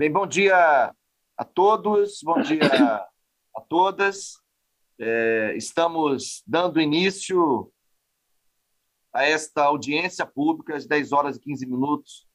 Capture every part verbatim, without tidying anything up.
Bem, bom dia a todos, bom dia a todas. É, estamos dando início a esta audiência pública às dez horas e quinze minutos,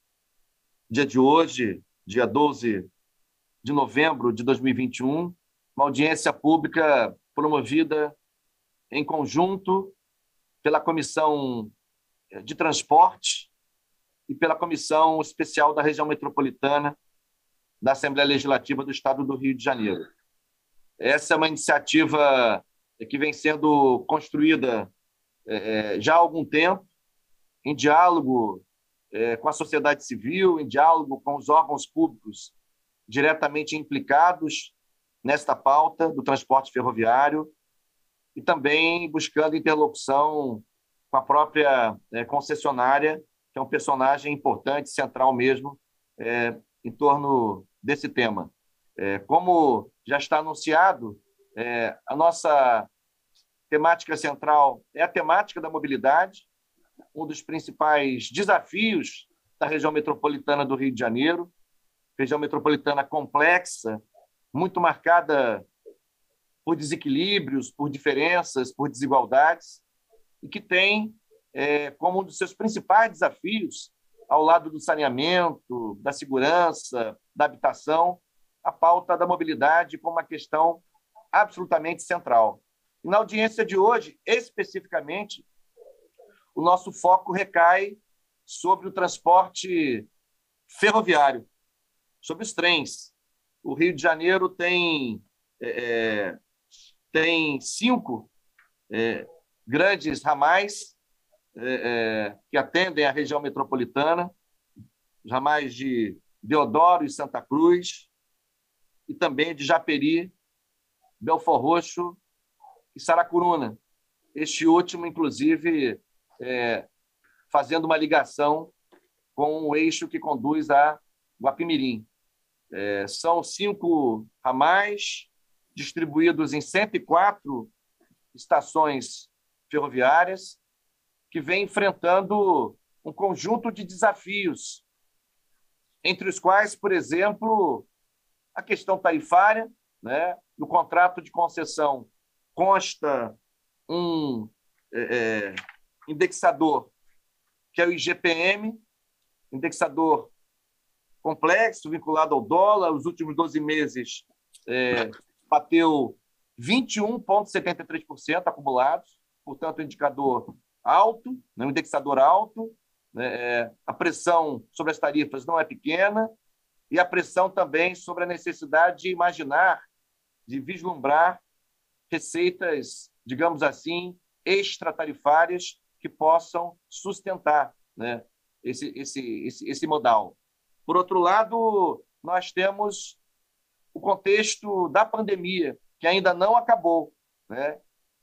dia de hoje, dia doze de novembro de dois mil e vinte e um, uma audiência pública promovida em conjunto pela Comissão de Transporte e pela Comissão Especial da Região Metropolitana da Assembleia Legislativa do Estado do Rio de Janeiro. Essa é uma iniciativa que vem sendo construída é, já há algum tempo, em diálogo é, com a sociedade civil, em diálogo com os órgãos públicos diretamente implicados nesta pauta do transporte ferroviário e também buscando interlocução com a própria é, concessionária, que é um personagem importante, central mesmo, é, em torno desse tema. É, como já está anunciado, é, a nossa temática central é a temática da mobilidade, um dos principais desafios da região metropolitana do Rio de Janeiro, região metropolitana complexa, muito marcada por desequilíbrios, por diferenças, por desigualdades, e que tem é, como um dos seus principais desafios, ao lado do saneamento, da segurança, da habitação, a pauta da mobilidade como uma questão absolutamente central. E na audiência de hoje, especificamente, o nosso foco recai sobre o transporte ferroviário, sobre os trens. O Rio de Janeiro tem, é, tem cinco é, grandes ramais é, é, que atendem a região metropolitana, os ramais de Deodoro e Santa Cruz, e também de Japeri, Belford Roxo e Saracuruna. Este último, inclusive, é, fazendo uma ligação com o eixo que conduz a Guapimirim. É, são cinco ramais distribuídos em cento e quatro estações ferroviárias que vêm enfrentando um conjunto de desafios, entre os quais, por exemplo, a questão tarifária, né? No contrato de concessão consta um é, indexador, que é o I G P M, indexador complexo, vinculado ao dólar. Os últimos doze meses é, bateu vinte e um vírgula setenta e três por cento acumulados, portanto, um indicador alto, né? Um indexador alto. Né? A pressão sobre as tarifas não é pequena, e a pressão também sobre a necessidade de imaginar, de vislumbrar receitas, digamos assim, extratarifárias que possam sustentar, né, esse, esse, esse, esse modal. Por outro lado, nós temos o contexto da pandemia, que ainda não acabou, né?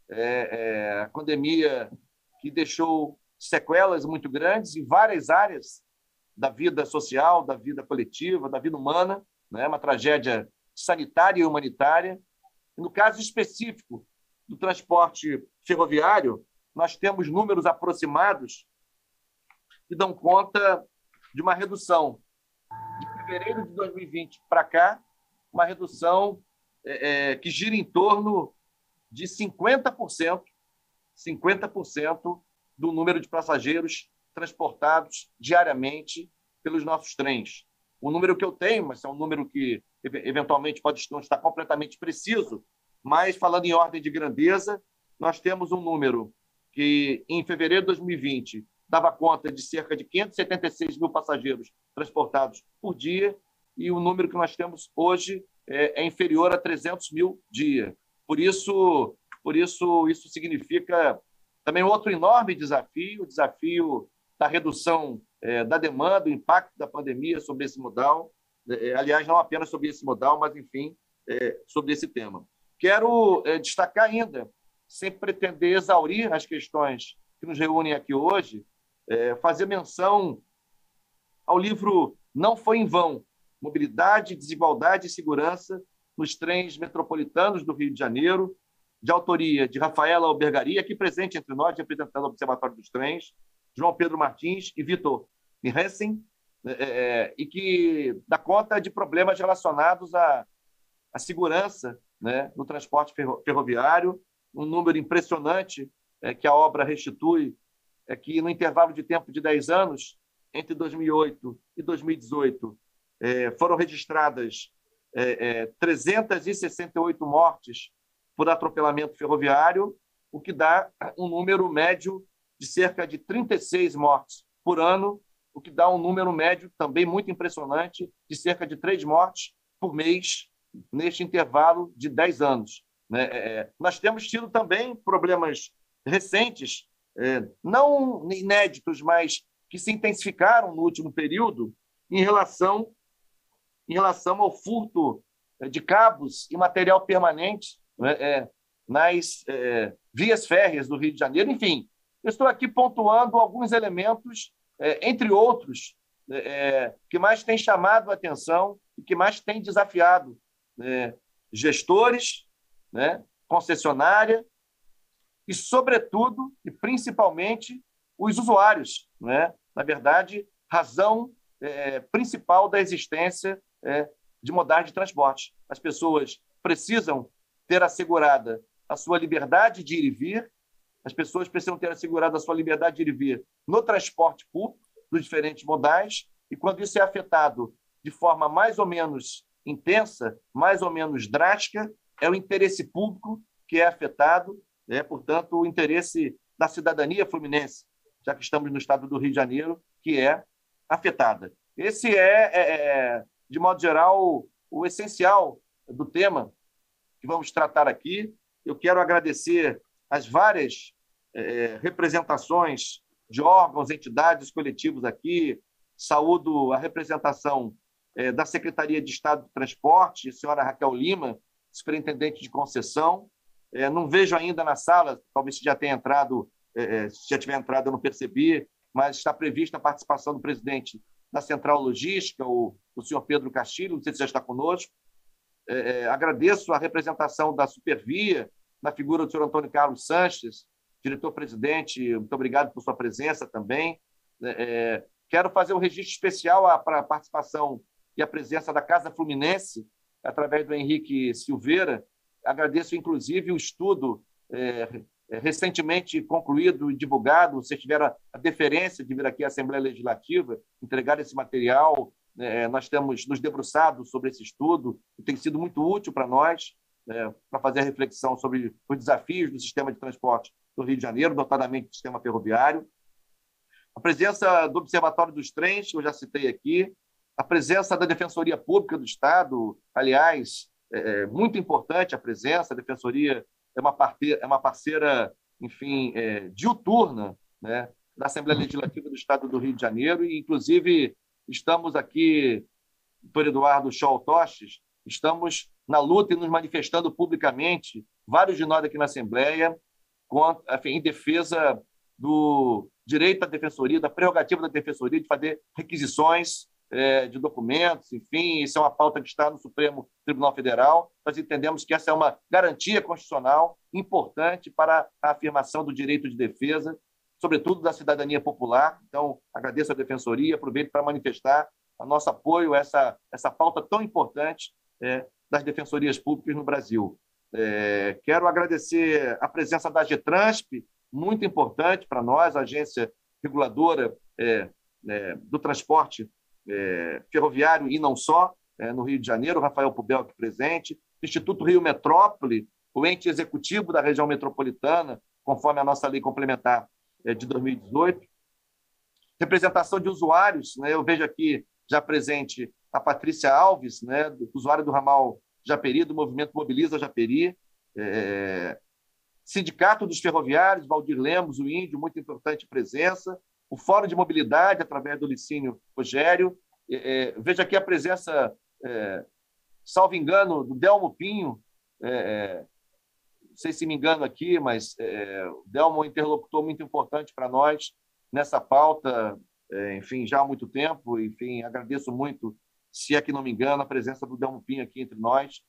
É, é, a pandemia que deixou sequelas muito grandes em várias áreas da vida social, da vida coletiva, da vida humana, né? Uma tragédia sanitária e humanitária. E no caso específico do transporte ferroviário, nós temos números aproximados que dão conta de uma redução de fevereiro de dois mil e vinte para cá, uma redução é, que gira em torno de cinquenta por cento, cinquenta por cento do número de passageiros transportados diariamente pelos nossos trens. O número que eu tenho, mas é um número que eventualmente pode não estar completamente preciso, mas falando em ordem de grandeza, nós temos um número que em fevereiro de dois mil e vinte dava conta de cerca de quinhentos e setenta e seis mil passageiros transportados por dia, e o número que nós temos hoje é, é inferior a trezentos mil dia. Por isso, por isso, isso significa também outro enorme desafio, o desafio da redução é, da demanda, o impacto da pandemia sobre esse modal, é, aliás, não apenas sobre esse modal, mas, enfim, é, sobre esse tema. Quero é, destacar ainda, sem pretender exaurir as questões que nos reúnem aqui hoje, é, fazer menção ao livro Não Foi em Vão, Mobilidade, Desigualdade e Segurança nos Trens Metropolitanos do Rio de Janeiro, de autoria de Rafaela Albergaria, aqui presente entre nós, representando o Observatório dos Trens, João Pedro Martins e Vitor Mihessen, é, e que dá conta de problemas relacionados à, à segurança, né, no transporte ferro, ferroviário, um número impressionante é, que a obra restitui, é que no intervalo de tempo de dez anos, entre dois mil e oito e dois mil e dezoito, é, foram registradas é, é, trezentas e sessenta e oito mortes por atropelamento ferroviário, o que dá um número médio de cerca de trinta e seis mortes por ano, o que dá um número médio também muito impressionante de cerca de três mortes por mês neste intervalo de dez anos. Né? É, nós temos tido também problemas recentes, é, não inéditos, mas que se intensificaram no último período em relação, em relação ao furto de cabos e material permanente, né, é, nas é, vias férreas do Rio de Janeiro. Enfim, eu estou aqui pontuando alguns elementos, é, entre outros, é, que mais têm chamado a atenção e que mais têm desafiado é, gestores, né, concessionária e, sobretudo, e principalmente, os usuários. Né? Na verdade, razão é, principal da existência é, de modais de transporte. As pessoas precisam ter assegurada a sua liberdade de ir e vir, as pessoas precisam ter assegurada a sua liberdade de ir e vir no transporte público, dos diferentes modais, e quando isso é afetado de forma mais ou menos intensa, mais ou menos drástica, é o interesse público que é afetado, é, portanto, o interesse da cidadania fluminense, já que estamos no estado do Rio de Janeiro, que é afetada. Esse é, é, é de modo geral, o essencial do tema que vamos tratar aqui. Eu quero agradecer as várias é, representações de órgãos, entidades, coletivos aqui. Saúdo a representação é, da Secretaria de Estado do Transporte, a senhora Raquel Lima, superintendente de concessão. É, não vejo ainda na sala, talvez se já tenha entrado, é, se já tiver entrado eu não percebi, mas está prevista a participação do presidente da Central Logística, o, o senhor Pedro Castilho, não sei se já está conosco. É, agradeço a representação da Supervia, na figura do senhor Antônio Carlos Sanches, diretor-presidente, muito obrigado por sua presença também. É, quero fazer um registro especial para a participação e a presença da Casa Fluminense, através do Henrique Silveira. Agradeço, inclusive, o estudo é, recentemente concluído e divulgado. Vocês tiveram a deferência de vir aqui à Assembleia Legislativa, entregar esse material. É, nós temos nos debruçado sobre esse estudo, e tem sido muito útil para nós, é, para fazer a reflexão sobre os desafios do sistema de transporte do Rio de Janeiro, notadamente do sistema ferroviário. A presença do Observatório dos Trens, que eu já citei aqui, a presença da Defensoria Pública do Estado, aliás, é muito importante a presença. A Defensoria é uma parceira, é uma parceira enfim, é, diuturna, né, da Assembleia Legislativa do Estado do Rio de Janeiro, e, inclusive, estamos aqui, doutor Eduardo Scholl Toches, estamos na luta e nos manifestando publicamente, vários de nós aqui na Assembleia, contra, enfim, em defesa do direito à defensoria, da prerrogativa da defensoria de fazer requisições é, de documentos, enfim, isso é uma pauta que está no Supremo Tribunal Federal. Nós entendemos que essa é uma garantia constitucional importante para a afirmação do direito de defesa, sobretudo da cidadania popular. Então, agradeço a Defensoria, aproveito para manifestar o nosso apoio a essa, essa pauta tão importante é, das defensorias públicas no Brasil. É, quero agradecer a presença da GETRANSP, muito importante para nós, a agência reguladora é, é, do transporte é, ferroviário e não só, é, no Rio de Janeiro, Rafael Pubel aqui presente, Instituto Rio Metrópole, o ente executivo da região metropolitana, conforme a nossa lei complementar é, de dois mil e dezoito. Representação de usuários, né, eu vejo aqui já presente a Patrícia Alves, né, do, usuário do ramal Japeri, do movimento Mobiliza Japeri, é, Sindicato dos Ferroviários, Valdir Lemos, o Índio, muito importante presença, o Fórum de Mobilidade, através do Licínio Rogério. É, veja aqui a presença, é, salvo engano, do Delmo Pinho, é, não sei se me engano aqui, mas é, o Delmo é um interlocutor muito importante para nós nessa pauta, é, enfim, já há muito tempo. Enfim, agradeço muito, se é que não me engano, a presença do Delmo Pinho aqui entre nós,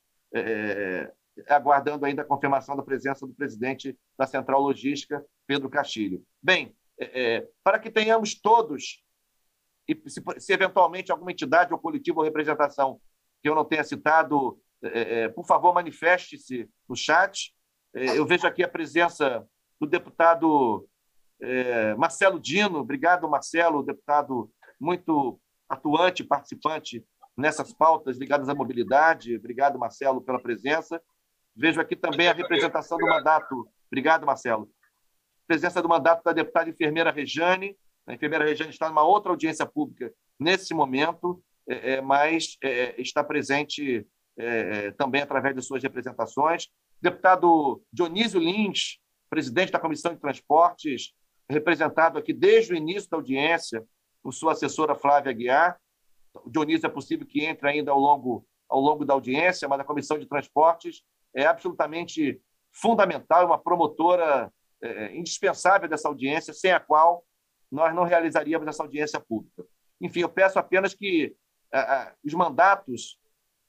é, aguardando ainda a confirmação da presença do presidente da Central Logística, Pedro Castilho. Bem, é, para que tenhamos todos e se, se eventualmente alguma entidade ou coletivo ou representação que eu não tenha citado, é, é, por favor, manifeste-se no chat. É, eu vejo aqui a presença do deputado é, Marcelo Dino. Obrigado, Marcelo, deputado muito atuante, participante nessas pautas ligadas à mobilidade. Obrigado, Marcelo, pela presença. Vejo aqui também a representação do mandato. Obrigado, Marcelo. Presença do mandato da deputada enfermeira Rejane. A enfermeira Rejane está numa outra audiência pública nesse momento, é, mas é, está presente é, também através de suas representações. Deputado Dionísio Lins, presidente da Comissão de Transportes, representado aqui desde o início da audiência por sua assessora Flávia Aguiar. O Dionísio é possível que entre ainda ao longo, ao longo da audiência, mas a Comissão de Transportes é absolutamente fundamental, uma promotora é, indispensável dessa audiência, sem a qual nós não realizaríamos essa audiência pública. Enfim, eu peço apenas que ah, os mandatos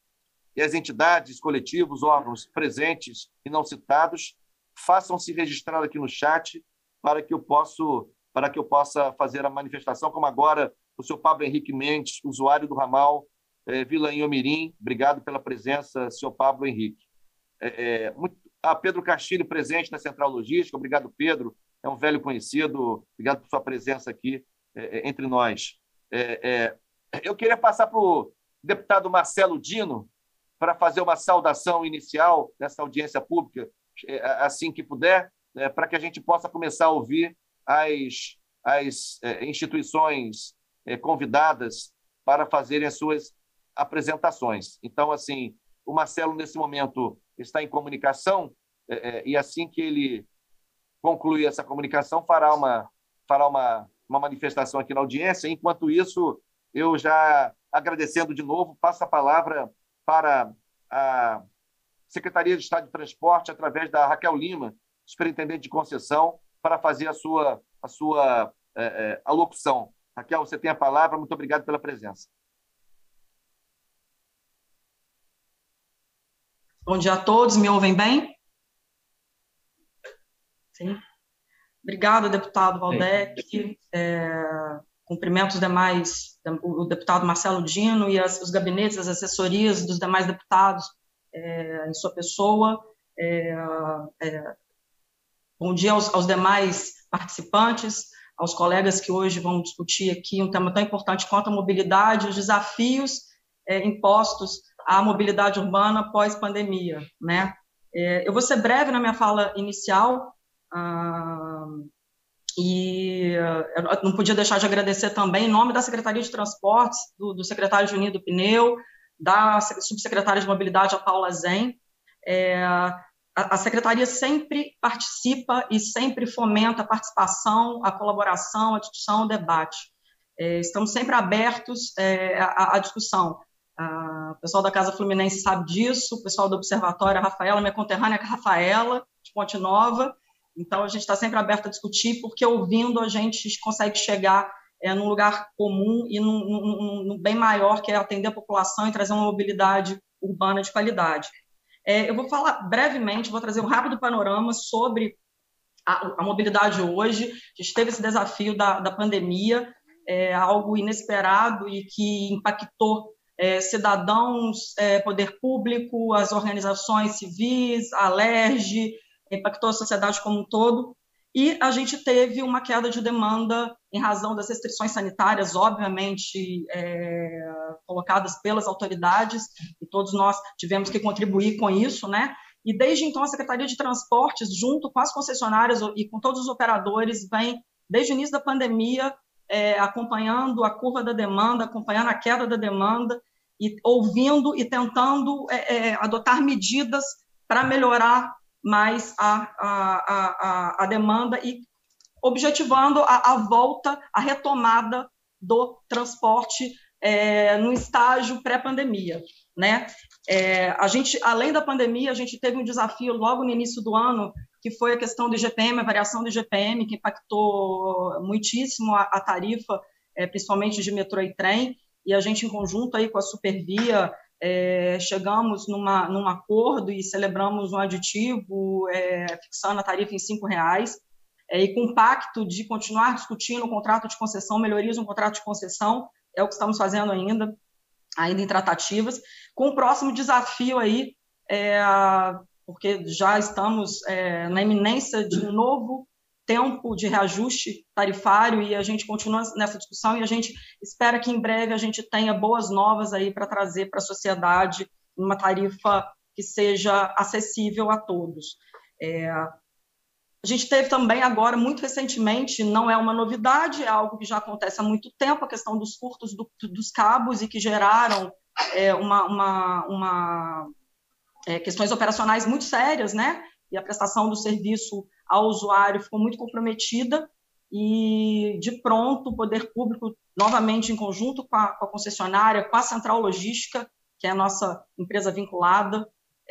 e as entidades, coletivos, órgãos presentes e não citados façam-se registrar aqui no chat para que eu possa, para que eu possa fazer a manifestação, como agora o senhor Pablo Henrique Mendes, usuário do ramal eh, Vila Inhomirim. Obrigado pela presença, senhor Pablo Henrique. É, é, muito, a Pedro Castilho, presente na Central Logística. Obrigado, Pedro. É um velho conhecido. Obrigado por sua presença aqui é, entre nós. É, é, eu queria passar para o deputado Marcelo Dino para fazer uma saudação inicial dessa audiência pública, é, assim que puder, é, para que a gente possa começar a ouvir as, as é, instituições é, convidadas para fazerem as suas apresentações. Então, assim, o Marcelo, nesse momento, está em comunicação é, e assim que ele concluir essa comunicação, fará uma, fará uma, uma manifestação aqui na audiência. Enquanto isso, eu já, agradecendo de novo, passo a palavra para a Secretaria de Estado de Transporte, através da Raquel Lima, superintendente de concessão, para fazer a sua, a sua é, é, alocução. Raquel, você tem a palavra. Muito obrigado pela presença. Bom dia a todos. Me ouvem bem? Sim. Obrigada, deputado Valdec. É, cumprimento os demais, o deputado Marcelo Dino e as, os gabinetes, as assessorias dos demais deputados é, em sua pessoa. É, é, bom dia aos, aos demais participantes, aos colegas que hoje vão discutir aqui um tema tão importante quanto a mobilidade, os desafios é, impostos à mobilidade urbana pós-pandemia, né? É, eu vou ser breve na minha fala inicial, ah, e eu não podia deixar de agradecer também, em nome da Secretaria de Transportes, do, do secretário Juninho do Pneu, da subsecretária de Mobilidade, a Paula Zen. É, a, a Secretaria sempre participa e sempre fomenta a participação, a colaboração, a discussão, o debate. É, estamos sempre abertos é, à, à discussão. Ah, o pessoal da Casa Fluminense sabe disso, o pessoal do Observatório, a Rafaela, minha conterrânea, a Rafaela, de Ponte Nova. Então, a gente está sempre aberto a discutir, porque ouvindo a gente consegue chegar é, num lugar comum e num, num, num bem maior, que é atender a população e trazer uma mobilidade urbana de qualidade. É, eu vou falar brevemente, vou trazer um rápido panorama sobre a, a mobilidade hoje. A gente teve esse desafio da, da pandemia, é, algo inesperado e que impactou É, cidadãos, é, poder público, as organizações civis, a Alerj, impactou a sociedade como um todo, e a gente teve uma queda de demanda em razão das restrições sanitárias, obviamente, é, colocadas pelas autoridades, e todos nós tivemos que contribuir com isso, né? E desde então a Secretaria de Transportes, junto com as concessionárias e com todos os operadores, vem, desde o início da pandemia, é, acompanhando a curva da demanda, acompanhando a queda da demanda, e ouvindo e tentando é, é, adotar medidas para melhorar mais a, a, a, a demanda e objetivando a, a volta, a retomada do transporte é, no estágio pré-pandemia, né? É, a gente, além da pandemia, a gente teve um desafio logo no início do ano, que foi a questão do I G P M, a variação do I G P M, que impactou muitíssimo a, a tarifa, é, principalmente de metrô e trem, e a gente, em conjunto aí com a Supervia, é, chegamos numa, num acordo e celebramos um aditivo é, fixando a tarifa em cinco reais. é, e com o pacto de continuar discutindo o contrato de concessão, melhorias no contrato de concessão, é o que estamos fazendo ainda, ainda em tratativas, com o próximo desafio aí, é, porque já estamos é, na iminência de um novo tempo de reajuste tarifário e a gente continua nessa discussão e a gente espera que em breve a gente tenha boas novas aí para trazer para a sociedade uma tarifa que seja acessível a todos. É, a gente teve também agora, muito recentemente, não é uma novidade, é algo que já acontece há muito tempo, a questão dos furtos do, dos cabos e que geraram é, uma, uma, uma é, questões operacionais muito sérias, né? E a prestação do serviço ao usuário ficou muito comprometida e, de pronto, o poder público, novamente em conjunto com a, com a concessionária, com a Central Logística, que é a nossa empresa vinculada,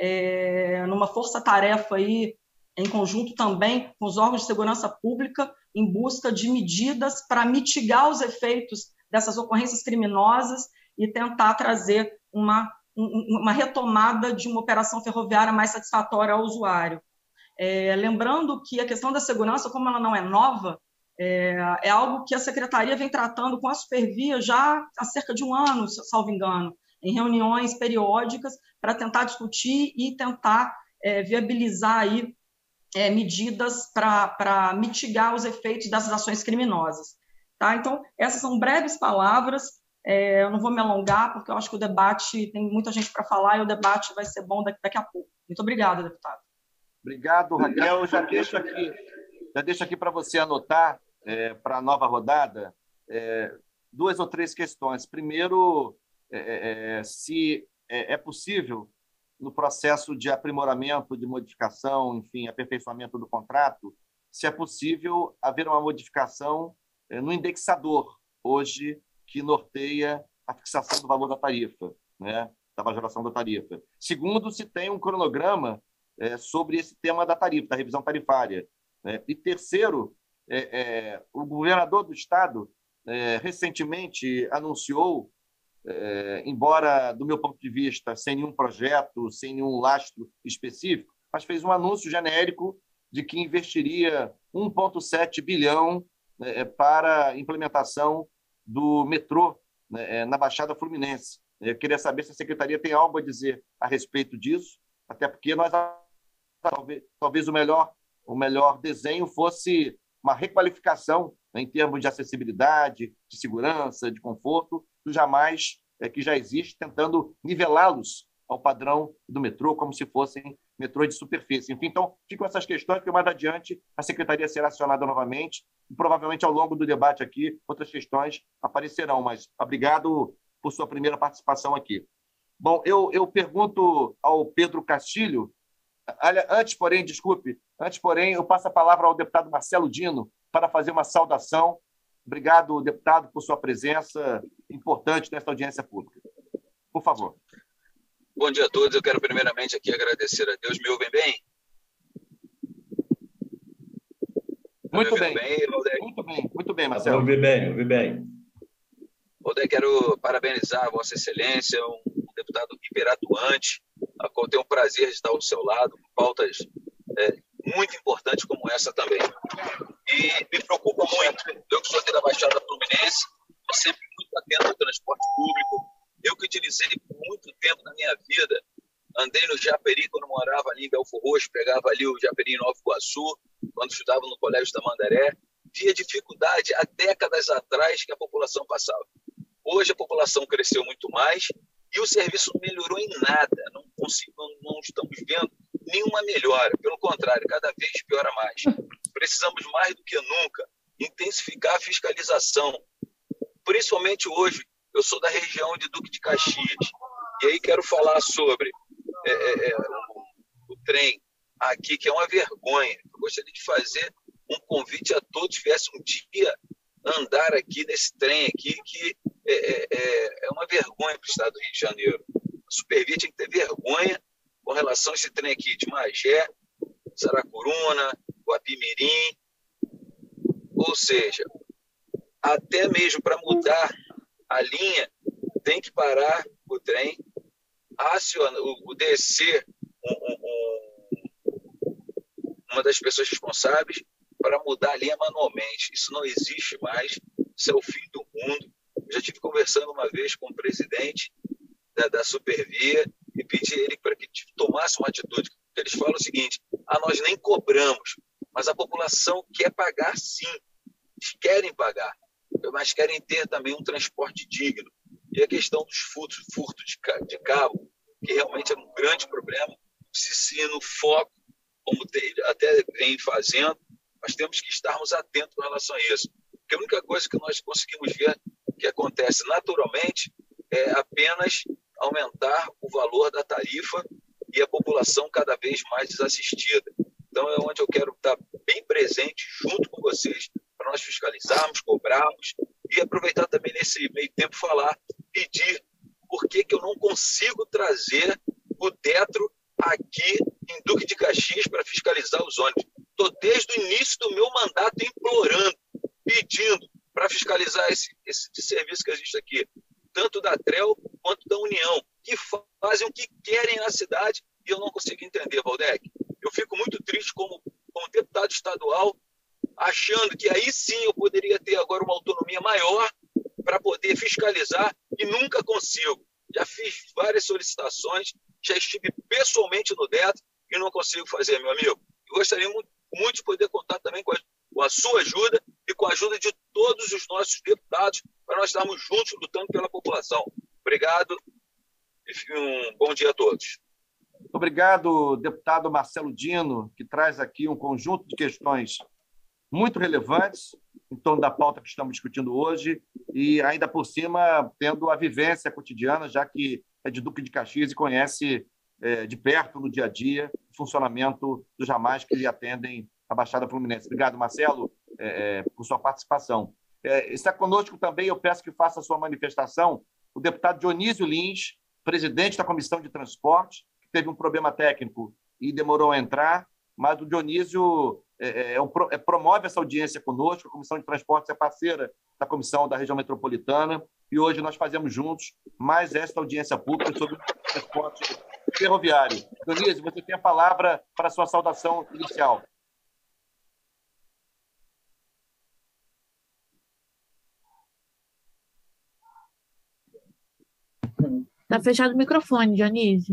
é, numa força-tarefa aí, em conjunto também com os órgãos de segurança pública, em busca de medidas para mitigar os efeitos dessas ocorrências criminosas e tentar trazer uma, uma retomada de uma operação ferroviária mais satisfatória ao usuário. É, lembrando que a questão da segurança, como ela não é nova, é, é algo que a Secretaria vem tratando com a Supervia já há cerca de um ano, salvo engano, em reuniões periódicas para tentar discutir e tentar é, viabilizar aí, é, medidas para mitigar os efeitos dessas ações criminosas. Tá? Então, essas são breves palavras, é, eu não vou me alongar, porque eu acho que o debate, tem muita gente para falar e o debate vai ser bom daqui, daqui a pouco. Muito obrigada, deputado. Obrigado, Raquel. Eu já deixo aqui, já deixo aqui para você anotar, é, para a nova rodada, é, duas ou três questões. Primeiro, é, é, se é, é possível, no processo de aprimoramento, de modificação, enfim, aperfeiçoamento do contrato, se é possível haver uma modificação é, no indexador, hoje, que norteia a fixação do valor da tarifa, né, da majoração da tarifa. Segundo, se tem um cronograma É, sobre esse tema da tarifa, da revisão tarifária. Né? E terceiro, é, é, o governador do Estado é, recentemente anunciou, é, embora, do meu ponto de vista, sem nenhum projeto, sem nenhum lastro específico, mas fez um anúncio genérico de que investiria um vírgula sete bilhão é, para a implementação do metrô, né, na Baixada Fluminense. Eu queria saber se a Secretaria tem algo a dizer a respeito disso, até porque nós Talvez, talvez o melhor, o melhor desenho fosse uma requalificação, né, em termos de acessibilidade, de segurança, de conforto, dos jamais é, que já existe, tentando nivelá-los ao padrão do metrô, como se fossem metrôs de superfície. Enfim, então, ficam essas questões, porque mais adiante a Secretaria será acionada novamente e provavelmente ao longo do debate aqui outras questões aparecerão, mas obrigado por sua primeira participação aqui. Bom, eu, eu pergunto ao Pedro Castilho. Antes, porém, desculpe, antes, porém, eu passo a palavra ao deputado Marcelo Dino para fazer uma saudação. Obrigado, deputado, por sua presença importante nesta audiência pública. Por favor. Bom dia a todos. Eu quero primeiramente aqui agradecer a Deus. Me ouvem bem? Muito bem. bem muito bem, muito bem, Marcelo. Ouvi bem, ouvi bem. Alder, quero parabenizar a Vossa Excelência, um deputado hiperatuante, a qual tenho o prazer de estar ao seu lado, com pautas é, muito importantes como essa também. E me preocupa muito, eu que sou aqui da Baixada Fluminense, estou sempre muito atento ao transporte público, eu que utilizei por muito tempo na minha vida, andei no Japeri quando morava ali em Belfor Roxo, pegava ali o Japeri em Nova Iguaçu, quando estudava no Colégio Tamandaré, via dificuldade há décadas atrás que a população passava. Hoje a população cresceu muito mais e o serviço não melhorou em nada, não, consigo, não estamos vendo nenhuma melhora, pelo contrário, cada vez piora mais. Precisamos mais do que nunca intensificar a fiscalização, principalmente hoje, eu sou da região de Duque de Caxias, e aí quero falar sobre é, é, o, o trem aqui, que é uma vergonha. Eu gostaria de fazer um convite a todos, viesse um dia andar aqui nesse trem aqui, que é, é, é uma vergonha para o estado do Rio de Janeiro. A Supervia tinha que ter vergonha com relação a esse trem aqui de Magé, Saracuruna, Guapimirim, ou seja, até mesmo para mudar a linha, tem que parar o trem, aciona, o, o D C, um, um, um, uma das pessoas responsáveis, para mudar a linha manualmente. Isso não existe mais, isso é o fim do mundo. Eu já estive conversando uma vez com o presidente da, da Supervia e pedi a ele para que tomasse uma atitude. Eles falam o seguinte: ah, nós nem cobramos, mas a população quer pagar sim, eles querem pagar, mas querem ter também um transporte digno. E a questão dos furtos, furtos de cabo, que realmente é um grande problema, se se no foco, como até vem fazendo, nós temos que estarmos atentos com relação a isso. Porque a única coisa que nós conseguimos ver que acontece naturalmente é apenas aumentar o valor da tarifa e a população cada vez mais desassistida. Então, é onde eu quero estar bem presente junto com vocês para nós fiscalizarmos, cobrarmos e aproveitar também nesse meio tempo falar, pedir por que que eu não consigo trazer o Detro aqui em Duque de Caxias para fiscalizar os ônibus. Estou desde o início do meu mandato implorando, pedindo para fiscalizar esse, esse serviço que existe aqui, tanto da Trel quanto da União, que fazem o que querem na cidade e eu não consigo entender, Valdec. Eu fico muito triste como, como deputado estadual, achando que aí sim eu poderia ter agora uma autonomia maior para poder fiscalizar e nunca consigo. Já fiz várias solicitações, já estive pessoalmente no Detro e não consigo fazer, meu amigo. Eu gostaria muito, muito de poder contar também com a, com a sua ajuda e com a ajuda de todos os nossos deputados para nós estarmos juntos lutando pela população. Obrigado e um bom dia a todos. Obrigado, deputado Marcelo Dino, que traz aqui um conjunto de questões muito relevantes em torno da pauta que estamos discutindo hoje e, ainda por cima, tendo a vivência cotidiana, já que é de Duque de Caxias e conhece é, de perto, no dia a dia, o funcionamento dos ramais que atendem a Baixada Fluminense. Obrigado, Marcelo, é, por sua participação. É, está conosco também, eu peço que faça a sua manifestação, o deputado Dionísio Lins, presidente da Comissão de Transporte, que teve um problema técnico e demorou a entrar, mas o Dionísio é, é, é, promove essa audiência conosco, a Comissão de Transportes é parceira da Comissão da Região Metropolitana, e hoje nós fazemos juntos mais esta audiência pública sobre o transporte ferroviário. Dionísio, você tem a palavra para a sua saudação inicial. Está fechado o microfone, Dionísio.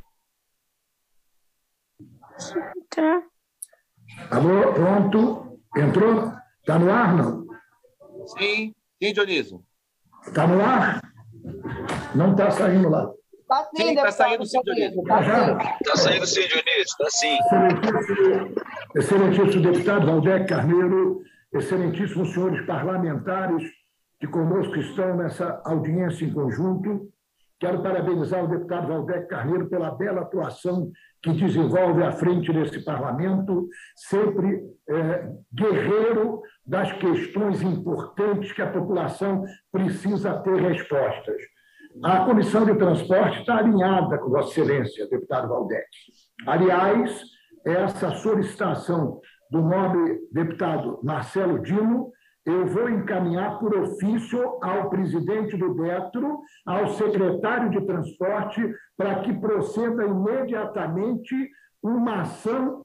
Tá. Alô, pronto? Entrou? Está no ar, não? Sim, sim, Dionísio. Está no ar? Não está saindo lá. Está sim, está saindo sim, Dionísio. Está já? Está saindo sim, Dionísio, está sim. Excelentíssimo, excelentíssimo deputado Valdec Carneiro, excelentíssimos senhores parlamentares que conosco estão nessa audiência em conjunto, quero parabenizar o deputado Valdec Carneiro pela bela atuação que desenvolve à frente desse parlamento, sempre é, guerreiro das questões importantes que a população precisa ter respostas. A Comissão de Transporte está alinhada com Vossa Excelência, deputado Valdec. Aliás, essa solicitação do nobre deputado Marcelo Dino, eu vou encaminhar por ofício ao presidente do Detro, ao secretário de Transporte, para que proceda imediatamente uma ação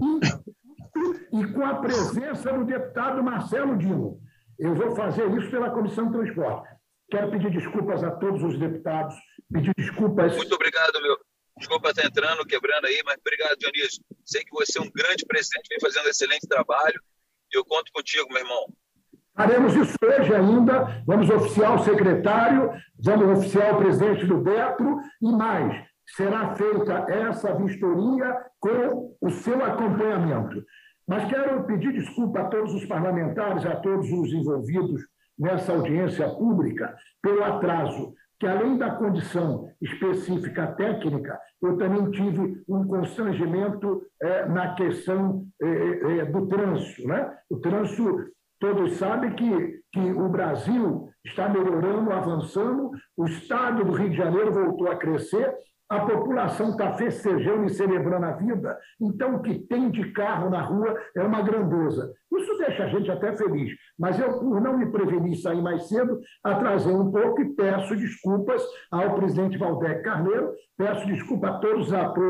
e com a presença do deputado Marcelo Dino. Eu vou fazer isso pela Comissão de Transporte. Quero pedir desculpas a todos os deputados, pedir desculpas... Muito obrigado, meu. Desculpa estar entrando, quebrando aí, mas obrigado, Dionísio. Sei que você é um grande presidente, vem fazendo um excelente trabalho, e eu conto contigo, meu irmão. Faremos isso hoje ainda, vamos oficiar o secretário, vamos oficiar o presidente do Detro e mais, será feita essa vistoria com o seu acompanhamento. Mas quero pedir desculpa a todos os parlamentares, a todos os envolvidos nessa audiência pública, pelo atraso, que além da condição específica técnica, eu também tive um constrangimento é, na questão é, é, do trânsito, né? O trânsito... Todos sabem que, que o Brasil está melhorando, avançando, o estado do Rio de Janeiro voltou a crescer, a população está festejando e celebrando a vida, então o que tem de carro na rua é uma grandeza. Isso deixa a gente até feliz, mas eu, por não me prevenir e sair mais cedo, atrasei um pouco e peço desculpas ao presidente Valdec Carneiro, peço desculpa a todos os atores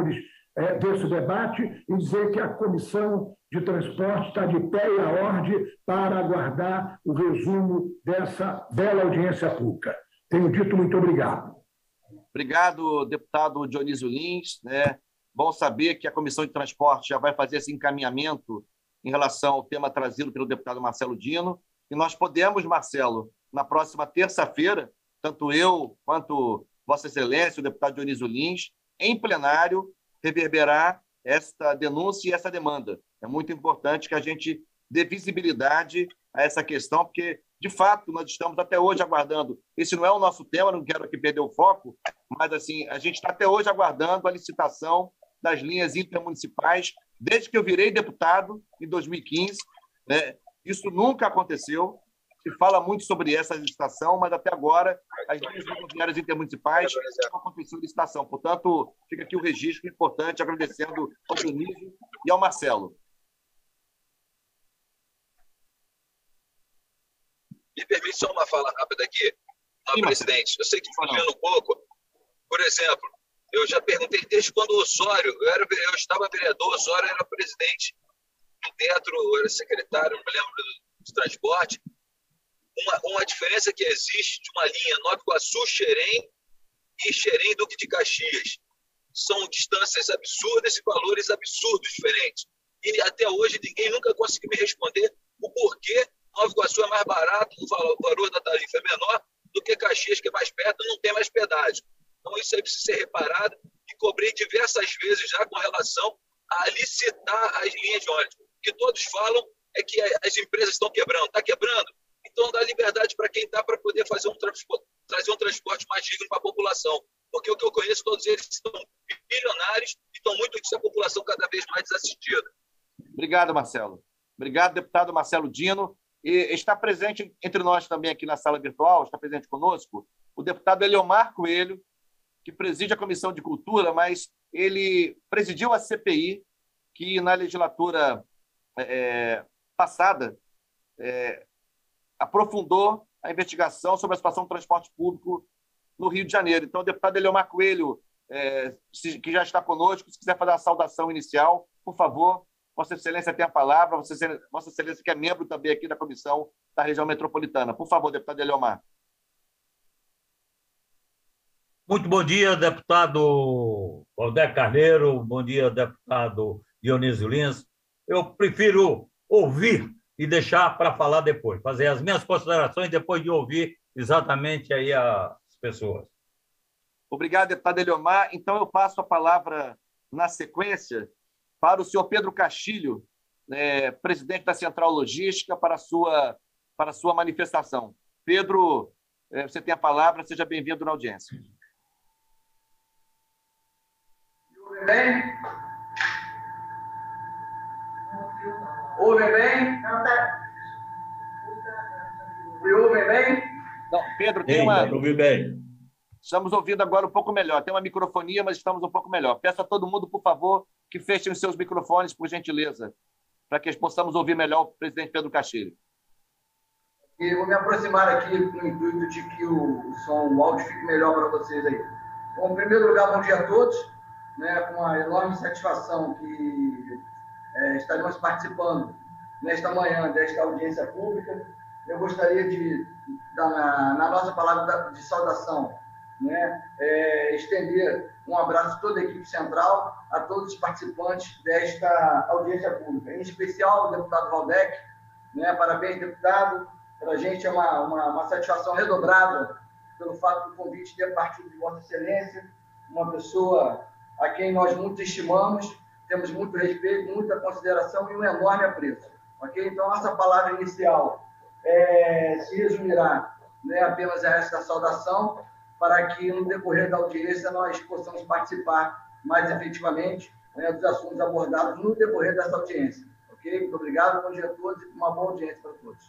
é, desse debate e dizer que a Comissão de Transporte está de pé e a ordem para aguardar o resumo dessa bela audiência pública. Tenho dito muito obrigado. Obrigado, deputado Dionísio Lins. Né? Bom saber que a Comissão de Transporte já vai fazer esse encaminhamento em relação ao tema trazido pelo deputado Marcelo Dino. E nós podemos, Marcelo, na próxima terça-feira, tanto eu quanto Vossa Excelência, o deputado Dionísio Lins, em plenário, reverberar esta denúncia e essa demanda. É muito importante que a gente dê visibilidade a essa questão, porque, de fato, nós estamos até hoje aguardando. Esse não é o nosso tema, não quero aqui perder o foco, mas assim, a gente está até hoje aguardando a licitação das linhas intermunicipais, desde que eu virei deputado, em dois mil e quinze. Né? Isso nunca aconteceu. Se fala muito sobre essa licitação, mas até agora as linhas rodoviárias intermunicipais não aconteceu licitação. Portanto, fica aqui o registro importante, agradecendo ao Dionísio e ao Marcelo. Me permite só uma fala rápida aqui, Sim, presidente. Eu sei que fugindo um pouco. Por exemplo, eu já perguntei desde quando o Osório, eu, era, eu estava vereador, o Osório era presidente do Tetro, era secretário, não me lembro do, do transporte. Uma, uma diferença que existe de uma linha Nova Iguaçu-Xerém e Xerém-Duque de Caxias. São distâncias absurdas e valores absurdos diferentes. E até hoje ninguém nunca conseguiu me responder o porquê Nova Iguaçu é mais barato, o valor da tarifa é menor do que Caxias, que é mais perto, não tem mais pedágio. Então isso aí precisa ser reparado e cobrei diversas vezes já com relação a licitar as linhas de ônibus. O que todos falam é que as empresas estão quebrando. Está quebrando? Então dá liberdade para quem está para poder fazer um transporte, trazer um transporte mais digno para a população. Porque o que eu conheço, todos eles estão bilionários e estão muito disso, a população cada vez mais desassistida. Obrigado, Marcelo. Obrigado, deputado Marcelo Dino. E está presente entre nós também aqui na sala virtual, está presente conosco, o deputado Eliomar Coelho, que preside a Comissão de Cultura, mas ele presidiu a C P I, que na legislatura é, passada é, aprofundou a investigação sobre a situação do transporte público no Rio de Janeiro. Então, o deputado Eliomar Coelho, é, que já está conosco, se quiser fazer a saudação inicial, por favor. Vossa Excelência tem a palavra, Vossa Excelência, Vossa Excelência que é membro também aqui da Comissão da Região Metropolitana. Por favor, deputado Eliomar. Muito bom dia, deputado Waldeck Carneiro, bom dia, deputado Dionísio Lins. Eu prefiro ouvir e deixar para falar depois, fazer as minhas considerações depois de ouvir exatamente aí as pessoas. Obrigado, deputado Eliomar. Então, eu passo a palavra na sequência para o senhor Pedro Castilho, é, presidente da Central Logística, para a sua, para a sua manifestação. Pedro, é, você tem a palavra, seja bem-vindo na audiência. Ouve bem? Ouve bem? Não, tá. Me ouve bem? Não, Pedro, tem Ei, uma... ouvi bem. Estamos ouvindo agora um pouco melhor. Tem uma microfonia, mas estamos um pouco melhor. Peço a todo mundo, por favor, que fechem os seus microfones, por gentileza, para que possamos ouvir melhor o presidente Pedro Castilho. E vou me aproximar aqui no intuito de que o, o som, o áudio fique melhor para vocês aí. Bom, em primeiro lugar, bom dia a todos. Né, com uma enorme satisfação que é, estaremos participando nesta manhã desta audiência pública. Eu gostaria de, dar na, na nossa palavra de saudação, né, é, estender um abraço a toda a equipe central, a todos os participantes desta audiência pública, em especial o deputado Waldeck, né, parabéns, deputado, para a gente é uma, uma, uma satisfação redobrada pelo fato do convite ter partido de Vossa Excelência, uma pessoa a quem nós muito estimamos, temos muito respeito, muita consideração e um enorme apreço. Okay? Então, nossa palavra inicial é, se resumirá, né, apenas a esta saudação, para que, no decorrer da audiência, nós possamos participar mais efetivamente, né, dos assuntos abordados no decorrer dessa audiência. Ok? Muito obrigado, bom dia a todos e uma boa audiência para todos.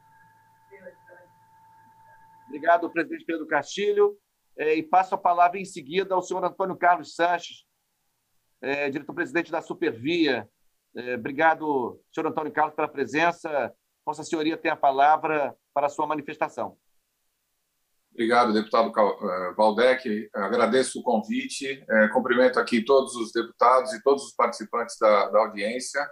Obrigado, presidente Pedro Castilho. É, e passo a palavra em seguida ao senhor Antônio Carlos Sanches, é, diretor-presidente da Supervia. É, obrigado, senhor Antônio Carlos, pela presença. Vossa Senhoria tem a palavra para a sua manifestação. Obrigado, deputado Waldeck. Agradeço o convite. É, cumprimento aqui todos os deputados e todos os participantes da, da audiência.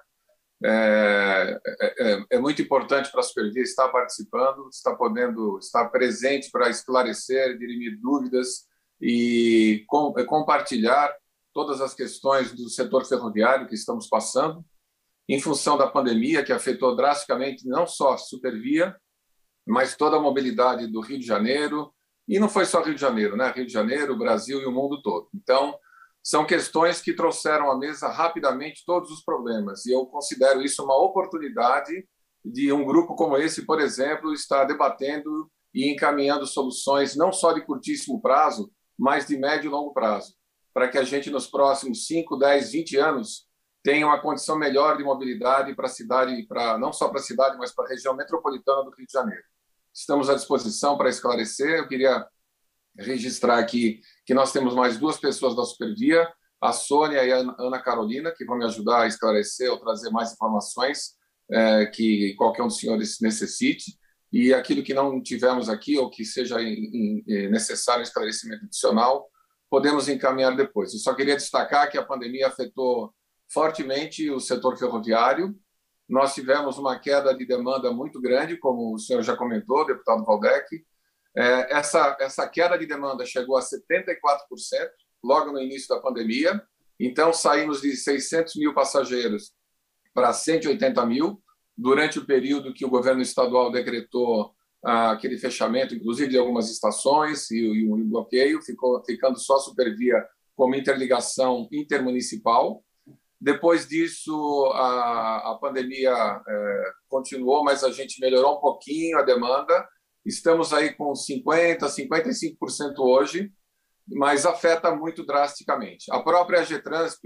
É, é, é muito importante para a Supervia estar participando, estar podendo estar presente para esclarecer, dirimir dúvidas e com, compartilhar todas as questões do setor ferroviário que estamos passando, em função da pandemia que afetou drasticamente não só a Supervia, mas toda a mobilidade do Rio de Janeiro, e não foi só Rio de Janeiro, né? Rio de Janeiro, o Brasil e o mundo todo. Então, são questões que trouxeram à mesa rapidamente todos os problemas, e eu considero isso uma oportunidade de um grupo como esse, por exemplo, estar debatendo e encaminhando soluções não só de curtíssimo prazo, mas de médio e longo prazo, para que a gente, nos próximos cinco, dez, vinte anos, tenha uma condição melhor de mobilidade para a cidade, para, não só para a cidade, mas para a região metropolitana do Rio de Janeiro. Estamos à disposição para esclarecer. Eu queria registrar aqui que nós temos mais duas pessoas da Supervia, a Sônia e a Ana Carolina, que vão me ajudar a esclarecer ou trazer mais informações é, que qualquer um dos senhores necessite. E aquilo que não tivemos aqui ou que seja em, em, necessário esclarecimento adicional, podemos encaminhar depois. Eu só queria destacar que a pandemia afetou fortemente o setor ferroviário. Nós tivemos uma queda de demanda muito grande, como o senhor já comentou, deputado Waldeck. É, essa, essa queda de demanda chegou a setenta e quatro por cento logo no início da pandemia. Então, saímos de seiscentos mil passageiros para cento e oitenta mil, durante o período que o governo estadual decretou ah, aquele fechamento, inclusive de algumas estações, e, e o bloqueio, ficou, ficando só a Supervia como interligação intermunicipal. Depois disso, a, a pandemia é, continuou, mas a gente melhorou um pouquinho a demanda. Estamos aí com cinquenta por cento, cinquenta e cinco por cento hoje, mas afeta muito drasticamente. A própria Getransp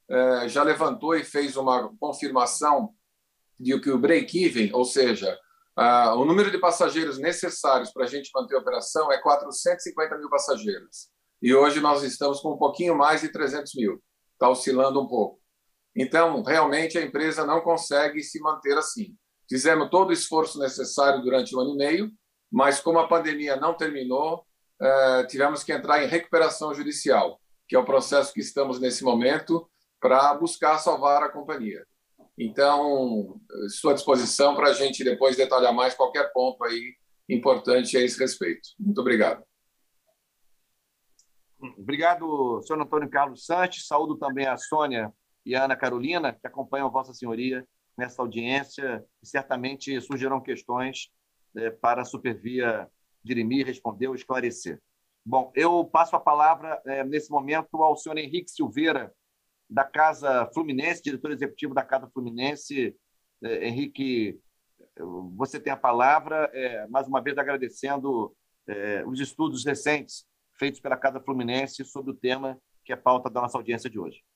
é, já levantou e fez uma confirmação de que o break-even, ou seja, a, o número de passageiros necessários para a gente manter a operação é quatrocentos e cinquenta mil passageiros. E hoje nós estamos com um pouquinho mais de trezentos mil. Está oscilando um pouco. Então, realmente, a empresa não consegue se manter assim. Fizemos todo o esforço necessário durante um ano e meio, mas como a pandemia não terminou, eh, tivemos que entrar em recuperação judicial, que é o processo que estamos nesse momento para buscar salvar a companhia. Então, estou à disposição para a gente depois detalhar mais qualquer ponto aí importante a esse respeito. Muito obrigado. Obrigado, senhor Antônio Carlos Sanches. Saúdo também a Sônia e a Ana Carolina, que acompanham Vossa Senhoria nessa audiência, e certamente surgirão questões é, para a Supervia dirimir, responder ou esclarecer. Bom, eu passo a palavra, é, nesse momento, ao senhor Henrique Silveira, da Casa Fluminense, diretor executivo da Casa Fluminense. É, Henrique, você tem a palavra, é, mais uma vez agradecendo é, os estudos recentes feitos pela Casa Fluminense sobre o tema que é pauta da nossa audiência de hoje.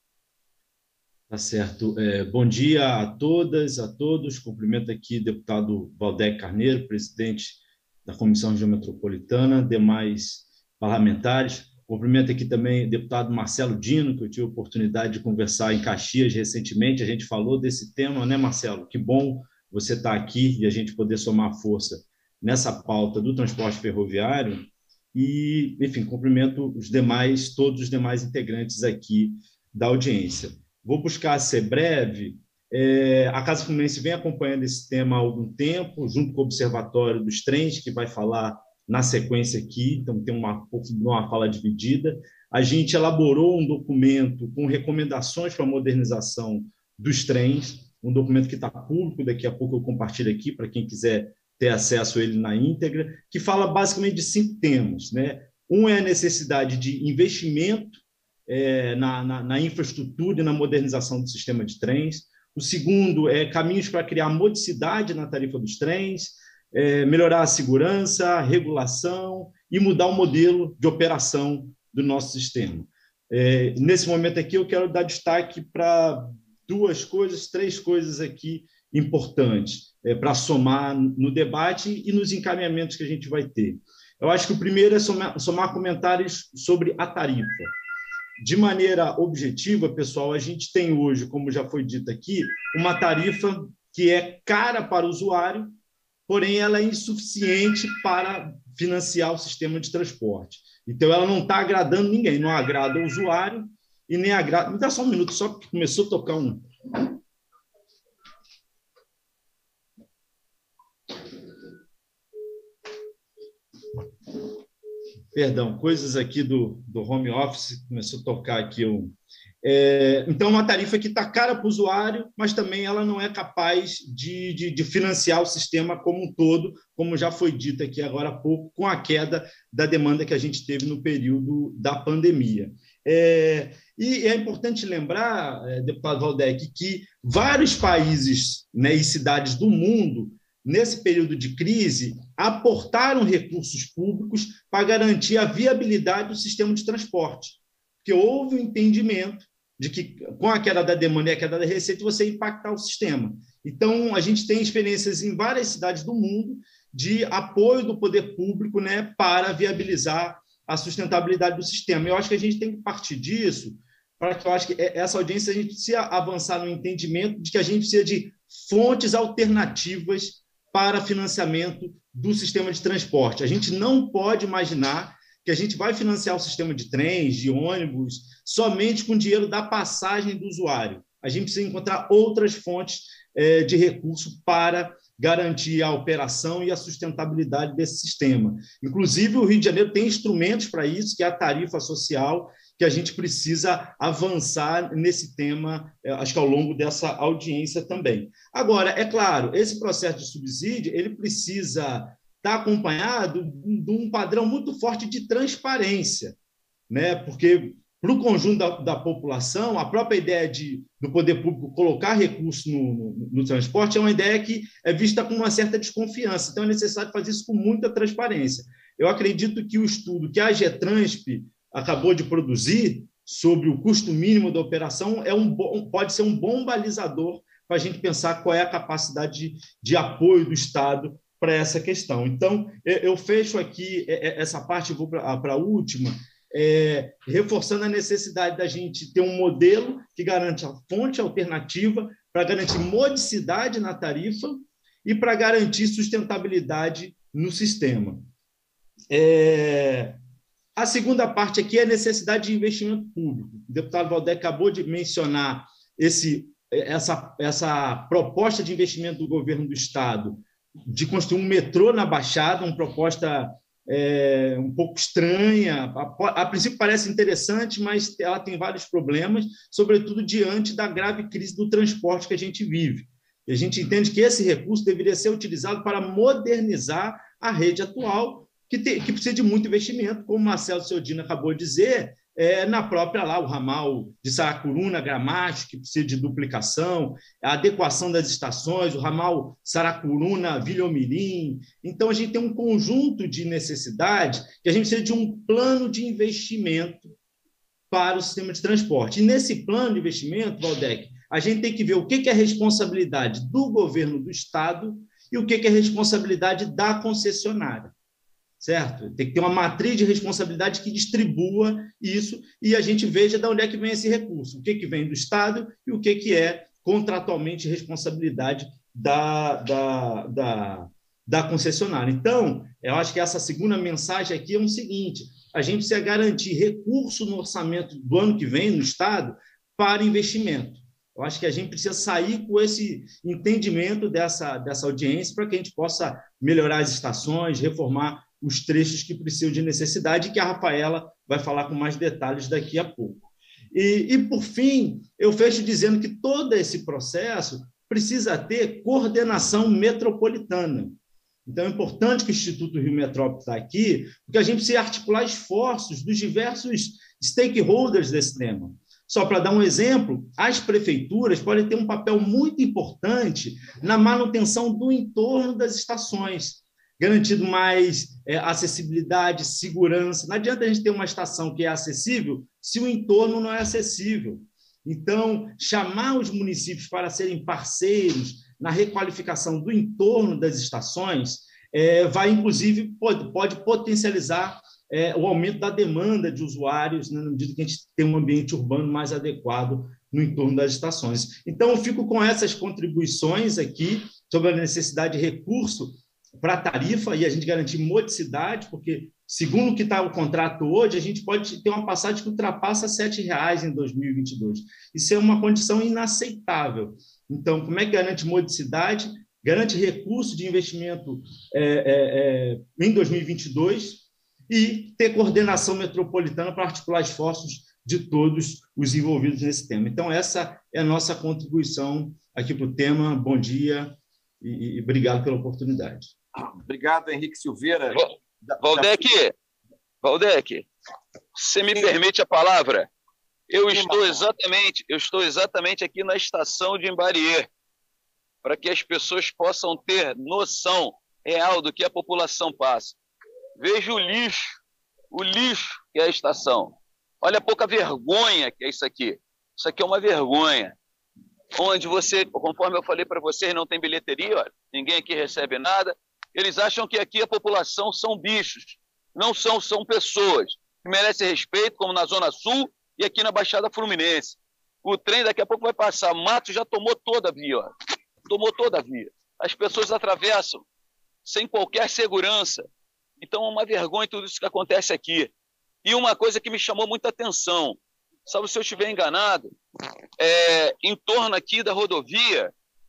Tá certo. É, bom dia a todas, a todos. Cumprimento aqui o deputado Waldeck Carneiro, presidente da Comissão Região Metropolitana, demais parlamentares. Cumprimento aqui também o deputado Marcelo Dino, que eu tive a oportunidade de conversar em Caxias recentemente. A gente falou desse tema, né, Marcelo? Que bom você estar aqui e a gente poder somar força nessa pauta do transporte ferroviário. E, enfim, cumprimento os demais, todos os demais integrantes aqui da audiência. Vou buscar ser breve. É, a Casa Fluminense vem acompanhando esse tema há algum tempo, junto com o Observatório dos Trens, que vai falar na sequência aqui, então tem uma, uma fala dividida. A gente elaborou um documento com recomendações para a modernização dos trens, um documento que está público, daqui a pouco eu compartilho aqui para quem quiser ter acesso a ele na íntegra, que fala basicamente de cinco temas, né? Um é a necessidade de investimento É, na, na, na infraestrutura e na modernização do sistema de trens. O segundo é caminhos para criar modicidade na tarifa dos trens, é, melhorar a segurança, a regulação e mudar o modelo de operação do nosso sistema. É, nesse momento aqui, eu quero dar destaque para duas coisas, três coisas aqui importantes é, para somar no debate e nos encaminhamentos que a gente vai ter. Eu acho que o primeiro é somar, somar comentários sobre a tarifa. De maneira objetiva, pessoal, a gente tem hoje, como já foi dito aqui, uma tarifa que é cara para o usuário, porém ela é insuficiente para financiar o sistema de transporte. Então, ela não está agradando ninguém, não agrada o usuário e nem agrada... Me dá só um minuto, só porque começou a tocar um... Perdão, coisas aqui do, do home office, começou a tocar aqui. Um... É, então, uma tarifa que está cara para o usuário, mas também ela não é capaz de, de, de financiar o sistema como um todo, como já foi dito aqui agora há pouco, com a queda da demanda que a gente teve no período da pandemia. É, e é importante lembrar, é, deputado Waldeck, que vários países, né, e cidades do mundo, nesse período de crise, aportaram recursos públicos para garantir a viabilidade do sistema de transporte, porque houve um entendimento de que, com a queda da demanda e a queda da receita, você ia impactar o sistema. Então, a gente tem experiências em várias cidades do mundo de apoio do poder público, né, para viabilizar a sustentabilidade do sistema. Eu acho que a gente tem que partir disso, para que eu acho que essa audiência a gente precisa avançar no entendimento de que a gente precisa de fontes alternativas para financiamento do sistema de transporte. A gente não pode imaginar que a gente vai financiar o sistema de trens, de ônibus, somente com dinheiro da passagem do usuário. A gente precisa encontrar outras fontes eh, de recurso para garantir a operação e a sustentabilidade desse sistema. Inclusive, o Rio de Janeiro tem instrumentos para isso, que é a tarifa social, que a gente precisa avançar nesse tema, acho que ao longo dessa audiência também. Agora, é claro, esse processo de subsídio ele precisa estar acompanhado de um padrão muito forte de transparência, né? Porque, para o conjunto da, da população, a própria ideia de, do poder público colocar recursos no, no, no transporte é uma ideia que é vista com uma certa desconfiança, então é necessário fazer isso com muita transparência. Eu acredito que o estudo que a GETRANSP acabou de produzir sobre o custo mínimo da operação é um bom, pode ser um bom balizador para a gente pensar qual é a capacidade de, de apoio do Estado para essa questão. Então, eu fecho aqui essa parte e vou para a última, é, reforçando a necessidade da gente ter um modelo que garante a fonte alternativa para garantir modicidade na tarifa e para garantir sustentabilidade no sistema. É... A segunda parte aqui é a necessidade de investimento público. O deputado Waldeck acabou de mencionar esse, essa, essa proposta de investimento do governo do Estado de construir um metrô na Baixada, uma proposta é, um pouco estranha. A, a princípio parece interessante, mas ela tem vários problemas, sobretudo diante da grave crise do transporte que a gente vive. E a gente entende que esse recurso deveria ser utilizado para modernizar a rede atual, que, te, que precisa de muito investimento, como o Marcelo Ciodino acabou de dizer, é, na própria lá, o ramal de Saracuruna, Gramacho, que precisa de duplicação, a adequação das estações, o ramal Saracuruna, Vilhomirim. Então, a gente tem um conjunto de necessidades que a gente precisa de um plano de investimento para o sistema de transporte. E nesse plano de investimento, Waldeck, a gente tem que ver o que é responsabilidade do governo do Estado e o que é responsabilidade da concessionária. Certo? Tem que ter uma matriz de responsabilidade que distribua isso e a gente veja de onde é que vem esse recurso, o que, que vem do Estado e o que, que é contratualmente responsabilidade da, da, da, da concessionária. Então, eu acho que essa segunda mensagem aqui é o seguinte, a gente precisa garantir recurso no orçamento do ano que vem no Estado para investimento. Eu acho que a gente precisa sair com esse entendimento dessa, dessa audiência para que a gente possa melhorar as estações, reformar os trechos que precisam de necessidade, que a Rafaela vai falar com mais detalhes daqui a pouco. E, e, por fim, eu fecho dizendo que todo esse processo precisa ter coordenação metropolitana. Então, é importante que o Instituto Rio Metrópole está aqui, porque a gente precisa articular esforços dos diversos stakeholders desse tema. Só para dar um exemplo, as prefeituras podem ter um papel muito importante na manutenção do entorno das estações, garantindo mais é, acessibilidade, segurança. Não adianta a gente ter uma estação que é acessível se o entorno não é acessível. Então, chamar os municípios para serem parceiros na requalificação do entorno das estações é, vai, inclusive, pode, pode potencializar é, o aumento da demanda de usuários, né, na medida que a gente tem um ambiente urbano mais adequado no entorno das estações. Então, eu fico com essas contribuições aqui sobre a necessidade de recurso para a tarifa e a gente garantir modicidade, porque, segundo o que está o contrato hoje, a gente pode ter uma passagem que ultrapassa sete reais em dois mil e vinte e dois. Isso é uma condição inaceitável. Então, como é que garante modicidade, garante recurso de investimento é, é, é, em dois mil e vinte e dois e ter coordenação metropolitana para articular esforços de todos os envolvidos nesse tema. Então, essa é a nossa contribuição aqui para o tema. Bom dia e, e obrigado pela oportunidade. Obrigado, Henrique Silveira. Valdec, Valdec, você me permite a palavra? Eu estou exatamente, eu estou exatamente aqui na estação de Imbariê, para que as pessoas possam ter noção real do que a população passa. Veja o lixo, o lixo que é a estação. Olha a pouca vergonha que é isso aqui. Isso aqui é uma vergonha. Onde você, conforme eu falei para vocês, não tem bilheteria, olha, ninguém aqui recebe nada. Eles acham que aqui a população são bichos. Não são, são pessoas que merecem respeito, como na Zona Sul e aqui na Baixada Fluminense. O trem daqui a pouco vai passar. Mato já tomou toda a via. Ó. Tomou toda a via. As pessoas atravessam sem qualquer segurança. Então é uma vergonha tudo isso que acontece aqui. E uma coisa que me chamou muita atenção, salvo se eu estiver enganado, é, em torno aqui da rodovia,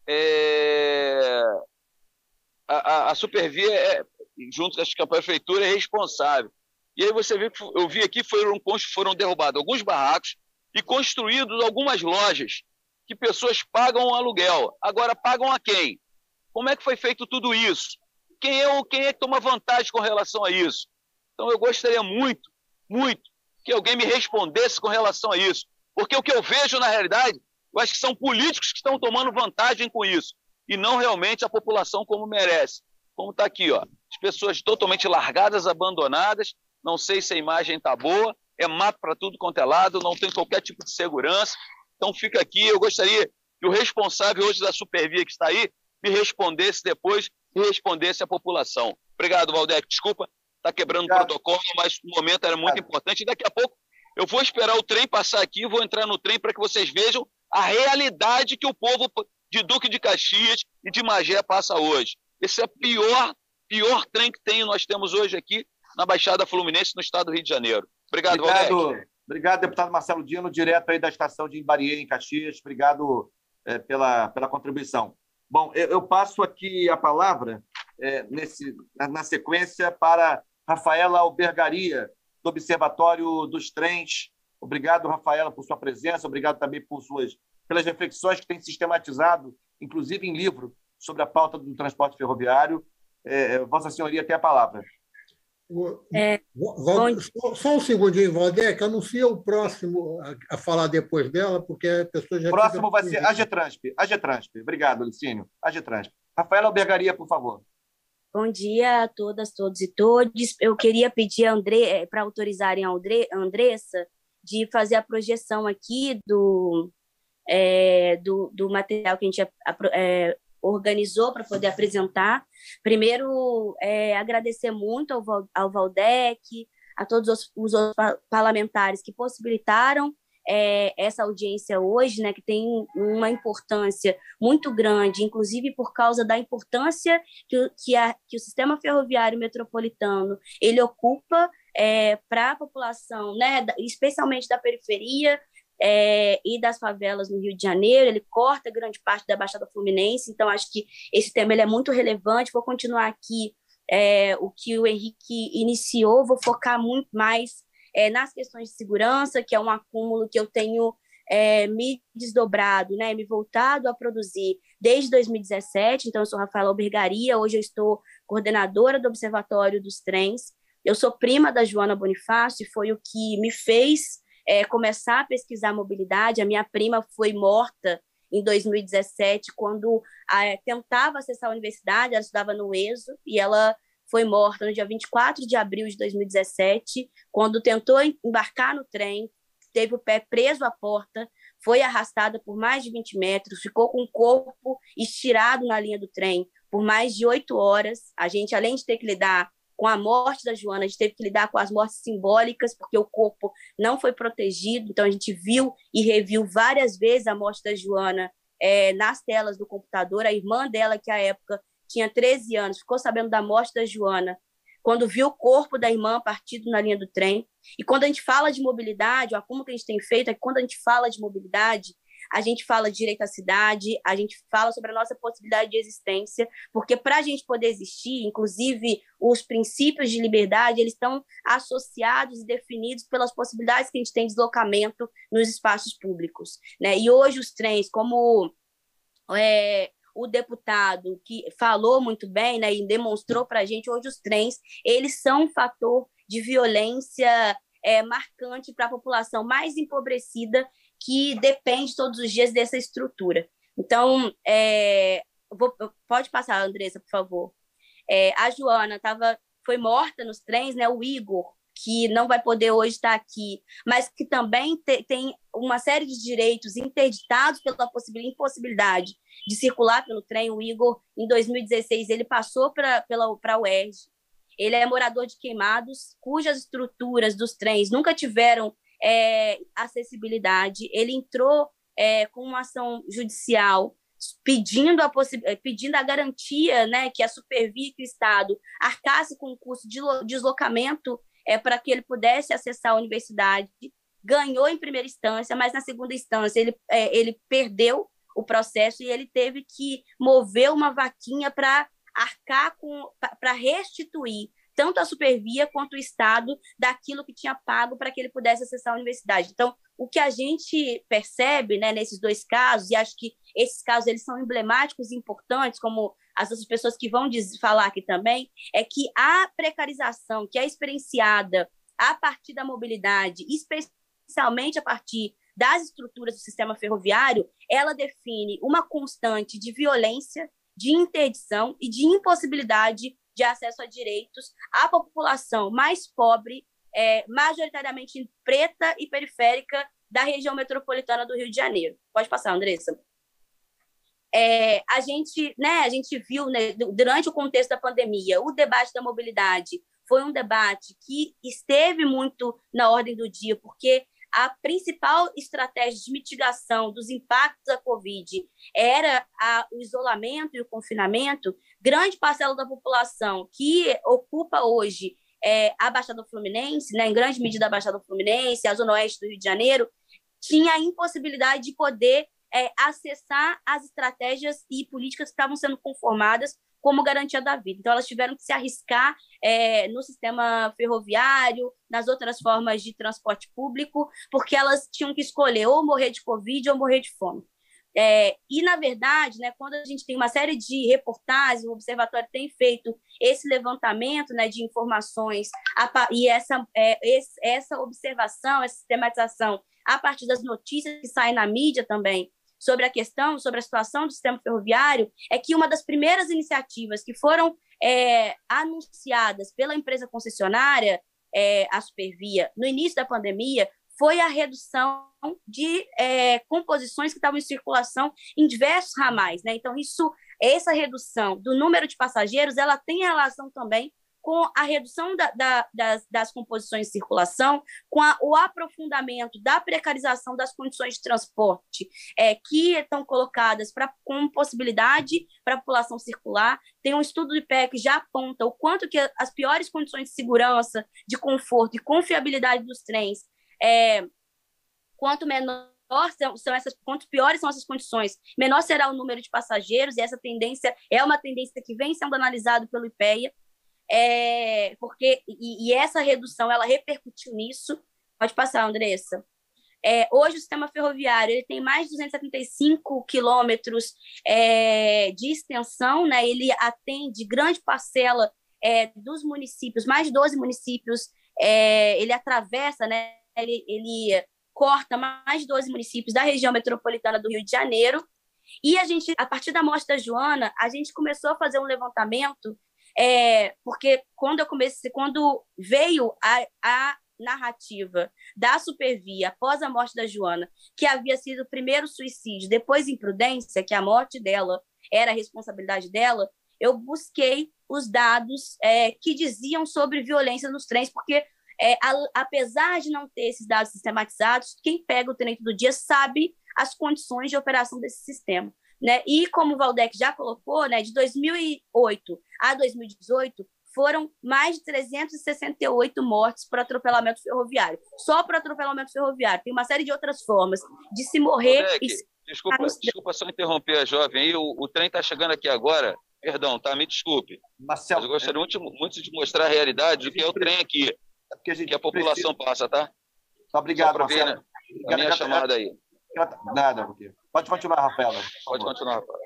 é, a, a, a Supervia, é, junto acho que a prefeitura, é responsável. E aí você vê que eu vi aqui foram, foram derrubados alguns barracos e construídos algumas lojas que pessoas pagam um aluguel. Agora, pagam a quem? Como é que foi feito tudo isso? Quem é, quem é que toma vantagem com relação a isso? Então, eu gostaria muito, muito, que alguém me respondesse com relação a isso. Porque o que eu vejo, na realidade, eu acho que são políticos que estão tomando vantagem com isso, e não realmente a população como merece. Como está aqui, ó, as pessoas totalmente largadas, abandonadas, não sei se a imagem está boa, é mato para tudo quanto é lado, não tem qualquer tipo de segurança. Então fica aqui, eu gostaria que o responsável hoje da Supervia que está aí me respondesse depois e respondesse à população. Obrigado, Valdec. Desculpa, está quebrando o protocolo, mas o momento era muito importante. E daqui a pouco eu vou esperar o trem passar aqui, vou entrar no trem para que vocês vejam a realidade que o povo de Duque de Caxias e de Magé passa hoje. Esse é o pior, pior trem que tem, nós temos hoje aqui na Baixada Fluminense, no estado do Rio de Janeiro. Obrigado, Obrigado, Valdec. Obrigado, deputado Marcelo Dino, direto aí da estação de Imbariê, em Caxias. Obrigado é, pela, pela contribuição. Bom, eu, eu passo aqui a palavra, é, nesse, na, na sequência, para Rafaela Albergaria, do Observatório dos Trens. Obrigado, Rafaela, por sua presença. Obrigado também por suas, pelas reflexões que tem sistematizado, inclusive em livro, sobre a pauta do transporte ferroviário. É, Vossa Senhoria tem a palavra. É, Val... só, só um segundinho, Valdec, anuncia o próximo a, a falar depois dela, porque a pessoa já... O próximo vai ser a Getransp. A Getransp. Obrigado, Licínio. A Getransp. Rafaela Albergaria, por favor. Bom dia a todas, todos e todes. Eu queria pedir a André, para autorizarem a André, Andressa de fazer a projeção aqui do, é, do, do material que a gente é, organizou para poder apresentar. Primeiro, é, agradecer muito ao, ao Valdec, a todos os, os outros parlamentares que possibilitaram é, essa audiência hoje, né, que tem uma importância muito grande, inclusive por causa da importância que, o, que, a, que o sistema ferroviário metropolitano ele ocupa é, para a população, né, especialmente da periferia, É, e das favelas no Rio de Janeiro. Ele corta grande parte da Baixada Fluminense, então acho que esse tema ele é muito relevante. Vou continuar aqui é, o que o Henrique iniciou, vou focar muito mais é, nas questões de segurança, que é um acúmulo que eu tenho é, me desdobrado, né, me voltado a produzir desde dois mil e dezessete. Então eu sou Rafaela Albergaria, hoje eu estou coordenadora do Observatório dos Trens. Eu sou prima da Joana Bonifácio e foi o que me fez É, começar a pesquisar mobilidade. A minha prima foi morta em dois mil e dezessete, quando a, tentava acessar a universidade, ela estudava no ESO, e ela foi morta no dia vinte e quatro de abril de dois mil e dezessete, quando tentou embarcar no trem, teve o pé preso à porta, foi arrastada por mais de vinte metros, ficou com o corpo estirado na linha do trem por mais de oito horas. A gente, além de ter que lidar com a morte da Joana, a gente teve que lidar com as mortes simbólicas, porque o corpo não foi protegido. Então a gente viu e reviu várias vezes a morte da Joana é, nas telas do computador. A irmã dela, que à época tinha treze anos, ficou sabendo da morte da Joana, quando viu o corpo da irmã partido na linha do trem. E quando a gente fala de mobilidade, o acúmulo que a gente tem feito é que quando a gente fala de mobilidade, a gente fala de direito à cidade, a gente fala sobre a nossa possibilidade de existência, porque para a gente poder existir, inclusive os princípios de liberdade, eles estão associados e definidos pelas possibilidades que a gente tem de deslocamento nos espaços públicos, né? E hoje os trens, como é, o deputado que falou muito bem, né, e demonstrou para a gente, hoje os trens, eles são um fator de violência é, marcante para a população mais empobrecida, que depende todos os dias dessa estrutura. Então, é, vou, pode passar, Andressa, por favor. É, a Joana tava, foi morta nos trens, né, o Igor, que não vai poder hoje estar aqui, mas que também te, tem uma série de direitos interditados pela impossibilidade de circular pelo trem. O Igor, em dois mil e dezesseis, ele passou para a U E R J. Ele é morador de Queimados, cujas estruturas dos trens nunca tiveram é, acessibilidade. Ele entrou é, com uma ação judicial pedindo a, pedindo a garantia, né, que a Supervia e que o Estado arcasse com o custo de deslocamento é, para que ele pudesse acessar a universidade. Ganhou em primeira instância, mas na segunda instância ele, é, ele perdeu o processo e ele teve que mover uma vaquinha para arcar com, para restituir tanto a Supervia quanto o Estado daquilo que tinha pago para que ele pudesse acessar a universidade. Então, o que a gente percebe, né, nesses dois casos, e acho que esses casos eles são emblemáticos e importantes, como as outras pessoas que vão dizer, falar aqui também, é que a precarização que é experienciada a partir da mobilidade, especialmente a partir das estruturas do sistema ferroviário, ela define uma constante de violência, de interdição e de impossibilidade de acesso a direitos à população mais pobre, é, majoritariamente preta e periférica da região metropolitana do Rio de Janeiro. Pode passar, Andressa. É, a gente, né, a gente viu, né, durante o contexto da pandemia, o debate da mobilidade foi um debate que esteve muito na ordem do dia, porque a principal estratégia de mitigação dos impactos da Covid era a, o isolamento e o confinamento. Grande parcela da população que ocupa hoje é, a Baixada Fluminense, né, em grande medida a Baixada Fluminense, a Zona Oeste do Rio de Janeiro, tinha a impossibilidade de poder é, acessar as estratégias e políticas que estavam sendo conformadas como garantia da vida. Então, elas tiveram que se arriscar é, no sistema ferroviário, nas outras formas de transporte público, porque elas tinham que escolher ou morrer de Covid ou morrer de fome. É, e, na verdade, né, quando a gente tem uma série de reportagens, o Observatório tem feito esse levantamento, né, de informações a, e essa, é, esse, essa observação, essa sistematização a partir das notícias que saem na mídia também, sobre a questão, sobre a situação do sistema ferroviário, é que uma das primeiras iniciativas que foram é, anunciadas pela empresa concessionária, é, a Supervia, no início da pandemia, foi a redução de é, composições que estavam em circulação em diversos ramais, né? Então, isso, essa redução do número de passageiros, ela tem relação também com a redução da, da, das, das composições de circulação, com a, o aprofundamento da precarização das condições de transporte é, que estão colocadas pra, com possibilidade para a população circular. Tem um estudo do I P E C que já aponta o quanto que as piores condições de segurança, de conforto e confiabilidade dos trens, é, quanto menor São, são essas, quanto piores são essas condições, menor será o número de passageiros, e essa tendência é uma tendência que vem sendo analisada pelo I P E A. É, porque, e, e essa redução ela repercutiu nisso. Pode passar, Andressa. É, hoje o sistema ferroviário ele tem mais de duzentos e setenta e cinco quilômetros é, de extensão, né? Ele atende grande parcela é, dos municípios, mais de doze municípios, é, ele atravessa, né? ele, ele corta mais de doze municípios da região metropolitana do Rio de Janeiro. E a gente, a partir da morte da Joana, a gente começou a fazer um levantamento, é, porque quando eu comecei, quando veio a, a narrativa da Supervia após a morte da Joana, que havia sido o primeiro suicídio, depois imprudência, que a morte dela era a responsabilidade dela, eu busquei os dados é, que diziam sobre violência nos trens, porque é, a, apesar de não ter esses dados sistematizados, quem pega o trem todo dia sabe as condições de operação desse sistema. né? E como o Valdec já colocou, né, de dois mil e oito a dois mil e dezoito, foram mais de trezentas e sessenta e oito mortes por atropelamento ferroviário. Só por atropelamento ferroviário. Tem uma série de outras formas de se morrer. Valdec, e... desculpa, desculpa só interromper a jovem aí, o, o trem está chegando aqui agora. Perdão, tá? Me desculpe. Marcelo, mas eu gostaria muito, muito de mostrar a realidade do que é o trem aqui, é porque a, gente que a população precisa... passa, tá? Tá, obrigado, Marcelo. Ver, né, a minha chamada aí. Nada, porque pode continuar, Rafaela. Pode continuar, Rafaela.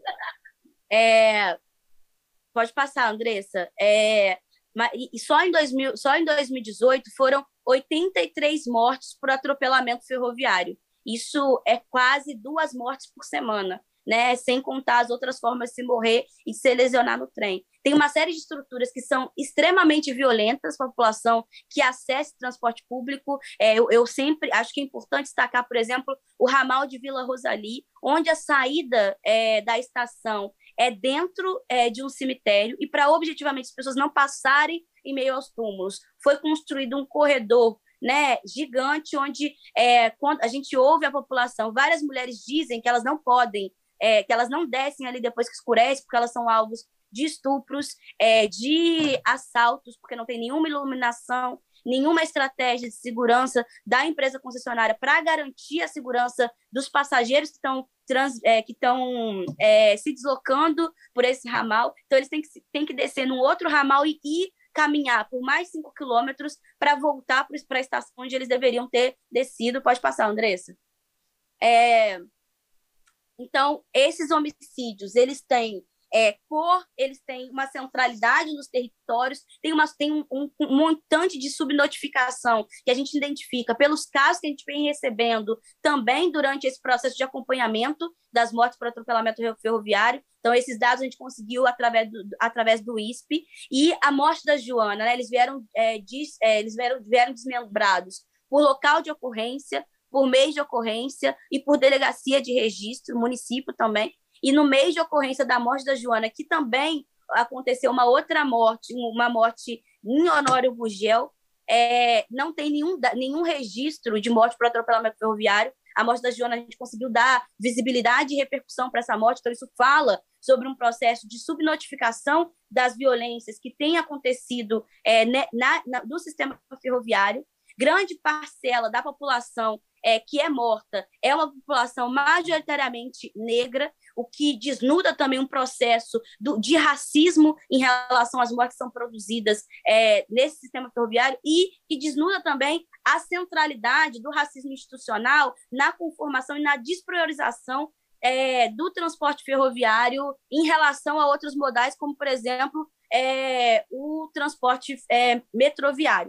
É... Pode passar, Andressa. É... E só em, dois mil, só em dois mil e dezoito foram oitenta e três mortes por atropelamento ferroviário. Isso é quase duas mortes por semana, né? Sem contar as outras formas de se morrer e de se lesionar no trem. Tem uma série de estruturas que são extremamente violentas para a população que acesse transporte público. É, eu, eu sempre acho que é importante destacar, por exemplo, o ramal de Vila Rosali, onde a saída é, da estação é dentro é, de um cemitério, e para objetivamente as pessoas não passarem em meio aos túmulos, foi construído um corredor, né, gigante, onde é, quando a gente ouve a população, várias mulheres dizem que elas não podem, é, que elas não descem ali depois que escurece, porque elas são alvos de estupros, é, de assaltos, porque não tem nenhuma iluminação, nenhuma estratégia de segurança da empresa concessionária para garantir a segurança dos passageiros que estão trans, é, que estão é, se deslocando por esse ramal. Então, eles têm que, têm que descer num outro ramal e ir caminhar por mais cinco quilômetros para voltar para a estação onde eles deveriam ter descido. Pode passar, Andressa. É... Então, esses homicídios, eles têm é, cor, eles têm uma centralidade nos territórios, tem, uma, tem um, um, um montante de subnotificação que a gente identifica pelos casos que a gente vem recebendo também durante esse processo de acompanhamento das mortes por atropelamento ferroviário. Então, esses dados a gente conseguiu através do, através do I S P. E a morte da Joana, né, eles, vieram, é, des, é, eles vieram, vieram desmembrados por local de ocorrência, por mês de ocorrência e por delegacia de registro, município também. E no mês de ocorrência da morte da Joana, que também aconteceu uma outra morte, uma morte em Honório Gugel, é, não tem nenhum, nenhum registro de morte por atropelamento ferroviário. A morte da Joana, a gente conseguiu dar visibilidade e repercussão para essa morte, então isso fala sobre um processo de subnotificação das violências que tem acontecido é, na, na, do sistema ferroviário. Grande parcela da população é, que é morta é uma população majoritariamente negra, o que desnuda também um processo do, de racismo em relação às mortes que são produzidas é, nesse sistema ferroviário, e que desnuda também a centralidade do racismo institucional na conformação e na despriorização é, do transporte ferroviário em relação a outros modais, como, por exemplo, é, o transporte é, metroviário.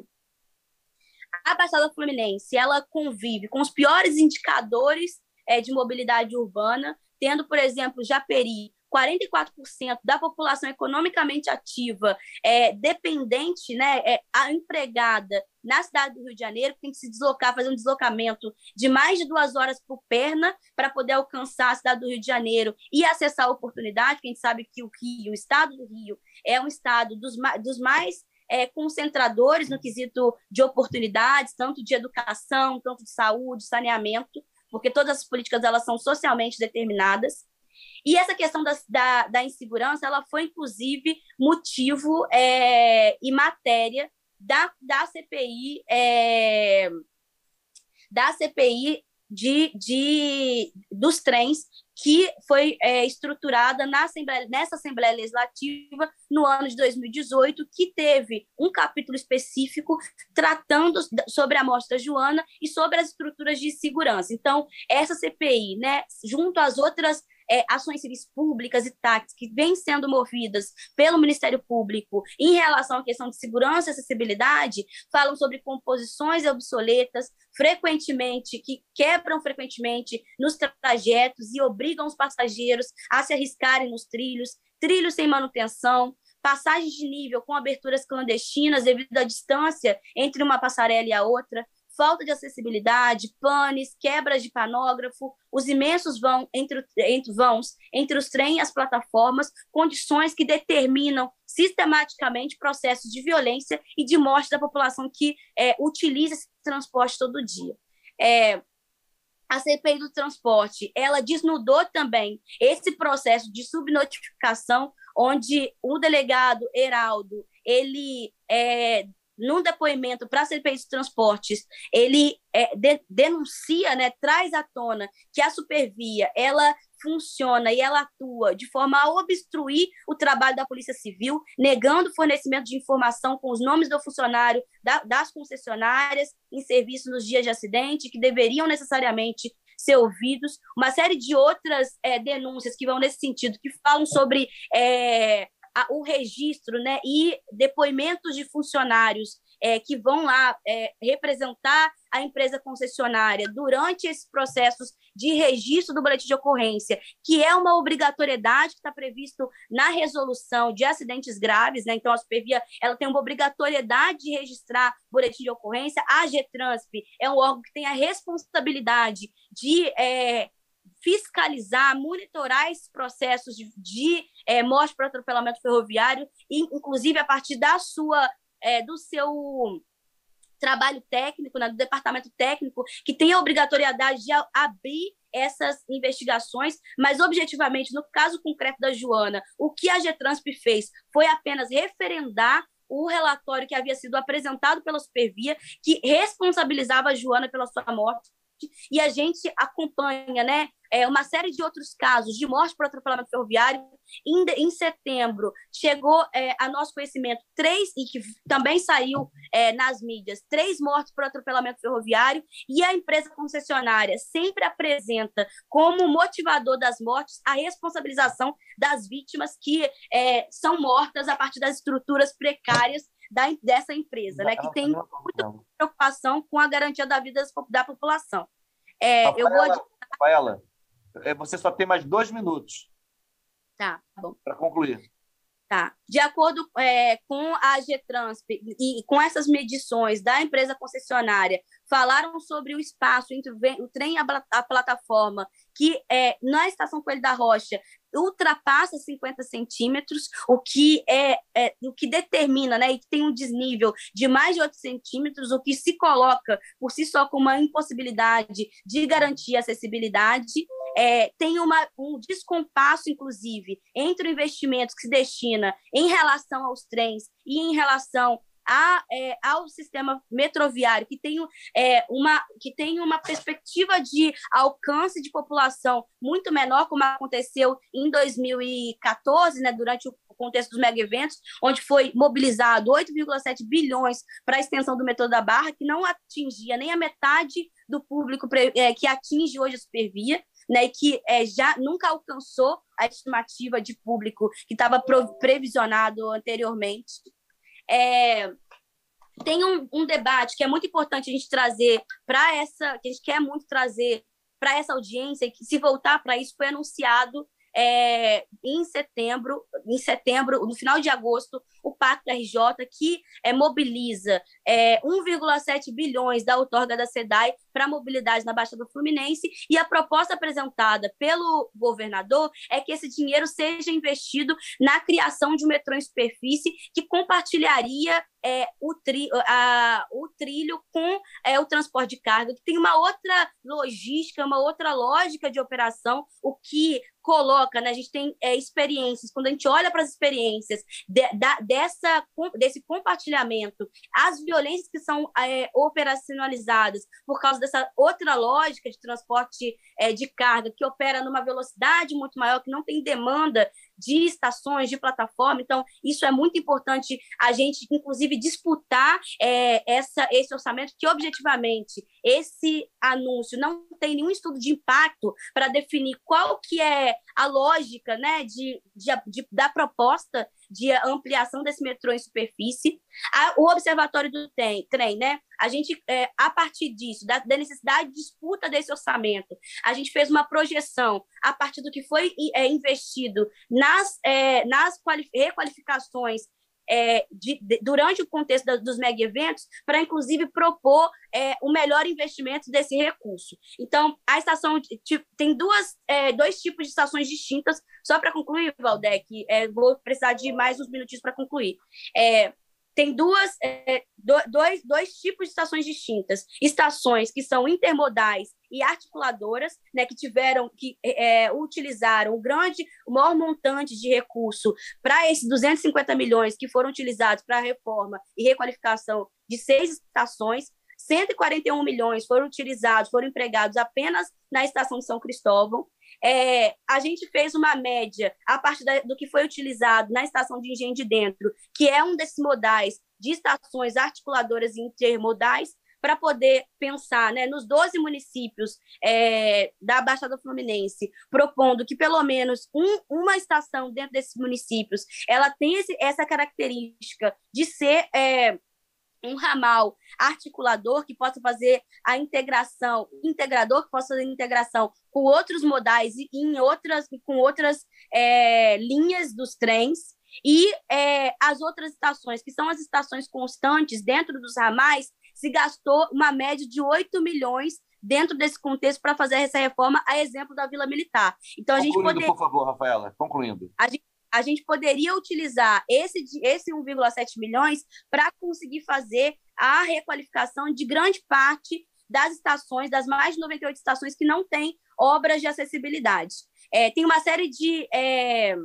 A Baixada Fluminense, ela convive com os piores indicadores é, de mobilidade urbana, tendo, por exemplo, Japeri, quarenta e quatro por cento da população economicamente ativa é, dependente, né, é, a empregada na cidade do Rio de Janeiro, que tem que se deslocar, fazer um deslocamento de mais de duas horas por perna para poder alcançar a cidade do Rio de Janeiro e acessar a oportunidade, porque a gente sabe que o Rio, o estado do Rio, é um estado dos, dos mais É, concentradores no quesito de oportunidades, tanto de educação, tanto de saúde, saneamento, porque todas as políticas elas são socialmente determinadas. E essa questão da, da, da insegurança ela foi, inclusive, motivo é, e matéria da, da C P I, é, da C P I de, de, dos trens, que foi é, estruturada na Assembleia, nessa Assembleia Legislativa no ano de dois mil e dezoito, que teve um capítulo específico tratando sobre a morte da Joana e sobre as estruturas de segurança. Então, essa C P I, né, junto às outras é, ações civis públicas e táticas que vêm sendo movidas pelo Ministério Público em relação à questão de segurança e acessibilidade, falam sobre composições obsoletas, frequentemente, que quebram frequentemente nos trajetos e obrigam os passageiros a se arriscarem nos trilhos, trilhos sem manutenção, passagens de nível com aberturas clandestinas devido à distância entre uma passarela e a outra, falta de acessibilidade, panes, quebras de panógrafo, os imensos vão entre, entre, vãos entre os trens e as plataformas, condições que determinam sistematicamente processos de violência e de morte da população que é, utiliza esse transporte todo dia. É, a C P I do transporte, ela desnudou também esse processo de subnotificação, onde o delegado Heraldo, ele, é, num depoimento para a C P I dos transportes, ele é, de, denuncia, né, traz à tona que a Supervia, ela funciona e ela atua de forma a obstruir o trabalho da Polícia Civil, negando o fornecimento de informação com os nomes do funcionário da, das concessionárias em serviço nos dias de acidente, que deveriam necessariamente ser ouvidos, uma série de outras é, denúncias que vão nesse sentido, que falam sobre é, a, o registro, né, e depoimentos de funcionários é, que vão lá é, representar a empresa concessionária durante esses processos de registro do boletim de ocorrência, que é uma obrigatoriedade que está previsto na resolução de acidentes graves, né? Então, a Supervia, ela tem uma obrigatoriedade de registrar boletim de ocorrência. A Getransp é um órgão que tem a responsabilidade de é, fiscalizar, monitorar esses processos de, de é, morte por atropelamento ferroviário, e, inclusive, a partir da sua, é, do seu trabalho técnico, né, do departamento técnico, que tem a obrigatoriedade de abrir essas investigações, mas, objetivamente, no caso concreto da Joana, o que a Getransp fez foi apenas referendar o relatório que havia sido apresentado pela Supervia, que responsabilizava a Joana pela sua morte, e a gente acompanha, né, é, uma série de outros casos de morte por atropelamento ferroviário. Em, em setembro, chegou é, a nosso conhecimento três, e que também saiu é, nas mídias, três mortes por atropelamento ferroviário, e a empresa concessionária sempre apresenta como motivador das mortes a responsabilização das vítimas que é, são mortas a partir das estruturas precárias Da, dessa empresa, né, que tem muita preocupação com a garantia da vida da população. É, Rafaela, eu vou... Rafaela, você só tem mais dois minutos tá, tá bom. para concluir. Tá. De acordo é, com a Getransp e com essas medições da empresa concessionária, falaram sobre o espaço entre o trem e a, a plataforma, que é, na Estação Coelho da Rocha ultrapassa cinquenta centímetros, o que, é, é, o que determina, né, e que tem um desnível de mais de oito centímetros, o que se coloca por si só com uma impossibilidade de garantir acessibilidade. É, tem uma, um descompasso, inclusive, entre o investimento que se destina em relação aos trens e em relação a, é, ao sistema metroviário, que tem, é, uma, que tem uma perspectiva de alcance de população muito menor, como aconteceu em dois mil e quatorze, né, durante o contexto dos mega-eventos, onde foi mobilizado oito vírgula sete bilhões para a extensão do metrô da Barra, que não atingia nem a metade do público é, que atinge hoje a Supervia, né, e que é, já nunca alcançou a estimativa de público que estava previsionado anteriormente. É, tem um, um debate que é muito importante a gente trazer para essa, que a gente quer muito trazer para essa audiência, e que, se voltar para isso, foi anunciado é, em setembro, em setembro, no final de agosto, o Pacto R J, que é, mobiliza é, um vírgula sete bilhões da outorga da SEDAI para a mobilidade na Baixada Fluminense, e a proposta apresentada pelo governador é que esse dinheiro seja investido na criação de um metrô em superfície que compartilharia é, o, tri, a, o trilho com é, o transporte de carga, que tem uma outra logística, uma outra lógica de operação, o que coloca, né, a gente tem é, experiências, quando a gente olha para as experiências de, da, dessa, desse compartilhamento, as violências que são é, operacionalizadas por causa dessa outra lógica de transporte é, de carga, que opera numa velocidade muito maior, que não tem demanda de estações, de plataforma. Então, isso é muito importante a gente, inclusive, disputar é, essa, esse orçamento, que, objetivamente, esse anúncio não tem nenhum estudo de impacto para definir qual que é a lógica, né, de, de, de, da proposta de ampliação desse metrô em superfície. A, o Observatório do trem, trem né, a gente, é, a partir disso, da, da necessidade de disputa desse orçamento, a gente fez uma projeção a partir do que foi é, investido nas, é, nas requalificações É, de, de, durante o contexto da, dos mega-eventos, para, inclusive, propor é, o melhor investimento desse recurso. Então, a estação tipo, tem duas, é, dois tipos de estações distintas. Só para concluir, Valdec, é, vou precisar de mais uns minutinhos para concluir. É, tem duas, é, dois, dois tipos de estações distintas. Estações que são intermodais e articuladoras, né, que tiveram, que é, utilizaram o grande, o maior montante de recurso para esses duzentos e cinquenta milhões que foram utilizados para a reforma e requalificação de seis estações. cento e quarenta e um milhões foram utilizados, foram empregados apenas na estação de São Cristóvão. É, a gente fez uma média a partir da, do que foi utilizado na estação de Engenho de Dentro, que é um desses modais de estações articuladoras e intermodais, para poder pensar, né, nos doze municípios é, da Baixada Fluminense, propondo que pelo menos um, uma estação dentro desses municípios ela tem esse, essa característica de ser... É, um ramal articulador que possa fazer a integração, integrador que possa fazer a integração com outros modais e em outras, com outras é, linhas dos trens, e é, as outras estações, que são as estações constantes dentro dos ramais, se gastou uma média de oito milhões dentro desse contexto para fazer essa reforma, a exemplo da Vila Militar. Então, a gente poderia... por favor, Rafaela, concluindo. A gente a gente poderia utilizar esse, esse um vírgula sete milhões para conseguir fazer a requalificação de grande parte das estações, das mais de noventa e oito estações que não têm obras de acessibilidade. É, tem uma série de... É,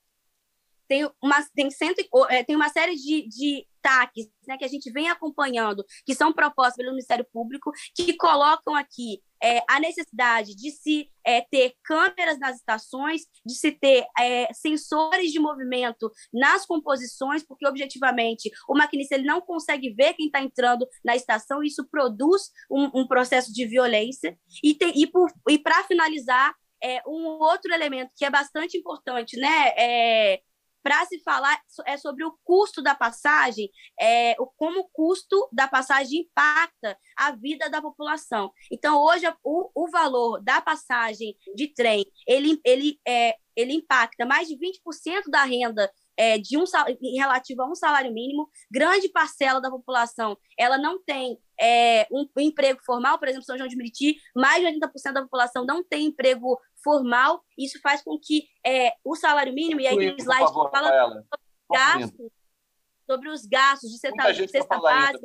tem, uma, tem, cento, é, tem uma série de, de T A Cs, né, que a gente vem acompanhando, que são propostas pelo Ministério Público, que colocam aqui é, a necessidade de se é, ter câmeras nas estações, de se ter é, sensores de movimento nas composições, porque, objetivamente, o maquinista ele não consegue ver quem está entrando na estação, e isso produz um, um processo de violência. E, tem, e, e para finalizar, é, um outro elemento que é bastante importante, né, é, para se falar é sobre o custo da passagem, é, o, como o custo da passagem impacta a vida da população. Então, hoje, o, o valor da passagem de trem, ele, ele, é, ele impacta mais de vinte por cento da renda é, de um, em relativo a um salário mínimo. Grande parcela da população ela não tem é, um, um emprego formal, por exemplo, São João de Meriti, mais de oitenta por cento da população não tem emprego formal. Isso faz com que é, o salário mínimo, e aí tem um slide favor, que fala sobre, gastos, sobre os gastos de cesta, cesta básica,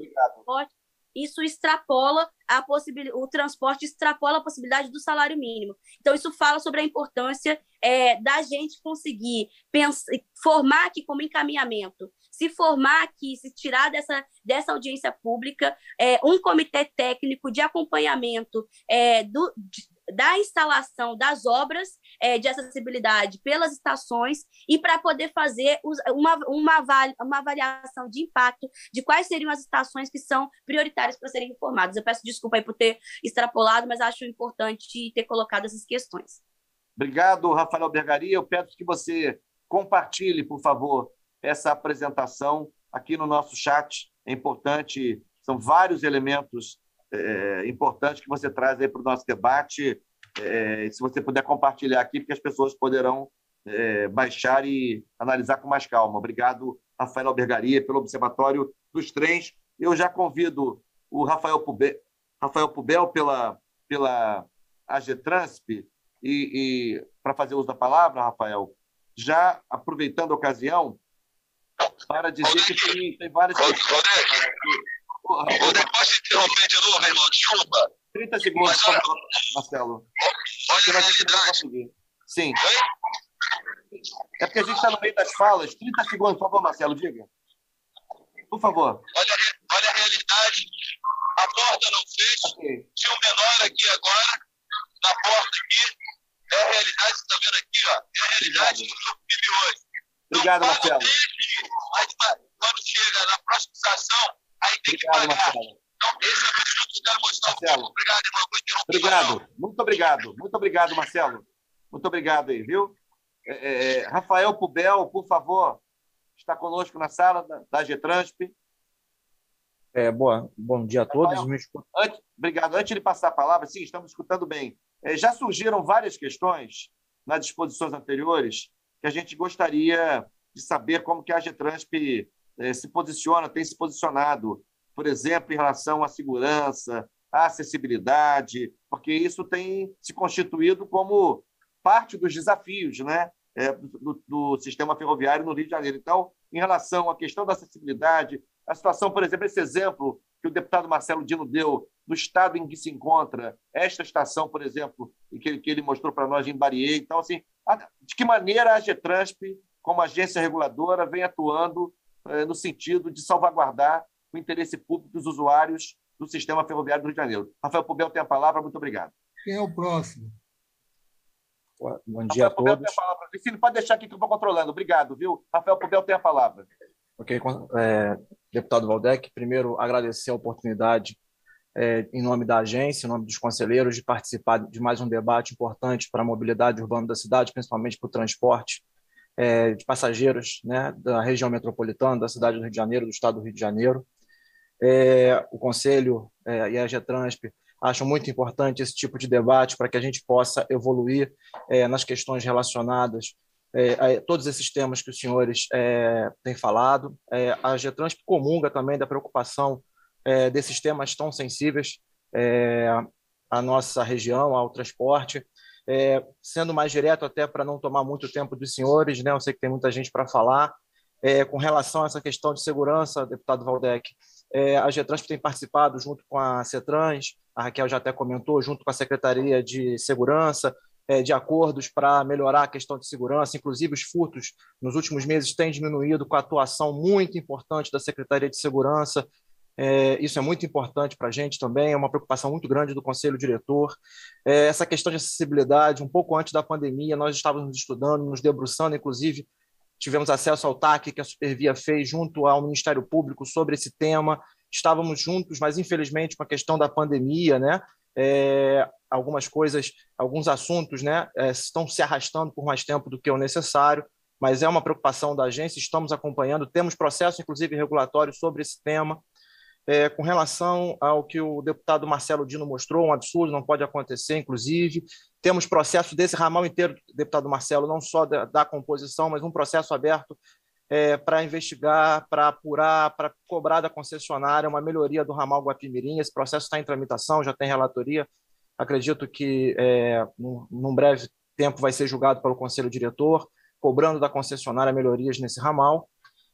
isso extrapola a possibilidade, o transporte extrapola a possibilidade do salário mínimo. Então, isso fala sobre a importância é, da gente conseguir pensar, formar aqui como encaminhamento, se formar aqui, se tirar dessa, dessa audiência pública é, um comitê técnico de acompanhamento é, do, de, da instalação das obras é, de acessibilidade pelas estações, e para poder fazer uma, uma, uma avaliação de impacto de quais seriam as estações que são prioritárias para serem reformadas. Eu peço desculpa aí por ter extrapolado, mas acho importante ter colocado essas questões. Obrigado, Rafael Albergaria. Eu peço que você compartilhe, por favor, essa apresentação aqui no nosso chat. É importante, são vários elementos É, importante que você traz aí para o nosso debate, é, se você puder compartilhar aqui, porque as pessoas poderão é, baixar e analisar com mais calma. Obrigado, Rafael Albergaria, pelo Observatório dos Trens. Eu já convido o Rafael Pubel, Rafael Pubel pela, pela AGETRANSP, e, e para fazer uso da palavra, Rafael, já aproveitando a ocasião, para dizer que tem, tem várias questões. Porra, eu posso interromper de novo, irmão? Desculpa. trinta segundos, Mas, olha, Marcelo. Olha a realidade. Sim. É porque a gente está no meio das falas. trinta segundos, por favor, Marcelo, diga. Por favor. Olha, olha a realidade. A porta não fecha. Okay. Tinha um menor aqui agora, na porta aqui. É a realidade, você está vendo aqui, ó. É a realidade do grupo que vive hoje. Obrigado, não Marcelo. Desde, mas quando chega na próxima estação, aí tem obrigado, que pagar. Marcelo. Então, esse é o minuto que eu quero mostrar. Marcelo. Obrigado, irmão. Obrigado. Muito obrigado. Muito obrigado, Marcelo. Muito obrigado aí, viu? É, é, Rafael Pubel, por favor, está conosco na sala da, da AGETRANSP. É, boa, bom dia a todos. Rafael, antes, obrigado. Antes de passar a palavra, sim, estamos escutando bem. É, já surgiram várias questões nas disposições anteriores que a gente gostaria de saber como que a AGETRANSP é, se posiciona, tem se posicionado, por exemplo, em relação à segurança, à acessibilidade, porque isso tem se constituído como parte dos desafios, né, é, do, do sistema ferroviário no Rio de Janeiro. Então, em relação à questão da acessibilidade, a situação, por exemplo, esse exemplo que o deputado Marcelo Dino deu do estado em que se encontra esta estação, por exemplo, e que ele, que ele mostrou para nós em Barier. Então, assim, de que maneira a Getransp, como agência reguladora, vem atuando eh, no sentido de salvaguardar o interesse público dos usuários do sistema ferroviário do Rio de Janeiro. Rafael Pubel tem a palavra, muito obrigado. Quem é o próximo? Bom dia a todos. Rafael Pubel tem a palavra. Licínio, pode deixar aqui que eu vou controlando. Obrigado, viu? Rafael Pubel tem a palavra. Ok, é, deputado Waldeck, primeiro agradecer a oportunidade, é, em nome da agência, em nome dos conselheiros, de participar de mais um debate importante para a mobilidade urbana da cidade, principalmente para o transporte é, de passageiros, né, da região metropolitana, da cidade do Rio de Janeiro, do estado do Rio de Janeiro. É, o Conselho é, e a Getransp acham muito importante esse tipo de debate para que a gente possa evoluir é, nas questões relacionadas É, todos esses temas que os senhores é, têm falado. É, a Getransp comunga também da preocupação é, desses temas tão sensíveis é, à nossa região, ao transporte. É, sendo mais direto, até para não tomar muito tempo dos senhores, né, eu sei que tem muita gente para falar, é, com relação a essa questão de segurança, deputado Waldeck, é, a Getransp tem participado junto com a CETRANS, a Raquel já até comentou, junto com a Secretaria de Segurança, de acordos para melhorar a questão de segurança, inclusive os furtos nos últimos meses têm diminuído com a atuação muito importante da Secretaria de Segurança. É, isso é muito importante para a gente também, é uma preocupação muito grande do Conselho Diretor. É, essa questão de acessibilidade, um pouco antes da pandemia, nós estávamos estudando, nos debruçando, inclusive tivemos acesso ao T A C que a Supervia fez junto ao Ministério Público sobre esse tema, estávamos juntos, mas infelizmente com a questão da pandemia, né, É, algumas coisas, alguns assuntos, né, é, estão se arrastando por mais tempo do que o necessário, mas é uma preocupação da agência, estamos acompanhando, temos processo, inclusive, regulatório sobre esse tema. É, com relação ao que o deputado Marcelo Dino mostrou, um absurdo, não pode acontecer, inclusive, temos processo desse ramal inteiro, deputado Marcelo, não só da, da composição, mas um processo aberto É, para investigar, para apurar, para cobrar da concessionária uma melhoria do ramal Guapimirim. Esse processo está em tramitação, já tem relatoria. Acredito que é, num, num breve tempo vai ser julgado pelo Conselho Diretor, cobrando da concessionária melhorias nesse ramal.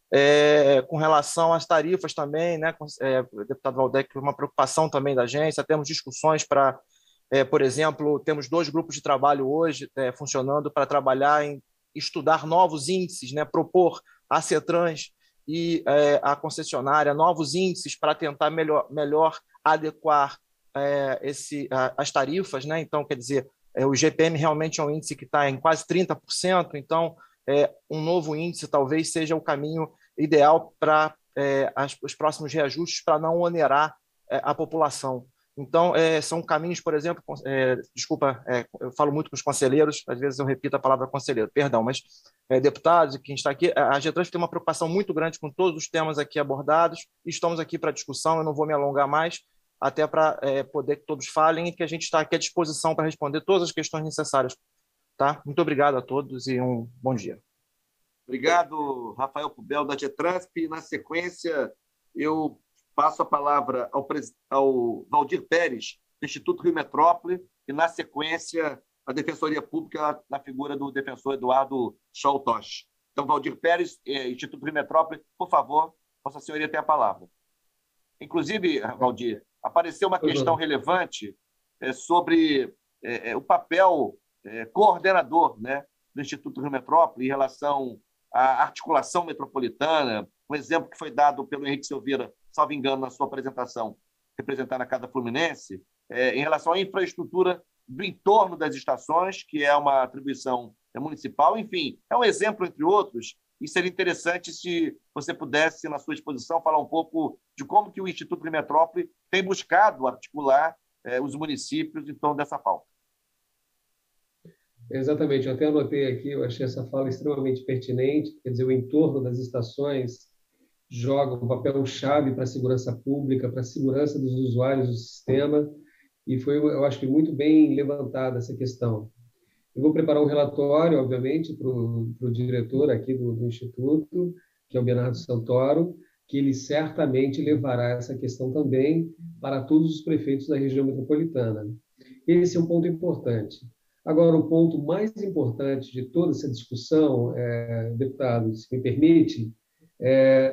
É, com relação às tarifas também, né, é, deputado Waldeck, uma preocupação também da agência, temos discussões para, é, por exemplo, temos dois grupos de trabalho hoje é, funcionando para trabalhar em estudar novos índices, né, propor a CETRANS e é, a concessionária novos índices para tentar melhor, melhor adequar é, esse, a, as tarifas, né? Então, quer dizer, é, o G P M realmente é um índice que está em quase trinta por cento, então é, um novo índice talvez seja o caminho ideal para é, as, os próximos reajustes para não onerar é, a população. Então, é, são caminhos, por exemplo, é, desculpa, é, eu falo muito com os conselheiros, às vezes eu repito a palavra conselheiro, perdão, mas é, deputados, quem está aqui, a Getransp tem uma preocupação muito grande com todos os temas aqui abordados, e estamos aqui para discussão, eu não vou me alongar mais, até para é, poder que todos falem e que a gente está aqui à disposição para responder todas as questões necessárias. Tá? Muito obrigado a todos e um bom dia. Obrigado, Rafael Pubel, da Getransp. Na sequência, eu passo a palavra ao, ao Valdir Pérez, do Instituto Rio Metrópole, e, na sequência, a Defensoria Pública, na figura do defensor Eduardo Scholl-Tosch. Então, Valdir Pérez, Instituto Rio Metrópole, por favor, Vossa Senhoria tem a palavra. Inclusive, Valdir, apareceu uma questão relevante é, sobre é, o papel é, coordenador, né, do Instituto Rio Metrópole em relação à articulação metropolitana, um exemplo que foi dado pelo Henrique Silveira, salvo engano, na sua apresentação, representando a Casa Fluminense, é, em relação à infraestrutura do entorno das estações, que é uma atribuição municipal. Enfim, é um exemplo, entre outros, e seria interessante se você pudesse, na sua exposição, falar um pouco de como que o Instituto Rio Metrópole tem buscado articular é, os municípios em torno dessa pauta. Exatamente, eu até anotei aqui, eu achei essa fala extremamente pertinente, quer dizer, o entorno das estações joga um papel-chave para a segurança pública, para a segurança dos usuários do sistema, e foi, eu acho que, muito bem levantada essa questão. Eu vou preparar um relatório, obviamente, para o diretor aqui do, do Instituto, que é o Bernardo Santoro, que ele certamente levará essa questão também para todos os prefeitos da região metropolitana. Esse é um ponto importante. Agora, o ponto mais importante de toda essa discussão, é, deputado, se me permite, É,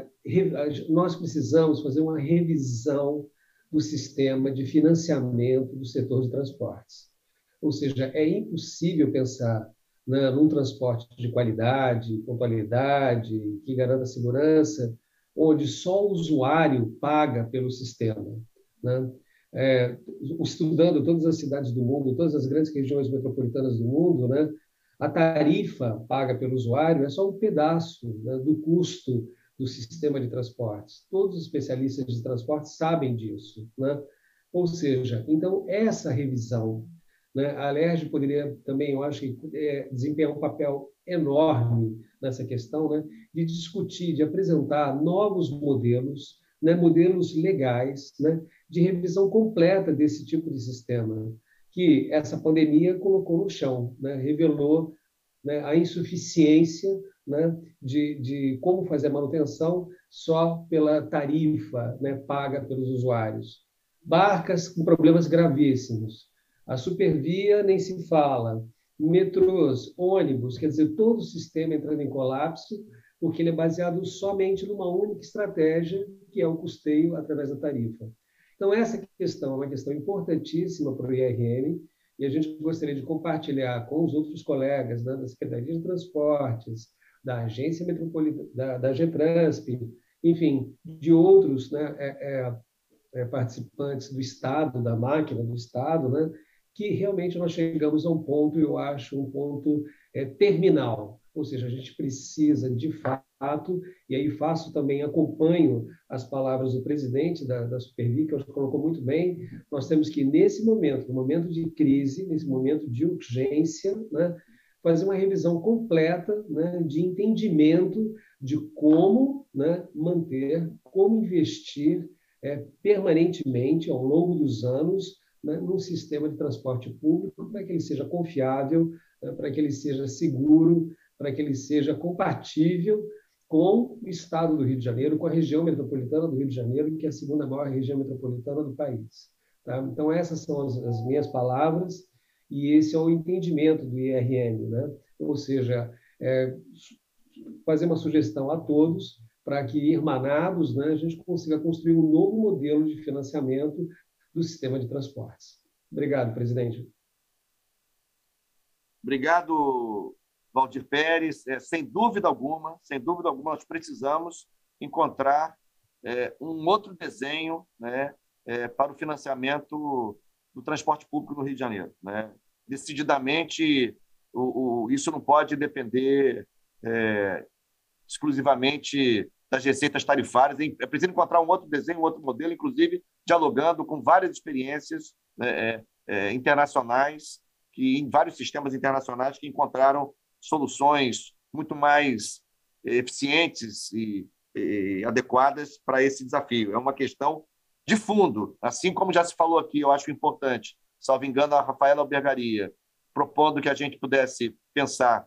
nós precisamos fazer uma revisão do sistema de financiamento do setor de transportes. Ou seja, é impossível pensar, né, num transporte de qualidade, pontualidade, que garanta segurança, onde só o usuário paga pelo sistema, né? É, estudando todas as cidades do mundo, todas as grandes regiões metropolitanas do mundo, né, a tarifa paga pelo usuário é só um pedaço, né, do custo do sistema de transportes. Todos os especialistas de transporte sabem disso, né? Ou seja, então, essa revisão, né, a Alerj poderia também, eu acho, que, é, desempenhar um papel enorme nessa questão, né, de discutir, de apresentar novos modelos, né, modelos legais, né, de revisão completa desse tipo de sistema, que essa pandemia colocou no chão, né, revelou, né, a insuficiência, né, de, de como fazer a manutenção só pela tarifa, né, paga pelos usuários. Barcas com problemas gravíssimos. A Supervia nem se fala. Metrôs, ônibus, quer dizer, todo o sistema entrando em colapso, porque ele é baseado somente numa única estratégia, que é o custeio através da tarifa. Então, essa questão é uma questão importantíssima para o I R M, e a gente gostaria de compartilhar com os outros colegas, né, da Secretaria de Transportes, da Agência Metropolitana, da, da GETRANSP, enfim, de outros, né, é, é, participantes do Estado, da máquina do Estado, né, que realmente nós chegamos a um ponto, eu acho, um ponto é, terminal. Ou seja, a gente precisa, de fato, e aí faço também, acompanho as palavras do presidente da, da Supervia, que eu colocou muito bem, nós temos que, nesse momento, no momento de crise, nesse momento de urgência, né, fazer uma revisão completa, né, de entendimento de como, né, manter, como investir é, permanentemente, ao longo dos anos, né, num sistema de transporte público, para que ele seja confiável, né, para que ele seja seguro, para que ele seja compatível com o Estado do Rio de Janeiro, com a região metropolitana do Rio de Janeiro, que é a segunda maior região metropolitana do país. Tá? Então, essas são as, as minhas palavras, e esse é o entendimento do I R M, né? Ou seja, é, fazer uma sugestão a todos para que, irmanados, né, a gente consiga construir um novo modelo de financiamento do sistema de transportes. Obrigado, presidente. Obrigado, Valdir Pérez. É, sem dúvida alguma, sem dúvida alguma, nós precisamos encontrar é, um outro desenho, né, é, para o financiamento do transporte público no Rio de Janeiro, né? Decididamente, o, o, isso não pode depender é, exclusivamente das receitas tarifárias. É preciso encontrar um outro desenho, um outro modelo, inclusive dialogando com várias experiências, né, é, é, internacionais, que, em vários sistemas internacionais que encontraram soluções muito mais eficientes e, e adequadas para esse desafio. É uma questão de fundo, assim como já se falou aqui, eu acho importante, salvo engano, a Rafaela Albergaria, propondo que a gente pudesse pensar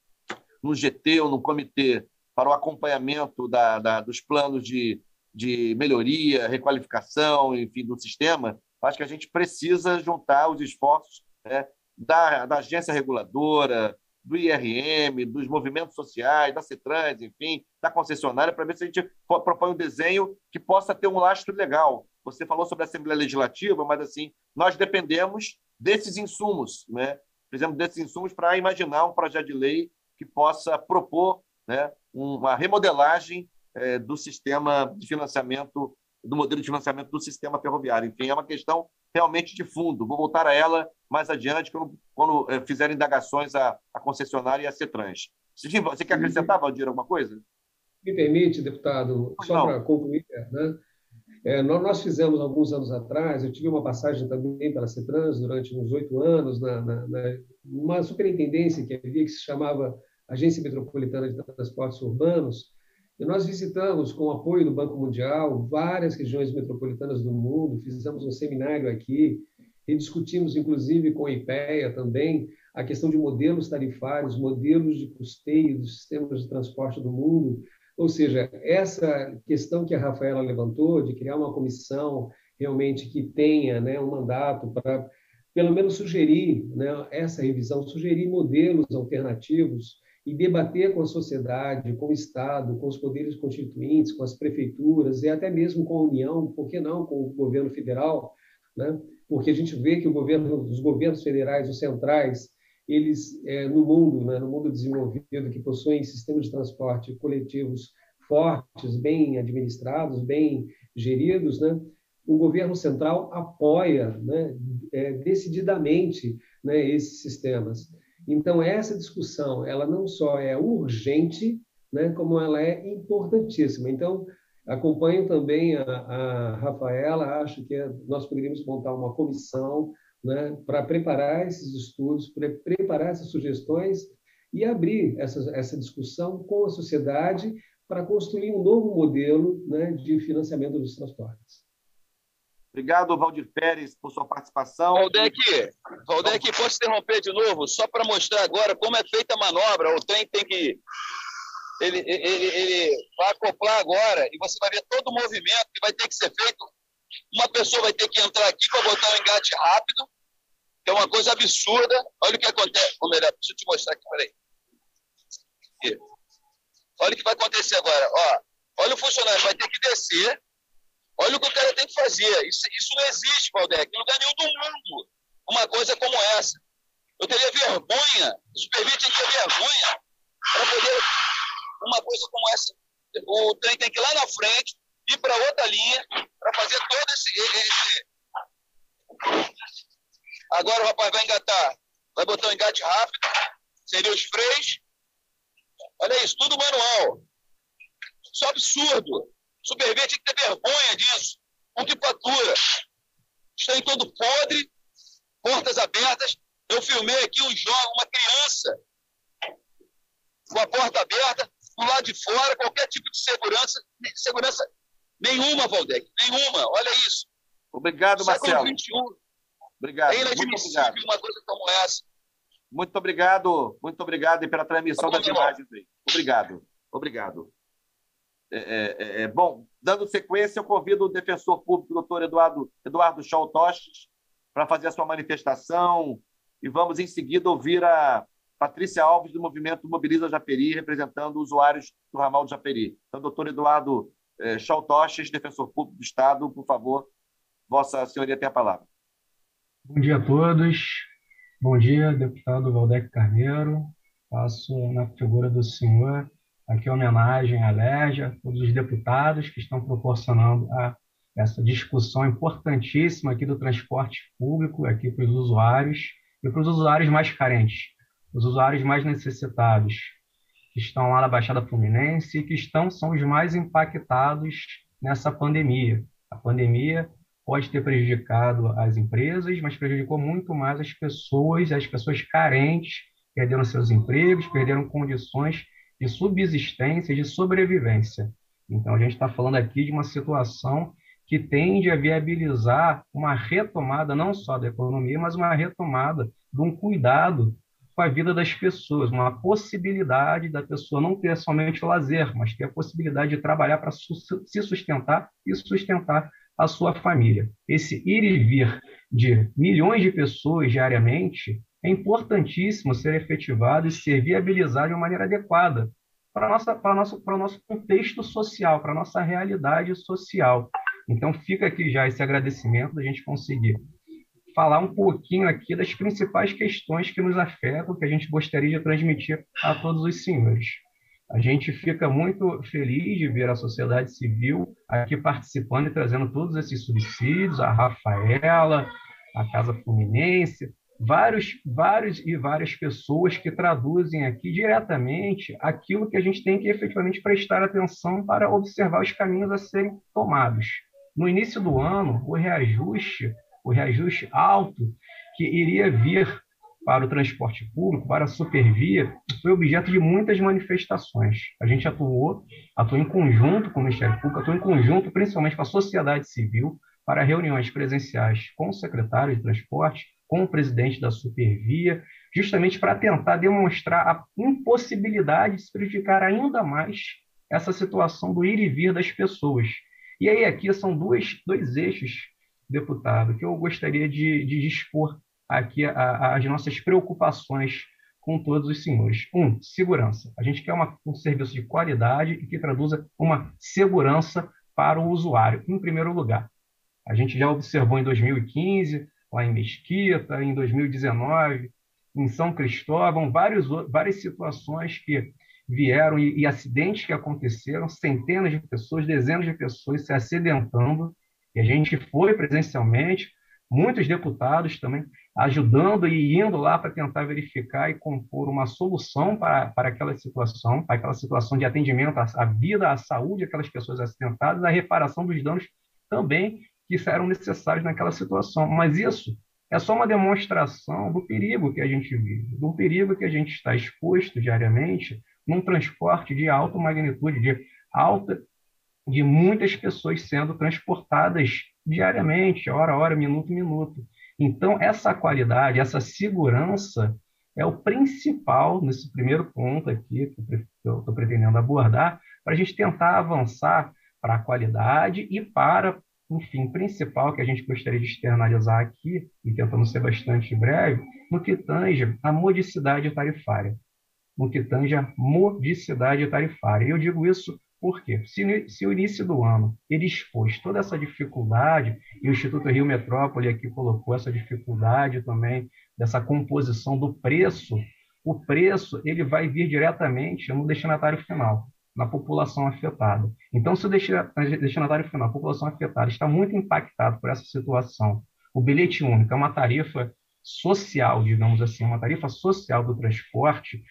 no G T ou no comitê para o acompanhamento da, da, dos planos de, de melhoria, requalificação, enfim, do sistema. Acho que a gente precisa juntar os esforços, né, da, da agência reguladora, do I R M, dos movimentos sociais, da CETRANS, enfim, da concessionária, para ver se a gente propõe um desenho que possa ter um lastro legal. Você falou sobre a Assembleia Legislativa, mas assim, nós dependemos desses insumos, né? Precisamos desses insumos para imaginar um projeto de lei que possa propor, né, uma remodelagem é, do sistema de financiamento, do modelo de financiamento do sistema ferroviário. Enfim, é uma questão realmente de fundo. Vou voltar a ela mais adiante, quando, quando é, fizerem indagações à, à concessionária e à CETRANS. Você quer acrescentar, Valdir, alguma coisa? Me permite, deputado, só para concluir, né? É, nós fizemos, alguns anos atrás, eu tive uma passagem também pela CETRANS durante uns oito anos, na, na, na, uma superintendência que havia, que se chamava Agência Metropolitana de Transportes Urbanos, e nós visitamos, com o apoio do Banco Mundial, várias regiões metropolitanas do mundo, fizemos um seminário aqui, e discutimos, inclusive, com a IPEA também, a questão de modelos tarifários, modelos de custeio dos sistemas de transporte do mundo. Ou seja, essa questão que a Rafaela levantou, de criar uma comissão realmente que tenha, né, um mandato para, pelo menos, sugerir, né, essa revisão, sugerir modelos alternativos, e debater com a sociedade, com o Estado, com os poderes constituintes, com as prefeituras e até mesmo com a União, por que não com o governo federal, né? Porque a gente vê que o governo, os governos federais, os centrais, eles, é, no mundo, né, no mundo desenvolvido, que possuem sistemas de transporte coletivos fortes, bem administrados, bem geridos, né, o governo central apoia, né, é, decididamente, né, esses sistemas. Então, essa discussão, ela não só é urgente, né, como ela é importantíssima. Então, acompanho também a, a Rafaela, acho que nós poderíamos montar uma comissão, né, para preparar esses estudos, para preparar essas sugestões e abrir essa, essa discussão com a sociedade para construir um novo modelo, né, de financiamento dos transportes. Obrigado, Valdir Pérez, por sua participação. Valdec, Valdec, posso interromper de novo? Só para mostrar agora como é feita a manobra. O trem tem que... Ele, ele, ele vai acoplar agora e você vai ver todo o movimento que vai ter que ser feito. Uma pessoa vai ter que entrar aqui para botar um engate rápido, que é uma coisa absurda. Olha o que acontece. Como ele é. Deixa eu te mostrar aqui, peraí. Aqui. Olha o que vai acontecer agora. Ó, olha o funcionário, vai ter que descer. Olha o que o cara tem que fazer. Isso, isso não existe, Valdec, em lugar nenhum do mundo. Uma coisa como essa. Eu teria vergonha, o supervisor tem que ter vergonha para poder... Uma coisa como essa. O trem tem que ir lá na frente, ir para outra linha, para fazer todo esse, esse... Agora o rapaz vai engatar, vai botar um engate rápido, seria os freios. Olha isso, tudo manual. Isso é absurdo. O supervisor tinha que ter vergonha disso. Com que fatura? Está em todo podre, portas abertas. Eu filmei aqui um jovem, uma criança, com a porta aberta, do lado de fora, qualquer tipo de segurança, segurança nenhuma, Valdec, nenhuma. Olha isso. Obrigado, Marcelo. vinte e um. Obrigado. É inadmissível obrigado. uma coisa como essa. Muito obrigado, muito obrigado pela transmissão Tá bom, das irmão. imagens aí. Obrigado, obrigado. É, é, é, bom, dando sequência, eu convido o defensor público, doutor Eduardo, Eduardo Chaltoches, para fazer a sua manifestação e vamos, em seguida, ouvir a Patrícia Alves, do movimento Mobiliza Japeri, representando usuários do ramal de Japeri. Então, doutor Eduardo eh, Chaltoches, defensor público do Estado, por favor, Vossa Senhoria tem a palavra. Bom dia a todos. Bom dia, deputado Valdec Carneiro. Faço na figura do senhor aqui a homenagem à Légia, a todos os deputados que estão proporcionando a essa discussão importantíssima aqui do transporte público, aqui para os usuários e para os usuários mais carentes, os usuários mais necessitados, que estão lá na Baixada Fluminense e que estão, são os mais impactados nessa pandemia. A pandemia pode ter prejudicado as empresas, mas prejudicou muito mais as pessoas, as pessoas carentes, perderam seus empregos, perderam condições de subsistência, de sobrevivência. Então, a gente está falando aqui de uma situação que tende a viabilizar uma retomada, não só da economia, mas uma retomada de um cuidado com a vida das pessoas, uma possibilidade da pessoa não ter somente o lazer, mas ter a possibilidade de trabalhar para se sustentar e sustentar a sua família. Esse ir e vir de milhões de pessoas diariamente é importantíssimo ser efetivado e ser viabilizado de uma maneira adequada para, nossa, para, nosso, para o nosso contexto social, para a nossa realidade social. Então, fica aqui já esse agradecimento da gente conseguir falar um pouquinho aqui das principais questões que nos afetam, que a gente gostaria de transmitir a todos os senhores. A gente fica muito feliz de ver a sociedade civil aqui participando e trazendo todos esses subsídios, a Rafaela, a Casa Fluminense, vários, vários e várias pessoas que traduzem aqui diretamente aquilo que a gente tem que efetivamente prestar atenção para observar os caminhos a serem tomados. No início do ano, o reajuste, o reajuste alto que iria vir para o transporte público, para a Supervia, foi objeto de muitas manifestações. A gente atuou, atuou em conjunto com o Ministério Público, atuou em conjunto principalmente com a sociedade civil, para reuniões presenciais com o secretário de Transporte, com o presidente da Supervia, justamente para tentar demonstrar a impossibilidade de se prejudicar ainda mais essa situação do ir e vir das pessoas. E aí aqui são dois, dois eixos, deputado, que eu gostaria de, de dispor aqui a, a, as nossas preocupações com todos os senhores. Um, segurança. A gente quer uma, um serviço de qualidade e que traduza uma segurança para o usuário, em primeiro lugar. A gente já observou em dois mil e quinze, lá em Mesquita, em dois mil e dezenove, em São Cristóvão, vários, várias situações que vieram e, e acidentes que aconteceram, centenas de pessoas, dezenas de pessoas se acidentando, e a gente foi presencialmente, muitos deputados também ajudando e indo lá para tentar verificar e compor uma solução para, para aquela situação, para aquela situação de atendimento à, à vida, à saúde daquelas pessoas acidentadas, a reparação dos danos também que eram necessários naquela situação. Mas isso é só uma demonstração do perigo que a gente vive, do perigo que a gente está exposto diariamente num transporte de alta magnitude, de alta, de muitas pessoas sendo transportadas diariamente, hora a hora, minuto a minuto. Então, essa qualidade, essa segurança é o principal, nesse primeiro ponto aqui, que eu estou pretendendo abordar, para a gente tentar avançar para a qualidade e para, enfim, principal que a gente gostaria de externalizar aqui, e tentando ser bastante breve, no que tange a modicidade tarifária. No que tange a modicidade tarifária. E eu digo isso porque, se, se o início do ano ele expôs toda essa dificuldade, e o Instituto Rio Metrópole aqui colocou essa dificuldade também, dessa composição do preço, o preço ele vai vir diretamente no destinatário final, na população afetada. Então, se o destinatário final, a população afetada, está muito impactado por essa situação, o bilhete único é uma tarifa social, digamos assim, uma tarifa social do transporte,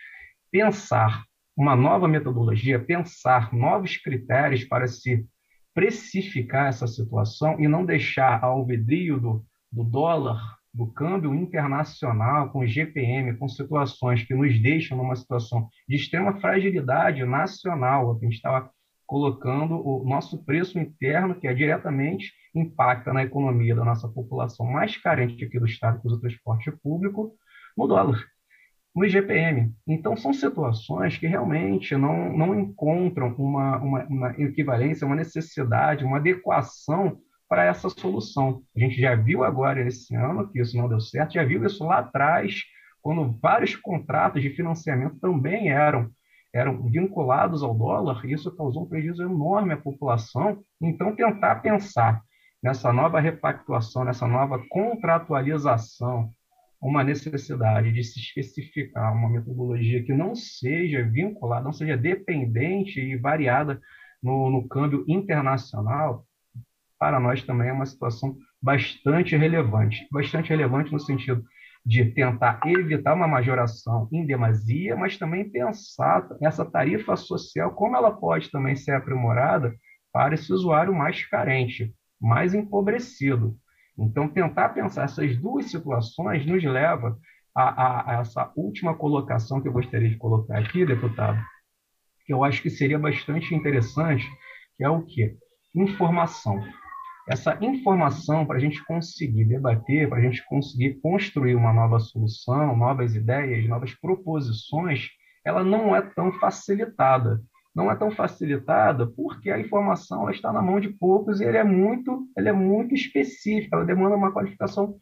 pensar uma nova metodologia, pensar novos critérios para se precificar essa situação e não deixar ao albedrio do, do dólar, do câmbio internacional, com G P M, com situações que nos deixam numa situação de extrema fragilidade nacional. A gente estava colocando o nosso preço interno, que é diretamente impacta na economia da nossa população mais carente aqui do Estado, que usa o transporte público, no dólar, no G P M. Então, são situações que realmente não, não encontram uma, uma, uma equivalência, uma necessidade, uma adequação para essa solução. A gente já viu agora, esse ano, que isso não deu certo, já viu isso lá atrás, quando vários contratos de financiamento também eram, eram vinculados ao dólar, e isso causou um prejuízo enorme à população. Então, tentar pensar nessa nova repactuação, nessa nova contratualização, uma necessidade de se especificar uma metodologia que não seja vinculada, não seja dependente e variada no, no câmbio internacional, para nós também é uma situação bastante relevante. Bastante relevante no sentido de tentar evitar uma majoração em demasia, mas também pensar essa tarifa social, como ela pode também ser aprimorada para esse usuário mais carente, mais empobrecido. Então, tentar pensar essas duas situações nos leva a, a, a essa última colocação que eu gostaria de colocar aqui, deputado, que eu acho que seria bastante interessante, que é o quê? Informação. Essa informação, para a gente conseguir debater, para a gente conseguir construir uma nova solução, novas ideias, novas proposições, ela não é tão facilitada. Não é tão facilitada porque a informação ela está na mão de poucos e ela é muito, ela é muito específica, ela demanda uma qualificação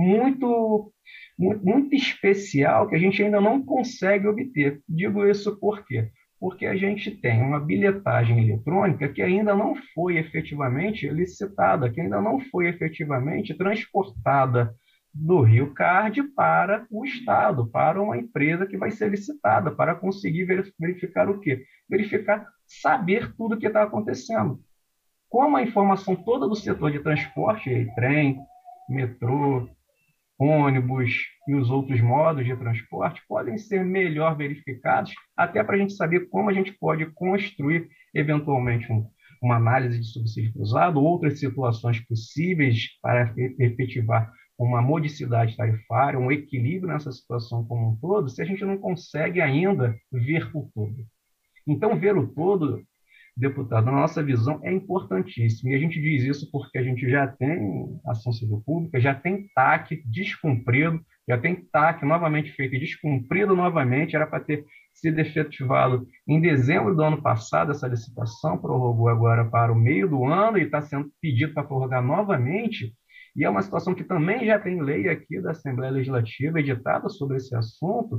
muito, muito, muito especial que a gente ainda não consegue obter. Digo isso por quê? Porque a gente tem uma bilhetagem eletrônica que ainda não foi efetivamente licitada, que ainda não foi efetivamente transportada do Rio Card para o Estado, para uma empresa que vai ser licitada, para conseguir verificar o quê? Verificar, saber tudo o que está acontecendo. Como a informação toda do setor de transporte, trem, metrô, ônibus e os outros modos de transporte podem ser melhor verificados, até para a gente saber como a gente pode construir, eventualmente, um, uma análise de subsídio cruzado, outras situações possíveis para efetivar uma modicidade tarifária, um equilíbrio nessa situação como um todo, se a gente não consegue ainda ver o todo. Então, ver o todo, deputado, na nossa visão, é importantíssimo. E a gente diz isso porque a gente já tem ação civil pública, já tem T A C descumprido, já tem T A C novamente feito e descumprido novamente, era para ter sido efetivado em dezembro do ano passado, essa licitação prorrogou agora para o meio do ano e está sendo pedido para prorrogar novamente. E é uma situação que também já tem lei aqui da Assembleia Legislativa editada sobre esse assunto,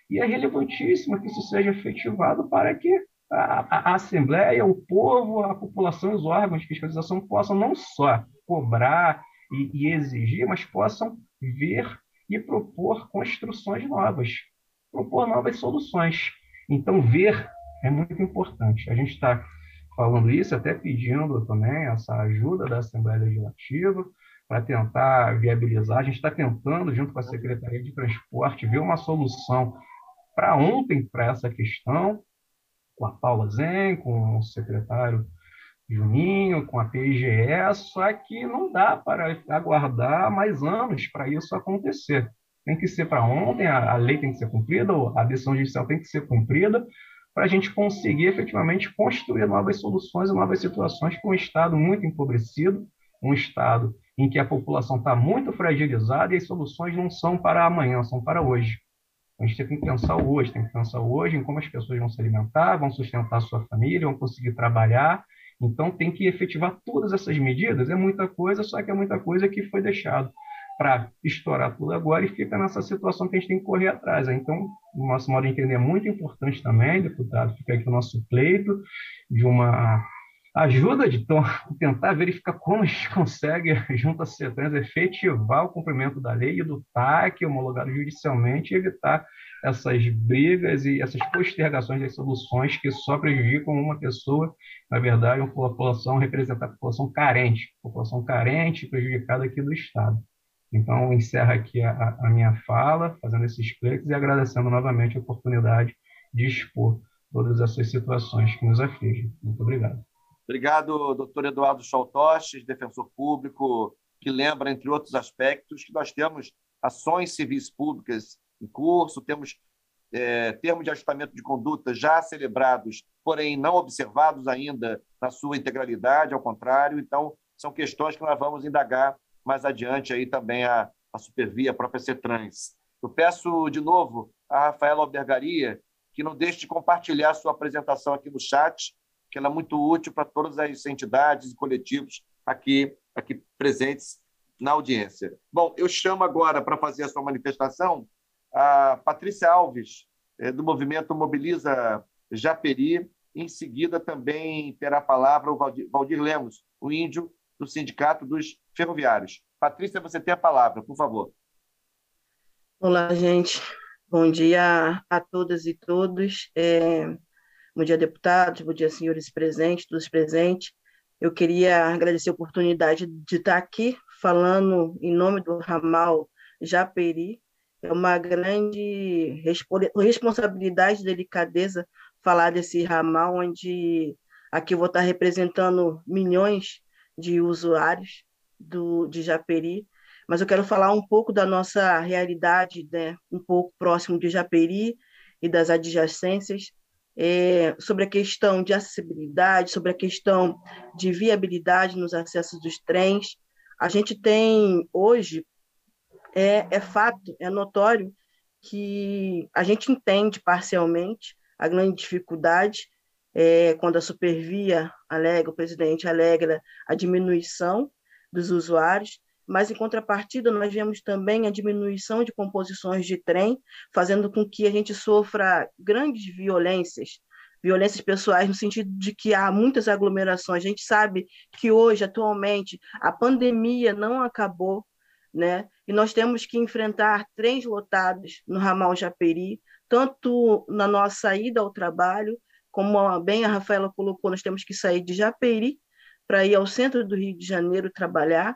E é relevantíssimo que isso seja efetivado para que a, a Assembleia, o povo, a população e os órgãos de fiscalização possam não só cobrar e, e exigir, mas possam ver e propor construções novas, propor novas soluções. Então, ver é muito importante. A gente está falando isso, até pedindo também essa ajuda da Assembleia Legislativa para tentar viabilizar. A gente está tentando, junto com a Secretaria de Transporte, ver uma solução para ontem para essa questão, com a Paula Zen, com o secretário Juninho, com a P I G E, só que não dá para aguardar mais anos para isso acontecer. Tem que ser para ontem, a, a lei tem que ser cumprida, a decisão judicial tem que ser cumprida, para a gente conseguir efetivamente construir novas soluções e novas situações para um Estado muito empobrecido, um Estado em que a população está muito fragilizada e as soluções não são para amanhã, são para hoje. A gente tem que pensar hoje, tem que pensar hoje em como as pessoas vão se alimentar, vão sustentar a sua família, vão conseguir trabalhar. Então, tem que efetivar todas essas medidas. É muita coisa, só que é muita coisa que foi deixado para estourar tudo agora e fica nessa situação que a gente tem que correr atrás. Então, no nosso modo de entender, é muito importante também, deputado, fica aqui o nosso pleito de uma ajuda de tentar verificar como a gente consegue, junto à CETRANS, efetivar o cumprimento da lei e do T A C, homologado judicialmente, e evitar essas brigas e essas postergações das soluções que só prejudicam uma pessoa, na verdade, uma população, representar a população carente, população carente prejudicada aqui do Estado. Então, encerro aqui a, a minha fala, fazendo esses pleitos e agradecendo novamente a oportunidade de expor todas essas situações que nos afligem. Muito obrigado. Obrigado, doutor Eduardo Chaltoches, defensor público, que lembra, entre outros aspectos, que nós temos ações civis públicas em curso, temos é, termos de ajustamento de conduta já celebrados, porém não observados ainda na sua integralidade, ao contrário. Então, são questões que nós vamos indagar mais adiante aí também a, a Supervia, a própria CETRANS. Eu peço de novo a Rafaela Albergaria que não deixe de compartilhar a sua apresentação aqui no chat, que ela é muito útil para todas as entidades e coletivos aqui, aqui presentes na audiência. Bom, eu chamo agora para fazer a sua manifestação a Patrícia Alves, do movimento Mobiliza Japeri. Em seguida, também terá a palavra o Valdir, Valdir Lemos, o índio do Sindicato dos Ferroviários. Patrícia, você tem a palavra, por favor. Olá, gente. Bom dia a todas e todos. É... Bom dia, deputados, bom dia, senhores presentes, todos presentes. Eu queria agradecer a oportunidade de estar aqui falando em nome do ramal Japeri. É uma grande responsabilidade e delicadeza falar desse ramal, onde aqui eu vou estar representando milhões de usuários do, de Japeri, mas eu quero falar um pouco da nossa realidade, né, um pouco próximo de Japeri e das adjacências, É, sobre a questão de acessibilidade, sobre a questão de viabilidade nos acessos dos trens. A gente tem, hoje, é, é fato, é notório que a gente entende parcialmente a grande dificuldade é, quando a Supervia alega, o presidente alega a diminuição dos usuários, mas, em contrapartida, nós vemos também a diminuição de composições de trem, fazendo com que a gente sofra grandes violências, violências pessoais, no sentido de que há muitas aglomerações. A gente sabe que hoje, atualmente, a pandemia não acabou, né? E nós temos que enfrentar trens lotados no ramal Japeri, tanto na nossa ida ao trabalho, como bem a Rafaela colocou, nós temos que sair de Japeri para ir ao centro do Rio de Janeiro trabalhar,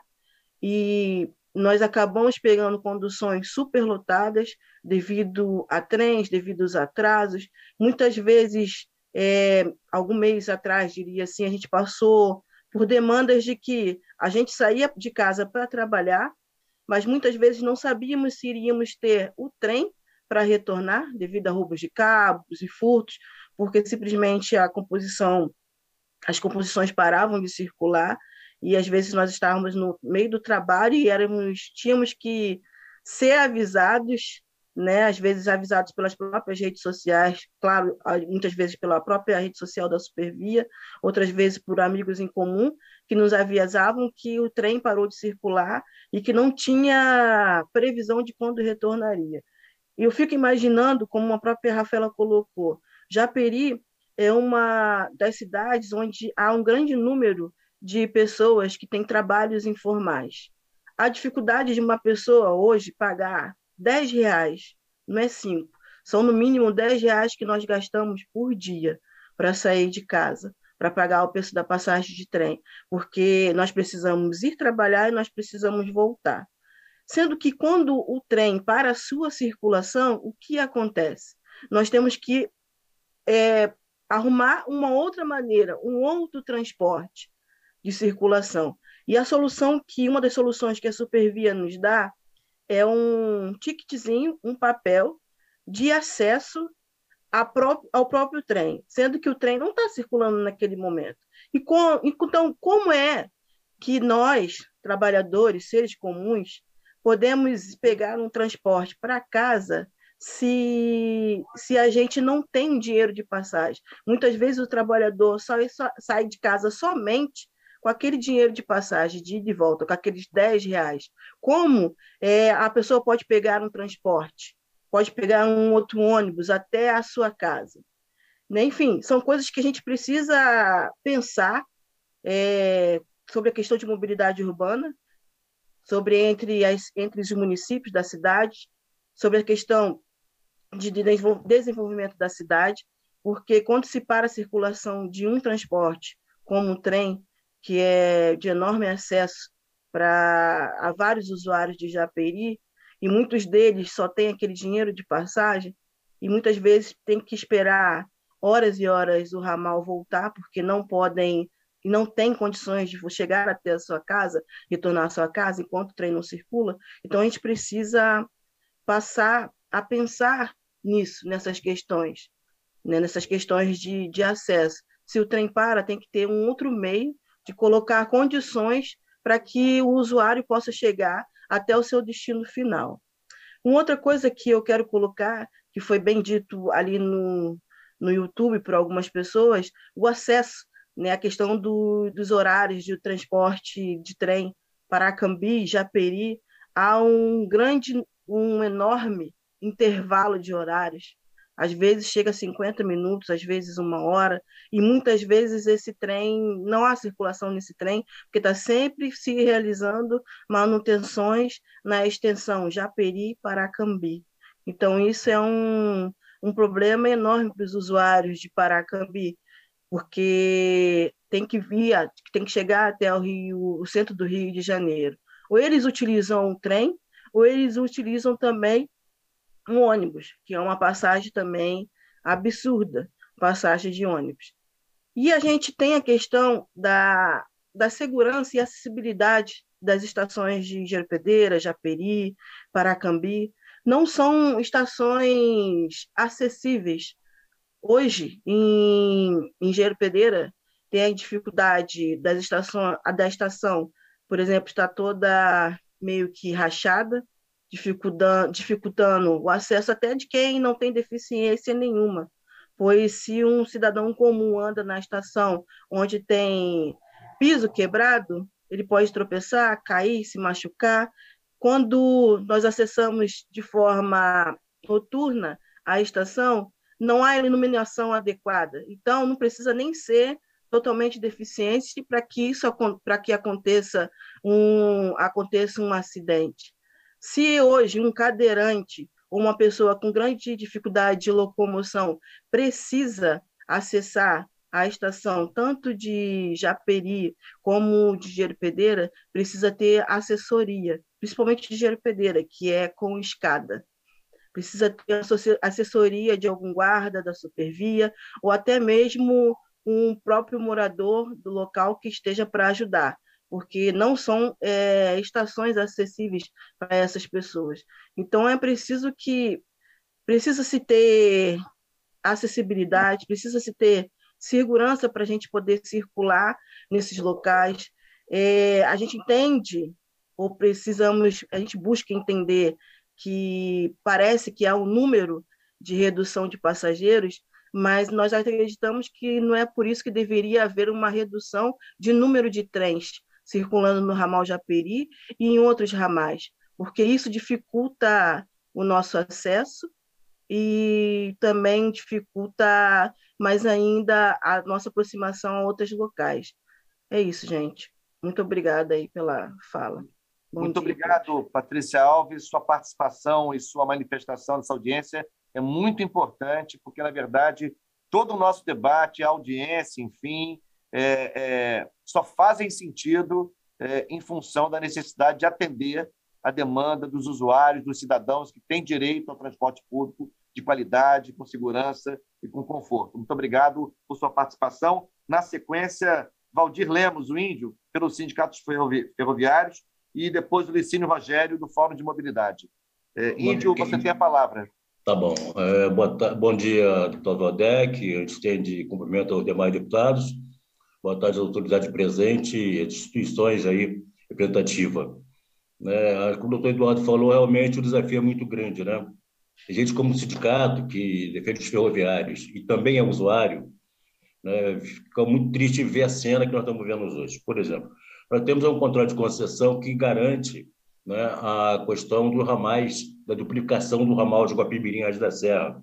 e nós acabamos pegando conduções superlotadas devido a trens, devido aos atrasos. Muitas vezes, é, algum mês atrás, diria assim, a gente passou por demandas de que a gente saía de casa para trabalhar, mas muitas vezes não sabíamos se iríamos ter o trem para retornar, devido a roubos de cabos e furtos, porque simplesmente a composição, as composições paravam de circular, e às vezes nós estávamos no meio do trabalho e éramos, tínhamos que ser avisados, né? Às vezes avisados pelas próprias redes sociais, claro, muitas vezes pela própria rede social da Supervia, outras vezes por amigos em comum, que nos avisavam que o trem parou de circular e que não tinha previsão de quando retornaria. E eu fico imaginando, como a própria Rafaela colocou, Japeri é uma das cidades onde há um grande número de pessoas que têm trabalhos informais. A dificuldade de uma pessoa hoje pagar dez reais, não é cinco, são no mínimo dez reais que nós gastamos por dia para sair de casa, para pagar o preço da passagem de trem, porque nós precisamos ir trabalhar e nós precisamos voltar. Sendo que quando o trem para a sua circulação, o que acontece? Nós temos que é, arrumar uma outra maneira, um outro transporte de circulação. E a solução que, uma das soluções que a Supervia nos dá é um ticketzinho, um papel de acesso ao próprio trem, sendo que o trem não está circulando naquele momento. E com, então, como é que nós, trabalhadores, seres comuns, podemos pegar um transporte para casa se, se a gente não tem dinheiro de passagem? Muitas vezes o trabalhador só, só sai de casa somente com aquele dinheiro de passagem, de ida e volta, com aqueles dez reais. Como é, a pessoa pode pegar um transporte? Pode pegar um outro ônibus até a sua casa? Enfim, são coisas que a gente precisa pensar é, sobre a questão de mobilidade urbana, sobre entre, as, entre os municípios da cidade, sobre a questão de desenvolvimento da cidade, porque quando se para a circulação de um transporte, como um trem, que é de enorme acesso para a vários usuários de Japeri, e muitos deles só têm aquele dinheiro de passagem, e muitas vezes tem que esperar horas e horas o ramal voltar, porque não podem e não têm condições de chegar até a sua casa, retornar à sua casa enquanto o trem não circula. Então, a gente precisa passar a pensar nisso, nessas questões, né? Nessas questões de, de acesso. Se o trem para, tem que ter um outro meio de colocar condições para que o usuário possa chegar até o seu destino final. Uma outra coisa que eu quero colocar, que foi bem dito ali no, no YouTube por algumas pessoas, o acesso, né, a questão do, dos horários de transporte de trem para Cambi, Japeri, há um grande, um enorme intervalo de horários. Às vezes chega a cinquenta minutos, às vezes uma hora, e muitas vezes esse trem, não há circulação nesse trem, porque está sempre se realizando manutenções na extensão Japeri para Cambi. Então, isso é um, um problema enorme para os usuários de Paracambi, porque tem que vir, tem que chegar até o Rio, o centro do Rio de Janeiro. Ou eles utilizam o trem, ou eles utilizam também um ônibus, que é uma passagem também absurda, passagem de ônibus. E a gente tem a questão da, da segurança e acessibilidade das estações de Jeripedeira, Japeri, Paracambi. Não são estações acessíveis. Hoje, em, em Jeripedeira, tem a dificuldade das estações, a da estação, por exemplo, está toda meio que rachada, dificultando, dificultando o acesso até de quem não tem deficiência nenhuma, pois se um cidadão comum anda na estação onde tem piso quebrado, ele pode tropeçar, cair, se machucar. Quando nós acessamos de forma noturna a estação, não há iluminação adequada, então não precisa nem ser totalmente deficiente para que isso para que aconteça um aconteça um acidente. Se hoje um cadeirante ou uma pessoa com grande dificuldade de locomoção precisa acessar a estação tanto de Japeri como de Jeripedeira, precisa ter assessoria, principalmente de Jeripedeira, que é com escada. Precisa ter assessoria de algum guarda da Supervia ou até mesmo um próprio morador do local que esteja para ajudar, porque não são é, estações acessíveis para essas pessoas. Então, é preciso que precisa-se ter acessibilidade, precisa-se ter segurança para a gente poder circular nesses locais. É, a gente entende, ou precisamos, a gente busca entender que parece que há um número de redução de passageiros, mas nós acreditamos que não é por isso que deveria haver uma redução de número de trens circulando no ramal Japeri e em outros ramais, porque isso dificulta o nosso acesso e também dificulta mais ainda a nossa aproximação a outros locais. É isso, gente. Muito obrigada aí pela fala. Bom Muito dia. obrigado, Patrícia Alves. Sua participação e sua manifestação nessa audiência é muito importante, porque, na verdade, todo o nosso debate, a audiência, enfim, é, é, só fazem sentido é, em função da necessidade de atender a demanda dos usuários, dos cidadãos que têm direito ao transporte público de qualidade, com segurança e com conforto. Muito obrigado por sua participação. Na sequência, Valdir Lemos, o Índio, pelo Sindicato dos Ferrovi Ferroviários, e depois o Licínio Rogério, do Fórum de Mobilidade. É, Índio, você tem a palavra. Tá bom. É, boa bom dia, deputado Valdec. Antes de cumprimento aos demais deputados. Boa tarde às autoridades presentes e às instituições aí representativas. É, como o doutor Eduardo falou, realmente o desafio é muito grande, né? A gente, como sindicato que defende os ferroviários e também é usuário, né, fica muito triste ver a cena que nós estamos vendo hoje. Por exemplo, nós temos um contrato de concessão que garante, né, a questão dos ramais, da duplicação do ramal de Guapimirim Ás da Serra.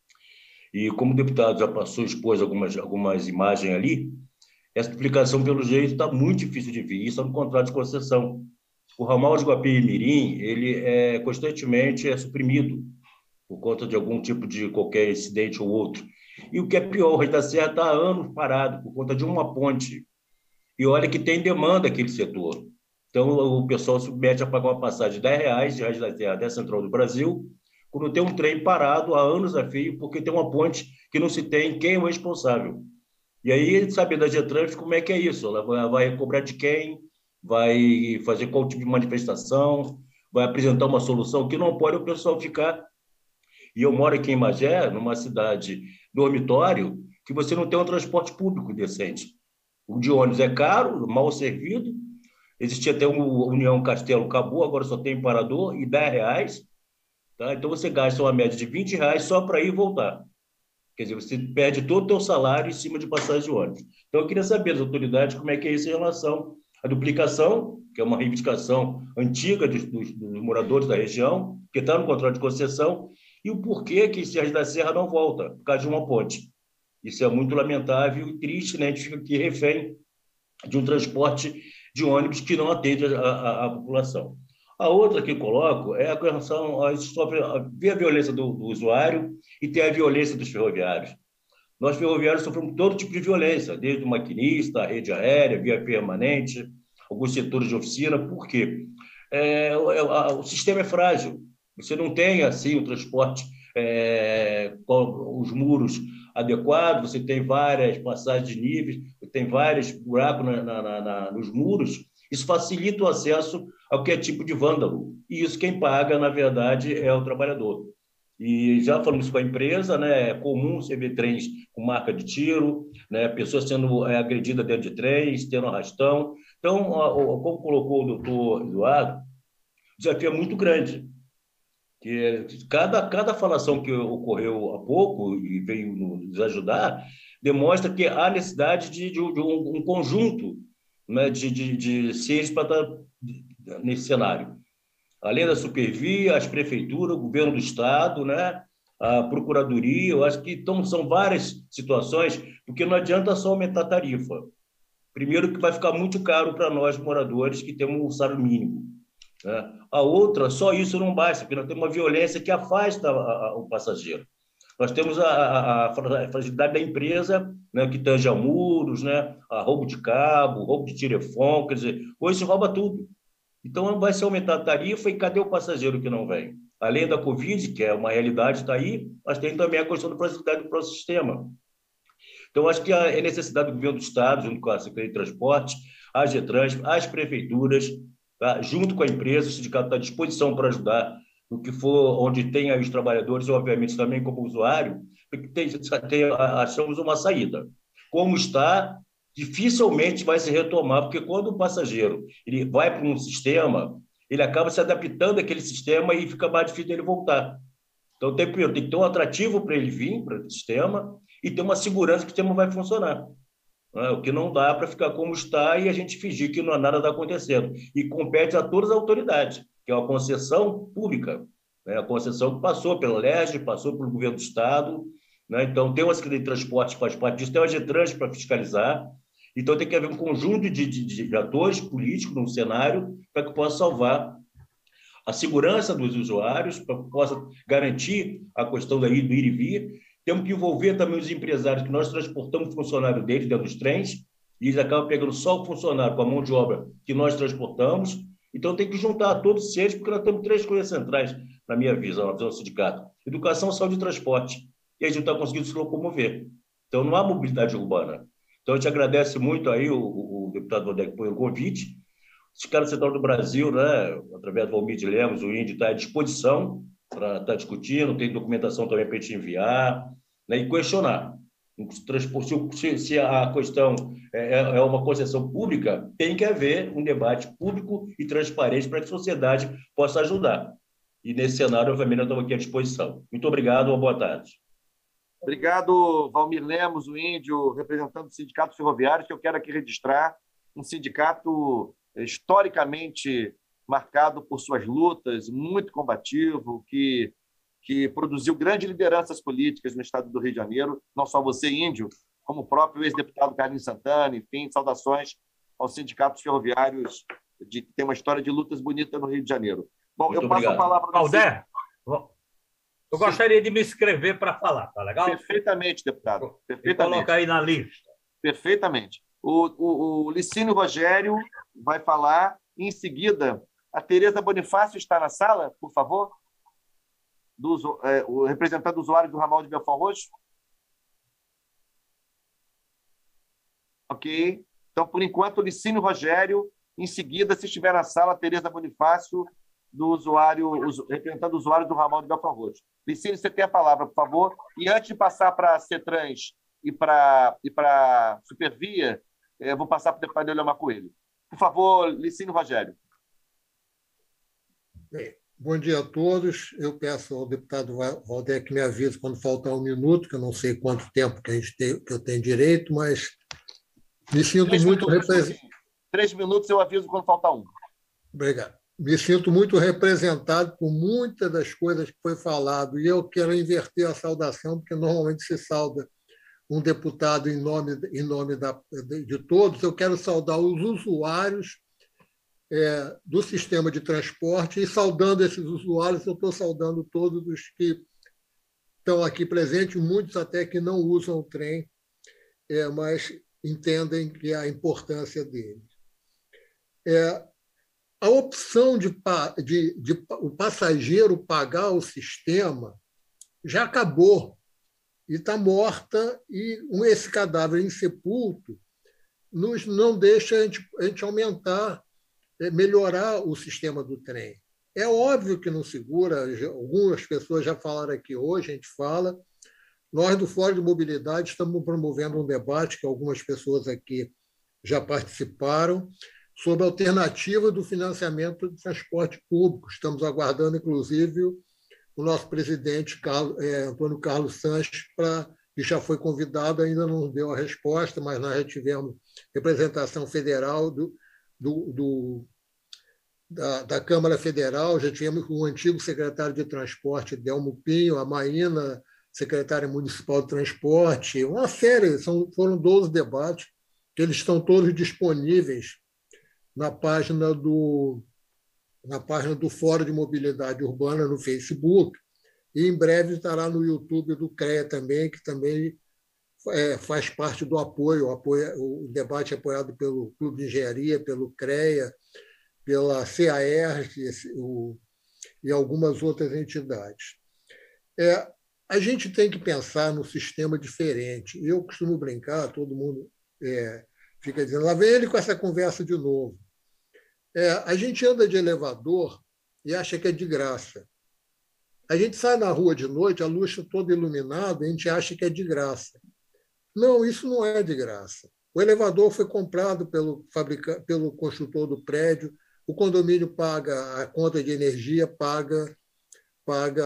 E como o deputado já passou, expôs algumas, algumas imagens ali, essa duplicação, pelo jeito, está muito difícil de ver. Isso é um contrato de concessão. O ramal de Guapimirim, ele é constantemente é suprimido por conta de algum tipo de qualquer incidente ou outro. E o que é pior, o Ás da Serra está há anos parado por conta de uma ponte. E olha que tem demanda aquele setor. Então, o pessoal submete a pagar uma passagem de dez reais de Ás da Serra até a Central do Brasil, quando tem um trem parado há anos a fio, porque tem uma ponte que não se tem quem é o responsável. E aí, sabe da Getrans, como é que é isso? Ela vai, vai cobrar de quem? Vai fazer qual tipo de manifestação? Vai apresentar uma solução que não pode o pessoal ficar. E eu moro aqui em Magé, numa cidade dormitório, que você não tem um transporte público decente. O de ônibus é caro, mal servido. Existia até uma União Castelo, acabou, agora só tem parador, e dez reais. Tá? Então, você gasta uma média de vinte reais só para ir e voltar. Quer dizer, você perde todo o seu salário em cima de passagem de ônibus. Então, eu queria saber das autoridades como é que é isso em relação à duplicação, que é uma reivindicação antiga dos, dos, dos moradores da região, que está no contrato de concessão, e o porquê que esse Ás da Serra não volta, por causa de uma ponte. Isso é muito lamentável e triste, né? A gente fica aqui refém de um transporte de ônibus que não atende a, a, a população. A outra que coloco é a relação a, a ver a violência do, do usuário e ter a violência dos ferroviários. Nós, ferroviários, sofremos todo tipo de violência, desde o maquinista, a rede aérea, via permanente, alguns setores de oficina. Por quê? É, é, a, o sistema é frágil. Você não tem, assim, o transporte é, com os muros adequados, você tem várias passagens de níveis, tem vários buracos na, na, na, nos muros. Isso facilita o acesso a qualquer tipo de vândalo. E isso quem paga, na verdade, é o trabalhador. E já falamos com a empresa, né, é comum você ver trens com marca de tiro, né, pessoas sendo é, agredidas dentro de trens, tendo arrastão. Então, como colocou o doutor Eduardo, o desafio é muito grande. Que cada, cada falação que ocorreu há pouco e veio nos ajudar demonstra que há necessidade de, de, de um, um conjunto, né, de, de, de seres para estar nesse cenário. Além da Supervia, as prefeituras, o governo do Estado, né, a Procuradoria, eu acho que então, são várias situações, porque não adianta só aumentar a tarifa. Primeiro que vai ficar muito caro para nós, moradores, que temos um salário mínimo. Né? A outra, só isso não basta, porque nós temos uma violência que afasta a, a, o passageiro. Nós temos a, a, a fragilidade da empresa, né, que tange a muros, né, a roubo de cabo, roubo de telefone, quer dizer, hoje se rouba tudo. Então, vai se aumentar a tarifa e cadê o passageiro que não vem? Além da Covid, que é uma realidade, está aí, mas tem também a questão da fragilidade do próprio sistema. Então, acho que é necessidade do governo do Estado, junto com a Secretaria de Transporte, a Getrans, as prefeituras, tá? Junto com a empresa, o sindicato está à disposição para ajudar no que for, onde tem aí os trabalhadores, e obviamente também como usuário, porque tem, tem, achamos uma saída. Como está, dificilmente vai se retomar, porque quando o passageiro ele vai para um sistema, ele acaba se adaptando àquele sistema e fica mais difícil ele voltar. Então, tem, tem que ter um atrativo para ele vir para o sistema e ter uma segurança que o sistema vai funcionar. Né? O que não dá para ficar como está e a gente fingir que não há nada está acontecendo. E compete a todas as autoridades, que é uma concessão pública. né? A concessão que passou pela L E R J, passou pelo governo do Estado, né? Então, tem uma Secretaria de Transporte que faz parte disso, tem uma GETRANS para fiscalizar. Então, tem que haver um conjunto de, de, de atores políticos no cenário para que possa salvar a segurança dos usuários, para que possa garantir a questão daí do ir e vir. Temos que envolver também os empresários, que nós transportamos funcionário deles dentro dos trens, e eles acabam pegando só o funcionário com a mão de obra que nós transportamos. Então, tem que juntar todos eles, porque nós temos três coisas centrais, na minha visão, na visão do sindicato: educação, saúde e transporte. E a gente não está conseguindo se locomover. Então, não há mobilidade urbana. Então, a gente agradece muito aí o, o deputado Valdec pelo convite. O Sindicato Central do Brasil, né, através do Valmir de Lemos, o Índio, está à disposição para estar discutindo, tem documentação também para a gente enviar, né, e questionar. Se, se a questão é, é uma concessão pública, tem que haver um debate público e transparente para que a sociedade possa ajudar. E, nesse cenário, obviamente, nós estamos aqui à disposição. Muito obrigado, uma boa tarde. Obrigado, Valmir Lemos, o Índio, representante do Sindicato Ferroviário, que eu quero aqui registrar, um sindicato historicamente marcado por suas lutas, muito combativo, que, que produziu grandes lideranças políticas no estado do Rio de Janeiro, não só você, Índio, como o próprio ex-deputado Carlinhos Santana. Enfim, saudações aos sindicatos ferroviários, de, que tem uma história de lutas bonita no Rio de Janeiro. Bom, muito eu passo obrigado. a palavra para você. Eu gostaria de me inscrever para falar, tá legal? Perfeitamente, deputado. Perfeitamente. Coloca aí na lista. Perfeitamente. O, o, o Licínio Rogério vai falar. Em seguida, a Tereza Bonifácio está na sala, por favor? Do, é, o representante do usuário do ramal de Belfort Roxo. Ok. Então, por enquanto, o Licínio Rogério. Em seguida, se estiver na sala, a Tereza Bonifácio, do usuário, representando o usuário do ramal de Belfort Roxo. Licínio, você tem a palavra, por favor. E antes de passar para a CETRANS e para e para Supervia, eu vou passar para o deputado Eliomar Coelho. Por favor, Licínio Rogério. Bem, bom dia a todos. Eu peço ao deputado Valdec que me avise quando faltar um minuto, que eu não sei quanto tempo que, a gente tem, que eu tenho direito, mas me sinto Três muito representado. Três minutos eu aviso quando faltar um. Obrigado. Me sinto muito representado por muitas das coisas que foi falado, e eu quero inverter a saudação, porque normalmente se sauda um deputado em nome, em nome da, de todos. Eu quero saudar os usuários é, do sistema de transporte, e saudando esses usuários, eu estou saudando todos os que estão aqui presentes, muitos até que não usam o trem, é, mas entendem que a importância dele. É, a opção de, de, de o passageiro pagar o sistema já acabou e está morta, e esse cadáver insepulto nos não deixa a gente, a gente aumentar, melhorar o sistema do trem. É óbvio que não segura, algumas pessoas já falaram aqui hoje, a gente fala. Nós, do Fórum de Mobilidade, estamos promovendo um debate, que algumas pessoas aqui já participaram, sobre a alternativa do financiamento do transporte público. Estamos aguardando, inclusive, o nosso presidente, Carlos, é, Antônio Carlos Sanches, pra, que já foi convidado, ainda não deu a resposta, mas nós já tivemos representação federal do, do, do, da, da Câmara Federal, já tivemos o antigo secretário de Transporte, Delmo Pinho, a Maína, secretária municipal de Transporte, uma série, são, foram doze debates, que eles estão todos disponíveis na página do, na página do Fórum de Mobilidade Urbana no Facebook, e em breve estará no YouTube do CREA também, que também é, faz parte do apoio, o, apoio, o debate é apoiado pelo Clube de Engenharia, pelo CREA, pela C A R o, e algumas outras entidades. É, a gente tem que pensar num sistema diferente. Eu costumo brincar, todo mundo é, fica dizendo, lá vem ele com essa conversa de novo. É, a gente anda de elevador e acha que é de graça. A gente sai na rua de noite, a luz está toda iluminada, e a gente acha que é de graça. Não, isso não é de graça. O elevador foi comprado pelo, fabrica... pelo construtor do prédio, o condomínio paga a conta de energia, paga, paga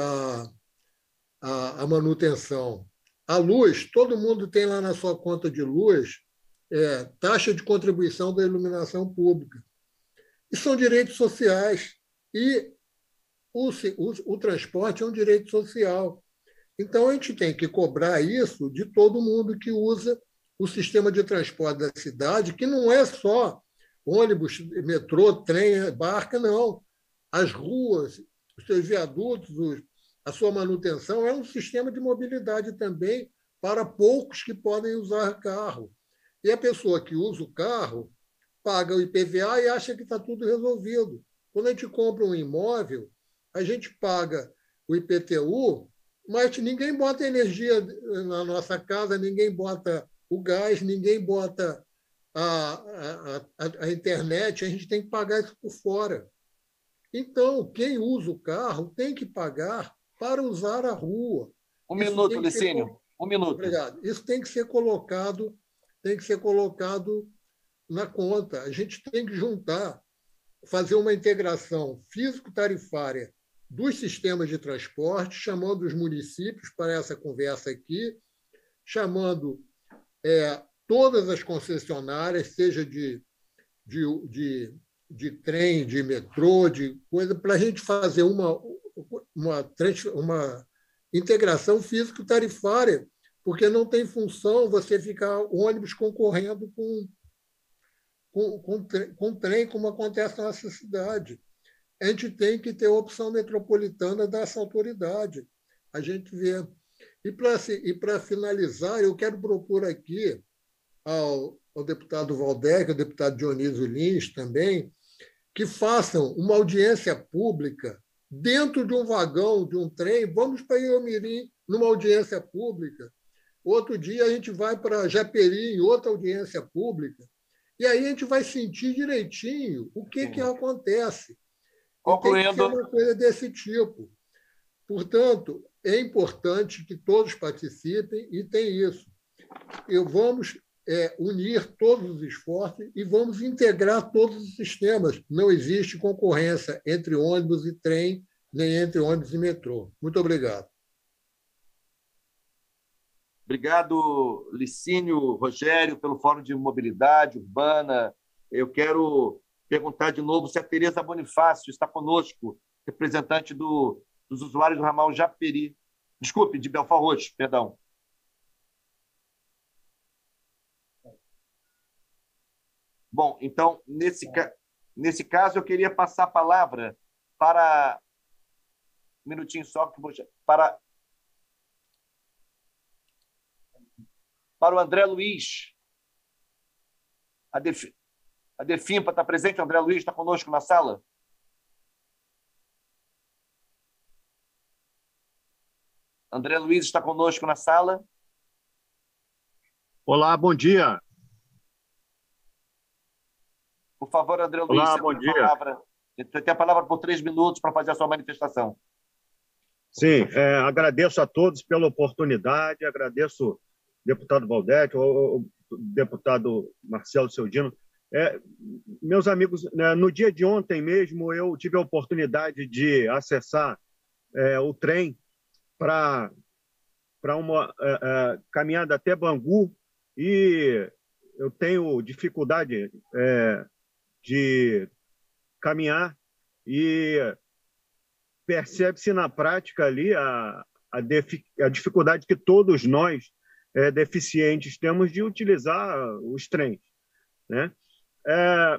a, a manutenção. A luz, todo mundo tem lá na sua conta de luz é, taxa de contribuição da iluminação pública. E são direitos sociais. E o, o, o transporte é um direito social. Então, a gente tem que cobrar isso de todo mundo que usa o sistema de transporte da cidade, que não é só ônibus, metrô, trem, barca, não. As ruas, os seus viadutos, os, a sua manutenção é um sistema de mobilidade também para poucos que podem usar carro. E a pessoa que usa o carro paga o I P V A e acha que está tudo resolvido. Quando a gente compra um imóvel, a gente paga o I P T U, mas ninguém bota energia na nossa casa, ninguém bota o gás, ninguém bota a, a, a, a internet, a gente tem que pagar isso por fora. Então, quem usa o carro tem que pagar para usar a rua. Um isso minuto, Licínio. Ser... Um minuto. Obrigado. Isso tem que ser colocado, tem que ser colocado na conta. A gente tem que juntar, fazer uma integração físico-tarifária dos sistemas de transporte, chamando os municípios para essa conversa aqui, chamando é, todas as concessionárias, seja de, de, de, de trem, de metrô, de coisa, para a gente fazer uma, uma, uma integração físico-tarifária, porque não tem função você ficar ônibus concorrendo com, com, com, com trem, como acontece na nossa cidade. A gente tem que ter a opção metropolitana dessa autoridade. A gente vê. E para e para finalizar, eu quero propor aqui ao, ao deputado Waldeck, ao deputado Dionísio Lins também, que façam uma audiência pública dentro de um vagão, de um trem. Vamos para Iomirim, numa audiência pública. Outro dia a gente vai para Japeri, em outra audiência pública. E aí a gente vai sentir direitinho o que, que acontece. Concluindo. Tem que ser uma coisa desse tipo. Portanto, é importante que todos participem e tem isso. Eu vamos é, unir todos os esforços e vamos integrar todos os sistemas. Não existe concorrência entre ônibus e trem, nem entre ônibus e metrô. Muito obrigado. Obrigado, Licínio, Rogério, pelo Fórum de Mobilidade Urbana. Eu quero perguntar de novo se a Tereza Bonifácio está conosco, representante do, dos usuários do ramal Japeri. Desculpe, de Belfort Roxo, perdão. Bom, então, nesse, nesse caso, eu queria passar a palavra para... Um minutinho só, que vou... para... para o André Luiz. A, Def... a Definpa está presente? O André Luiz está conosco na sala? André Luiz está conosco na sala? Olá, bom dia. Por favor, André Luiz, Olá, você, bom tem dia. Palavra, você tem a palavra por três minutos para fazer a sua manifestação. Sim, é, agradeço a todos pela oportunidade, agradeço ao deputado Waldeck, ao deputado Marcelo Seudino. É, meus amigos, né, no dia de ontem mesmo, eu tive a oportunidade de acessar é, o trem para uma é, é, caminhada até Bangu e eu tenho dificuldade é, de caminhar e percebe-se na prática ali a, a, defi, a dificuldade que todos nós é, deficientes temos de utilizar os trens, né? É,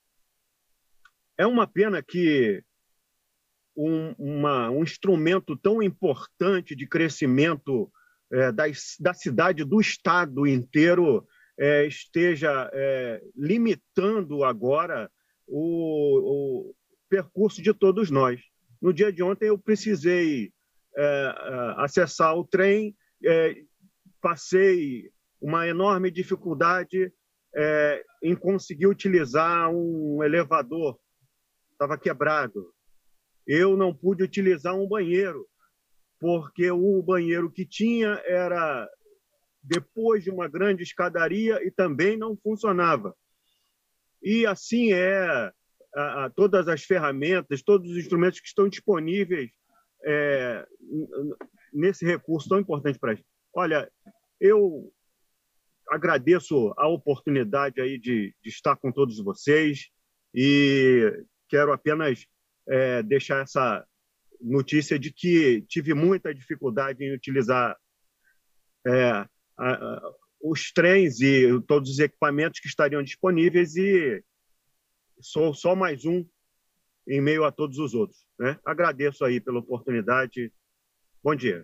é uma pena que um, uma, um instrumento tão importante de crescimento é, da, da cidade, do estado inteiro, é, esteja é, limitando agora o, o percurso de todos nós. No dia de ontem, eu precisei é, acessar o trem, é, passei uma enorme dificuldade é, em conseguir utilizar um elevador, estava quebrado. Eu não pude utilizar um banheiro, porque o banheiro que tinha era depois de uma grande escadaria e também não funcionava. E assim é a, a, todas as ferramentas, todos os instrumentos que estão disponíveis é, nesse recurso tão importante para a gente. Olha, eu agradeço a oportunidade aí de, de estar com todos vocês e quero apenas é, deixar essa notícia de que tive muita dificuldade em utilizar é, a, a, os trens e todos os equipamentos que estariam disponíveis, e sou só mais um em meio a todos os outros, né? Agradeço aí pela oportunidade. Bom dia.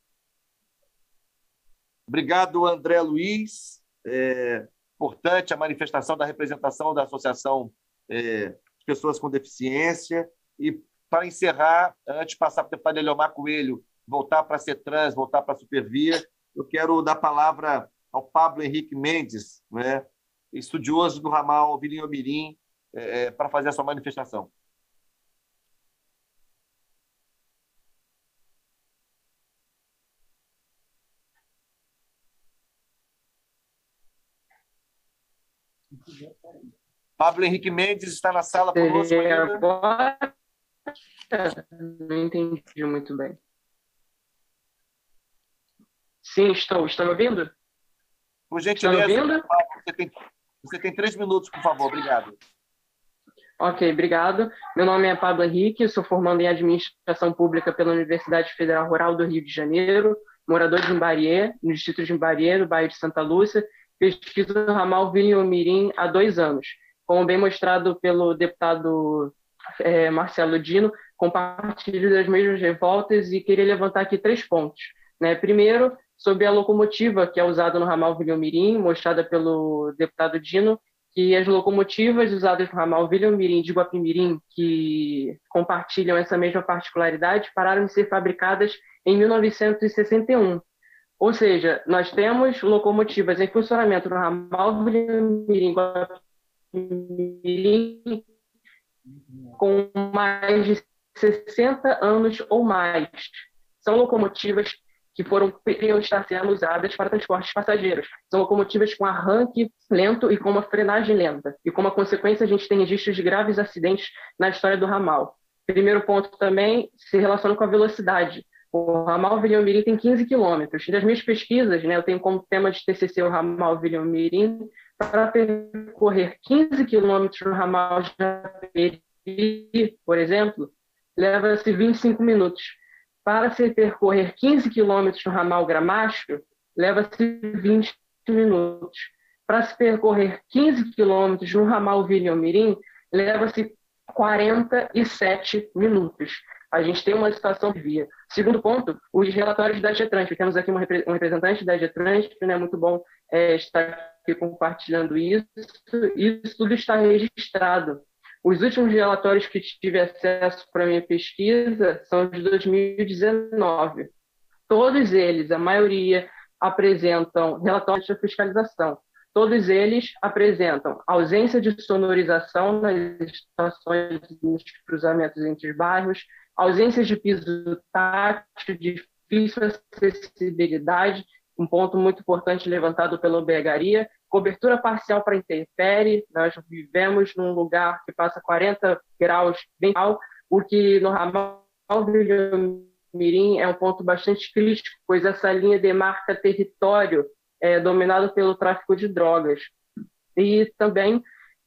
Obrigado, André Luiz. É importante a manifestação da representação da Associação é, de Pessoas com Deficiência. E, para encerrar, antes de passar para o deputado Eliomar Coelho, voltar para a CETRANS, voltar para a Supervia, eu quero dar a palavra ao Pablo Henrique Mendes, né, estudioso do ramal Vilinhomirim, é, para fazer a sua manifestação. Pablo Henrique Mendes está na sala conosco ainda. Não entendi muito bem. Sim, estou. Estão me ouvindo? Por gentileza, Estão me ouvindo? Você tem, você tem três minutos, por favor. Obrigado. Ok, obrigado. Meu nome é Pablo Henrique, sou formando em Administração Pública pela Universidade Federal Rural do Rio de Janeiro, morador de Imbariê, no distrito de Imbariê, no bairro de Santa Lúcia. Pesquiso no ramal Vilinhomirim há dois anos. Como bem mostrado pelo deputado é, Marcelo Dino, compartilho das mesmas revoltas e queria levantar aqui três pontos. Né? Primeiro, sobre a locomotiva que é usada no ramal Vilinhomirim, mostrada pelo deputado Dino, que as locomotivas usadas no ramal Vilinhomirim de Guapimirim, que compartilham essa mesma particularidade, pararam de ser fabricadas em mil novecentos e sessenta e um. Ou seja, nós temos locomotivas em funcionamento no ramal Vilinhomirim Guapimirim com mais de sessenta anos ou mais. São locomotivas que foram poderiam estar sendo usadas para transportes de passageiros. São locomotivas com arranque lento e com uma frenagem lenta. E como consequência, a gente tem registros de graves acidentes na história do ramal. Primeiro ponto também se relaciona com a velocidade. O ramal Vilinhomirim tem quinze quilômetros. Das minhas pesquisas, né, eu tenho como tema de T C C o ramal Vilinhomirim. Para percorrer quinze quilômetros no ramal Japeri, por exemplo, leva-se vinte e cinco minutos. Para se percorrer quinze quilômetros no ramal Gramacho, leva-se vinte minutos. Para se percorrer quinze quilômetros no ramal Vilinhomirim, leva-se quarenta e sete minutos. A gente tem uma situação de via. Segundo ponto, os relatórios da Getrans. Temos aqui um representante da Getrans, que é muito bom é, estar aqui compartilhando isso. Isso tudo está registrado. Os últimos relatórios que tive acesso para a minha pesquisa são de dois mil e dezenove. Todos eles, a maioria, apresentam relatórios de fiscalização. Todos eles apresentam ausência de sonorização nas estações e nos cruzamentos entre os bairros, ausência de piso tátil, difícil acessibilidade, um ponto muito importante levantado pela Obegaria, cobertura parcial para intempérie. Nós vivemos num lugar que passa quarenta graus bem alto, o que no ramal Vilinhomirim é um ponto bastante crítico, pois essa linha demarca território é, dominado pelo tráfico de drogas. E também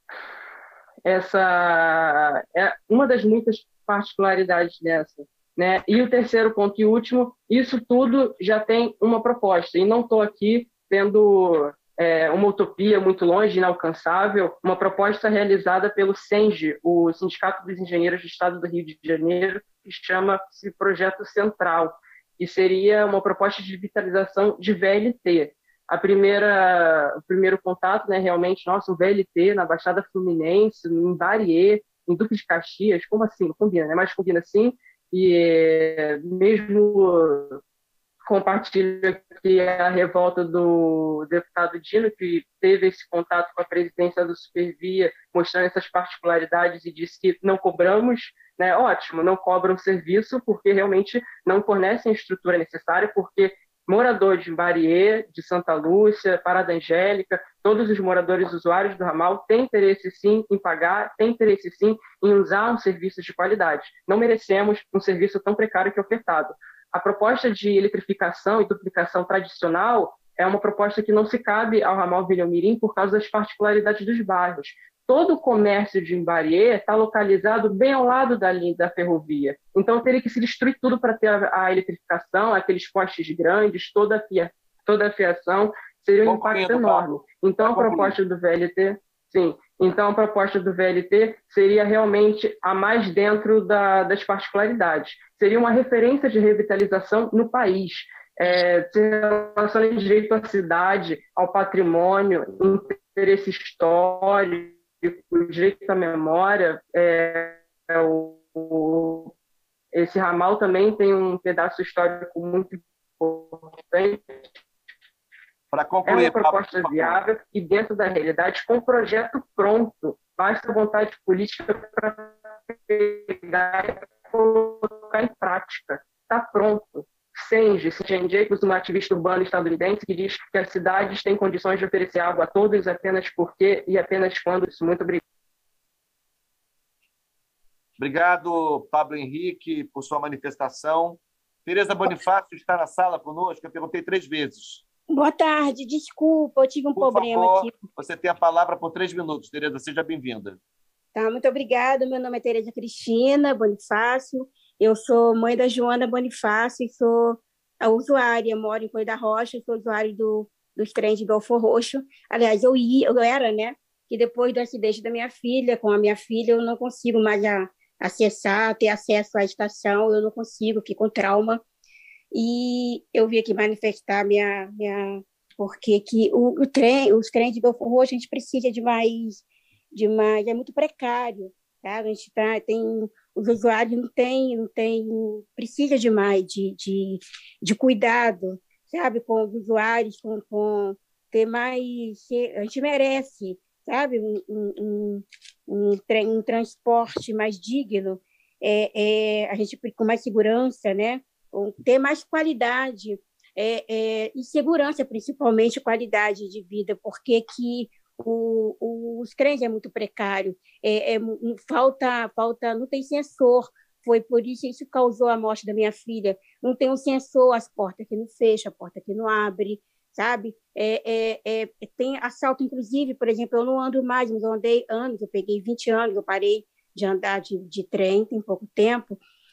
essa é uma das muitas particularidades dessa. Né? E o terceiro ponto e último, isso tudo já tem uma proposta, e não estou aqui tendo é, uma utopia muito longe, inalcançável, uma proposta realizada pelo SENGE, o Sindicato dos Engenheiros do Estado do Rio de Janeiro, que chama-se Projeto Central, e seria uma proposta de vitalização de V L T. A primeira, o primeiro contato, né, realmente, nossa, o V L T na Baixada Fluminense, em Imbariê, em Duque de Caxias, como assim? Não combina, né? Mas combina sim. E mesmo compartilho aqui a revolta do deputado Dino, que teve esse contato com a presidência do Supervia, mostrando essas particularidades e disse que não cobramos, né? Ótimo, não cobram serviço porque realmente não fornecem a estrutura necessária, porque moradores de Imbariê, de Santa Lúcia, Parada Angélica, todos os moradores usuários do ramal têm interesse sim em pagar, têm interesse sim em usar um serviço de qualidade. Não merecemos um serviço tão precário que é ofertado. A proposta de eletrificação e duplicação tradicional é uma proposta que não se cabe ao ramal Vila Mirim por causa das particularidades dos bairros. Todo o comércio de Imbariê está localizado bem ao lado da linha da ferrovia. Então, teria que se destruir tudo para ter a, a eletrificação, aqueles postes grandes, toda a, fia, toda a fiação, seria um impacto enorme. Então, a proposta do V L T, sim, então a proposta do V L T seria realmente a mais dentro da, das particularidades. Seria uma referência de revitalização no país. É, se relaciona em direito à cidade, ao patrimônio, interesse histórico, o direito à memória. É, é o, o, esse ramal também tem um pedaço histórico muito importante. Para concluir, é uma proposta viável e dentro da realidade, com um projeto pronto. Basta vontade política para pegar e colocar em prática. Está pronto. Senge, Cindy Jacobs, uma ativista urbana estadunidense, que diz que as cidades têm condições de oferecer água a todos apenas porque e apenas quando. Muito obrigado. Obrigado, Pablo Henrique, por sua manifestação. Tereza Bonifácio está na sala conosco, eu perguntei três vezes. Boa tarde, desculpa, eu tive um por problema favor, aqui. Você tem a palavra por três minutos, Tereza, seja bem-vinda. Tá, muito obrigada. Meu nome é Tereza Cristina Bonifácio. Eu sou mãe da Joana Bonifácio e sou a usuária, moro em Coelho da Rocha, sou usuária do, dos trens de Belfor Roxo. Aliás, eu, ia, eu era, né? Que depois do acidente da minha filha, com a minha filha, eu não consigo mais a, acessar, ter acesso à estação, eu não consigo, fico com trauma. E eu vim aqui manifestar minha... minha porque que o, o trem, os trens de Belfor Roxo, a gente precisa de mais... De mais é muito precário, tá? A gente tá, tem... Os usuários não têm, não tem, precisa de mais de, de, de cuidado, sabe, com os usuários, com, com ter mais, a gente merece, sabe, um, um, um, trem, um transporte mais digno, é, é, a gente com mais segurança, né, ter mais qualidade é, é, e segurança, principalmente qualidade de vida, porque que O, o, os trens é muito precário, é, é, falta, falta, não tem sensor, foi por isso que isso causou a morte da minha filha, não tem um sensor, as portas que não fecham, a porta que não abre, sabe? É, é, é, tem assalto, inclusive, por exemplo, eu não ando mais, mas eu andei anos, eu peguei vinte anos, eu parei de andar de, de trem, tem pouco tempo,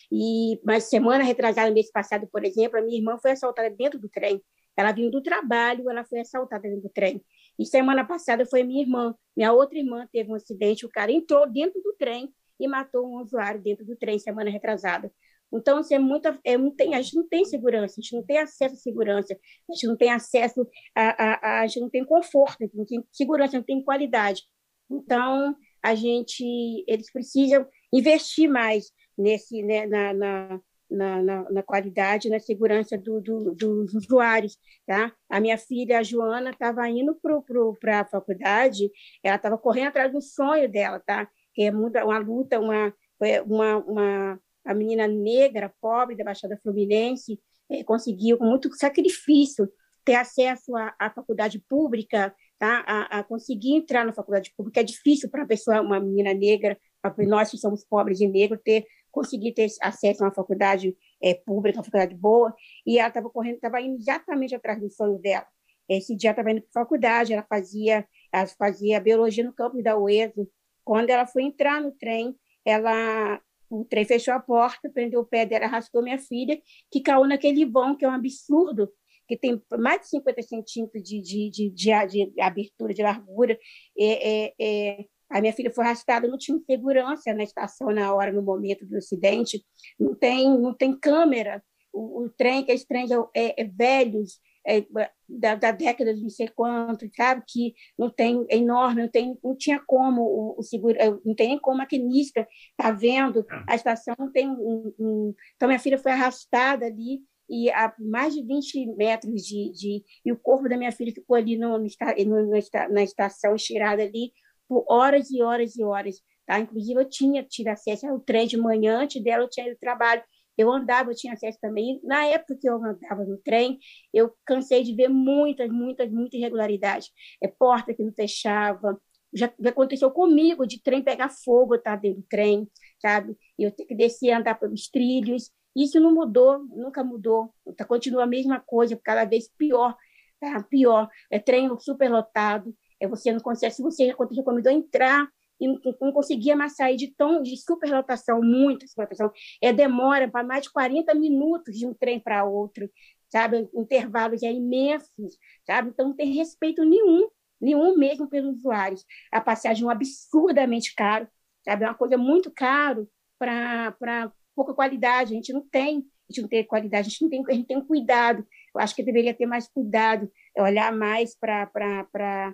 e, mas semana retrasada, mês passado, por exemplo, a minha irmã foi assaltada dentro do trem, ela vinha do trabalho, ela foi assaltada dentro do trem. E semana passada foi minha irmã. Minha outra irmã teve um acidente, o cara entrou dentro do trem e matou um usuário dentro do trem semana retrasada. Então, isso é muito, é, não tem, a gente não tem segurança, a gente não tem acesso à segurança, a gente não tem acesso a, a, a, a gente não tem conforto, não tem segurança, não tem qualidade. Então, a gente, eles precisam investir mais nesse, né, na, na Na, na, na qualidade, na segurança do, do, dos usuários. Tá? A minha filha, a Joana, estava indo para a faculdade, ela estava correndo atrás do sonho dela, tá? Que é uma luta, uma, uma, uma, a menina negra, pobre, da Baixada Fluminense, é, conseguiu, com muito sacrifício, ter acesso à, à faculdade pública, tá? a, a conseguir entrar na faculdade pública. É difícil para uma pessoa, uma menina negra, nós que somos pobres e negros, ter conseguir ter acesso a uma faculdade é, pública, uma faculdade boa, e ela estava correndo, estava indo exatamente atrás do sonho dela. Esse dia estava indo para a faculdade, ela fazia, ela fazia biologia no campus da U E S. Quando ela foi entrar no trem, ela, o trem fechou a porta, prendeu o pé dela, arrastou minha filha, que caiu naquele vão, que é um absurdo, que tem mais de cinquenta centímetros de, de, de, de, de abertura, de largura. É, é, é, A minha filha foi arrastada, não tinha segurança na estação na hora, no momento do acidente, não tem, não tem câmera, o, o trem, que esse trem é, é velhos, é, da, da década de não sei quanto, sabe, que não tem, é enorme, não, tem, não tinha como, o, o seguro, não tem nem como o maquinista tá vendo, a estação não tem um, um... Então, minha filha foi arrastada ali, e a mais de vinte metros de, de... E o corpo da minha filha ficou ali no, no, no, na estação, estirada ali, por horas e horas e horas, tá? Inclusive, eu tinha tido acesso ao trem de manhã, antes dela eu tinha ido ao trabalho, eu andava, eu tinha acesso também, na época que eu andava no trem, eu cansei de ver muitas, muitas, muitas irregularidades, é, porta que não fechava, já, já aconteceu comigo de trem pegar fogo, tá, dentro do trem, sabe, e eu ter que descer, andar pelos trilhos, isso não mudou, nunca mudou, tá, continua a mesma coisa, cada vez pior. Tá? Pior, é treino superlotado, é você não consegue, se você aconteceu comigo entrar e não, não conseguia mais sair de tão de superlotação, muita superlotação, é demora para mais de quarenta minutos de um trem para outro, sabe? Intervalos é imensos, sabe? Então não tem respeito nenhum, nenhum mesmo pelos usuários. A passagem é um absurdamente caro, sabe? É uma coisa muito caro para para pouca qualidade, a gente não tem, a gente não tem qualidade, a gente não tem, a gente tem um cuidado. Eu acho que deveria ter mais cuidado, olhar mais para para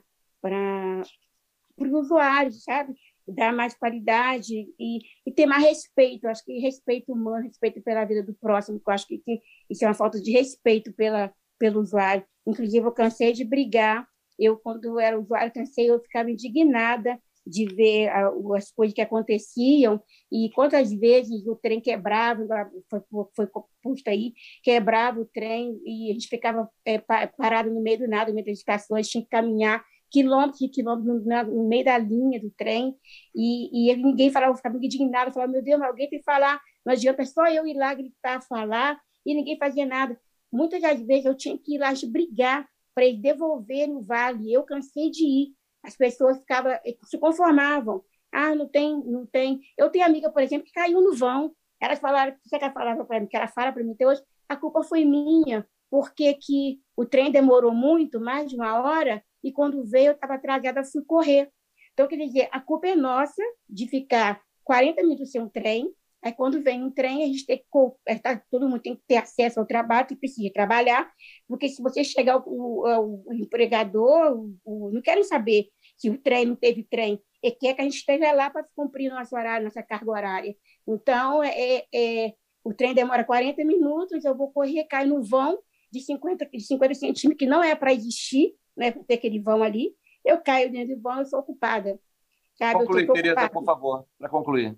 os usuários, sabe? Dar mais qualidade e, e ter mais respeito. Eu acho que respeito humano, respeito pela vida do próximo, que eu acho que, que isso é uma falta de respeito pela, pelo usuário. Inclusive, eu cansei de brigar. Eu, quando era usuário, cansei, eu ficava indignada de ver as coisas que aconteciam e quantas vezes o trem quebrava, foi, foi posto aí, quebrava o trem e a gente ficava é, parado no meio do nada, no meio das estações, tinha que caminhar quilômetros e quilômetros no, no meio da linha do trem e, e ninguém falava, eu ficava indignada, falava, meu Deus, mas alguém tem que falar, não adianta só eu ir lá gritar, falar e ninguém fazia nada. Muitas das vezes eu tinha que ir lá brigar para eles devolverem o vale, eu cansei de ir. As pessoas ficavam, se conformavam. Ah, não tem, não tem. Eu tenho amiga, por exemplo, que caiu no vão. Elas falaram, você que ela falava para mim, que ela fala para mim até hoje, a culpa foi minha, porque que o trem demorou muito, mais de uma hora, e quando veio eu estava atrasada, fui correr. Então, quer dizer, a culpa é nossa de ficar quarenta minutos sem um trem, aí quando vem um trem, a gente tem que, todo mundo tem que ter acesso ao trabalho, que precisa trabalhar, porque se você chegar, o, o, o empregador, o, o, não querem saber se o trem não teve trem, e quer que a gente esteja lá para cumprir nosso horário, nossa carga horária. Então, é, é, o trem demora quarenta minutos, eu vou correr, caio no vão de cinquenta, de cinquenta centímetros, que não é para existir, não é para ter aquele vão ali, eu caio dentro do vão, eu sou ocupada. Sabe? Conclui, Tereza, por favor, para concluir.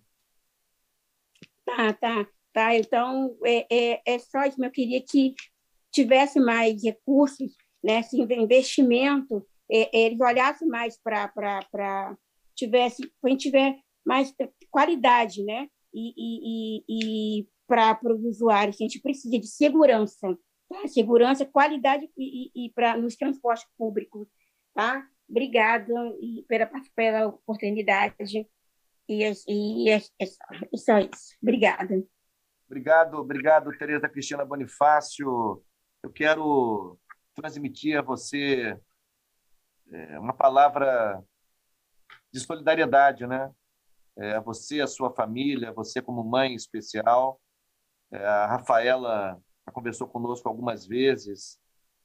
Tá, tá, tá. Então, é, é, é só isso. Eu queria que tivesse mais recursos, né, assim, investimento, é, eles olhassem mais para para tivesse, a gente tiver mais qualidade, né? E, e, e, e para os usuários, a gente precisa de segurança, tá? Segurança, qualidade e, e, e para nos transportes públicos, tá? Obrigada e pela, pela oportunidade. E, e é, é, é só isso. Obrigada. Obrigado, obrigado, Tereza Cristina Bonifácio. Eu quero transmitir a você é, uma palavra de solidariedade, né? É, a você, a sua família, você como mãe especial. É, a Rafaela conversou conosco algumas vezes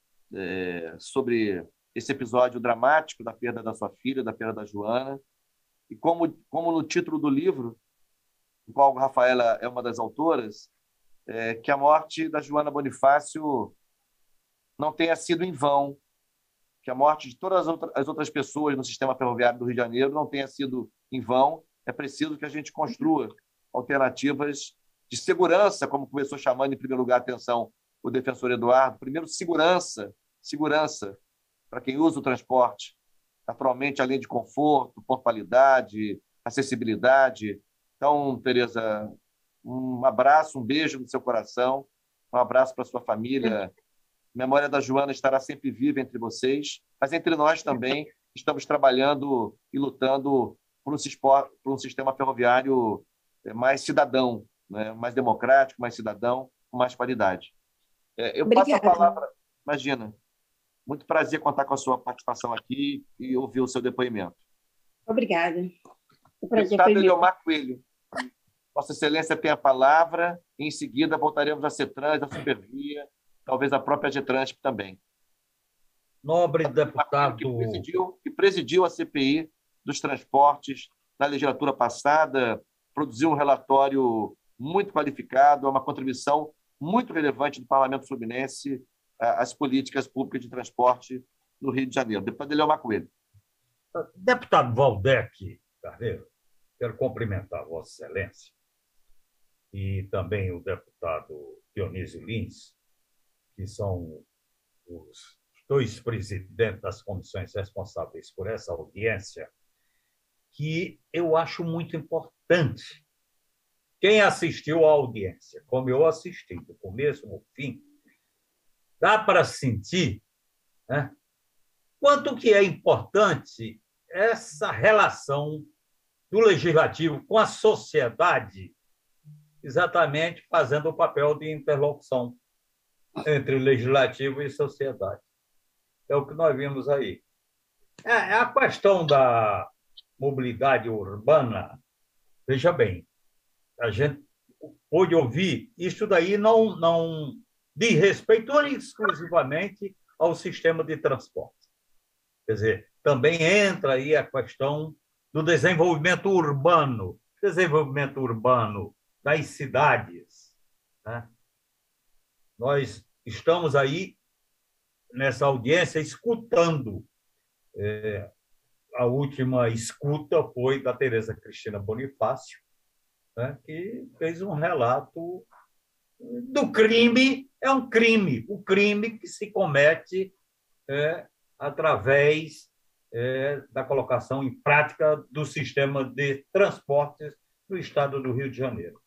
é, sobre esse episódio dramático da perda da sua filha, da perda da Joana. E como, como no título do livro, do qual a Rafaela é uma das autoras, é, que a morte da Joana Bonifácio não tenha sido em vão, que a morte de todas as outras, as outras pessoas no sistema ferroviário do Rio de Janeiro não tenha sido em vão. É preciso que a gente construa alternativas de segurança, como começou chamando em primeiro lugar a atenção o defensor Eduardo. Primeiro, segurança, segurança para quem usa o transporte. Naturalmente, além de conforto, pontualidade, acessibilidade. Então, Tereza, um abraço, um beijo no seu coração, um abraço para a sua família. A memória da Joana estará sempre viva entre vocês, mas entre nós também estamos trabalhando e lutando por um, por um sistema ferroviário mais cidadão, né? Mais democrático, mais cidadão, com mais qualidade. Eu passo a palavra, imagina, muito prazer contar com a sua participação aqui e ouvir o seu depoimento. Obrigada. O prazer Deputado foi meu. Eliomar Coelho, Vossa Excelência tem a palavra, e em seguida voltaremos à CETRANS, à Supervia, talvez a própria GETRANSP também. Nobre deputado... Que presidiu, que presidiu a C P I dos transportes na legislatura passada, produziu um relatório muito qualificado, é uma contribuição muito relevante do Parlamento Fluminense às políticas públicas de transporte no Rio de Janeiro. Deputado Eliomar Coelho. Deputado Valdec Carneiro, quero cumprimentar Vossa Excelência e também o deputado Dionísio Lins, que são os dois presidentes das comissões responsáveis por essa audiência, que eu acho muito importante. Quem assistiu à audiência, como eu assisti, do começo ao fim, dá para sentir né? Quanto que é importante essa relação do legislativo com a sociedade, exatamente fazendo o papel de interlocução entre legislativo e sociedade. É o que nós vimos aí. É, a questão da mobilidade urbana, veja bem, a gente pôde ouvir, isso daí não, não diz respeito exclusivamente ao sistema de transporte. Quer dizer, também entra aí a questão do desenvolvimento urbano, desenvolvimento urbano das cidades, né? Nós estamos aí, nessa audiência, escutando. É, a última escuta foi da Tereza Cristina Bonifácio, né, que fez um relato do crime. É um crime, o crime que se comete é, através é, da colocação em prática do sistema de transportes no estado do Rio de Janeiro.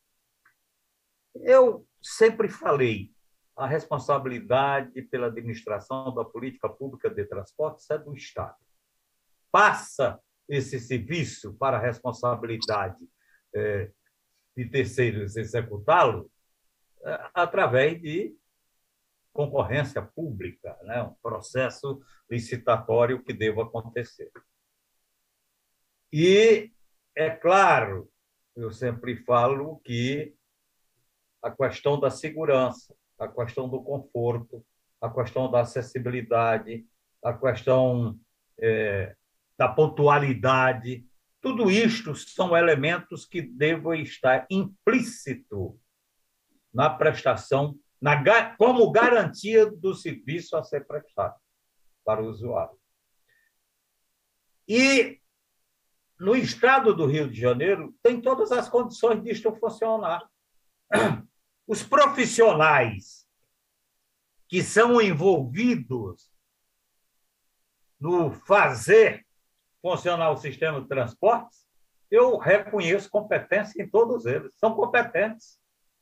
Eu sempre falei, a responsabilidade pela administração da política pública de transportes é do Estado. Passa esse serviço para a responsabilidade é, de terceiros executá-lo é, através de concorrência pública, né? Um processo licitatório que deva acontecer. E, é claro, eu sempre falo que a questão da segurança, a questão do conforto, a questão da acessibilidade, a questão é, da pontualidade, tudo isto são elementos que devem estar implícitos na prestação, na, como garantia do serviço a ser prestado para o usuário. E, no estado do Rio de Janeiro, tem todas as condições disto funcionar. Os profissionais que são envolvidos no fazer funcionar o sistema de transportes, eu reconheço competência em todos eles, são competentes.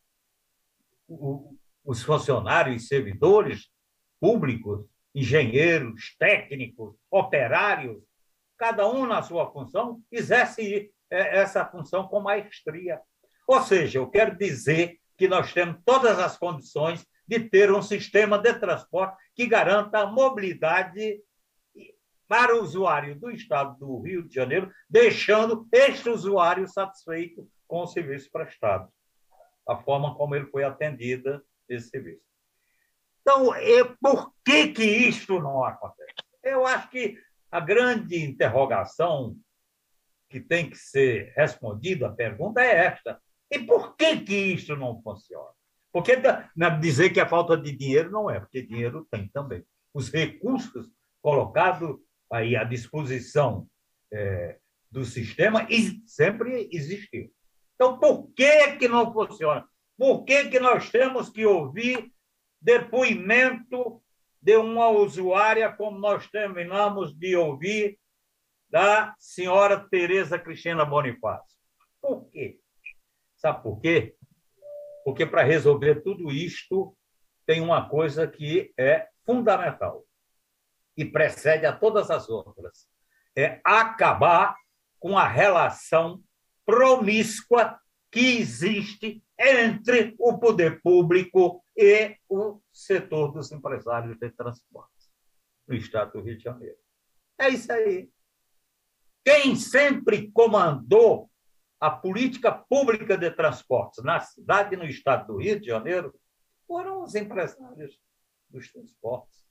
Os funcionários e servidores públicos, engenheiros, técnicos, operários, cada um na sua função, exerce essa função com maestria. Ou seja, eu quero dizer que nós temos todas as condições de ter um sistema de transporte que garanta a mobilidade para o usuário do estado do Rio de Janeiro, deixando este usuário satisfeito com o serviço prestado, a forma como ele foi atendida esse serviço. Então, e por que que isto não acontece? Eu acho que a grande interrogação que tem que ser respondida, a pergunta é esta: e por que que isso não funciona? Porque dizer que é falta de dinheiro não é, porque dinheiro tem também. Os recursos colocados aí à disposição é, do sistema sempre existiu. Então, por que que não funciona? Por que que nós temos que ouvir depoimento de uma usuária, como nós terminamos de ouvir, da senhora Tereza Cristina Bonifácio? Por quê? Sabe por quê? Porque para resolver tudo isto tem uma coisa que é fundamental e precede a todas as outras. É acabar com a relação promíscua que existe entre o poder público e o setor dos empresários de transporte no estado do Rio de Janeiro. É isso aí. Quem sempre comandou a política pública de transportes na cidade e no estado do Rio de Janeiro foram os empresários dos transportes.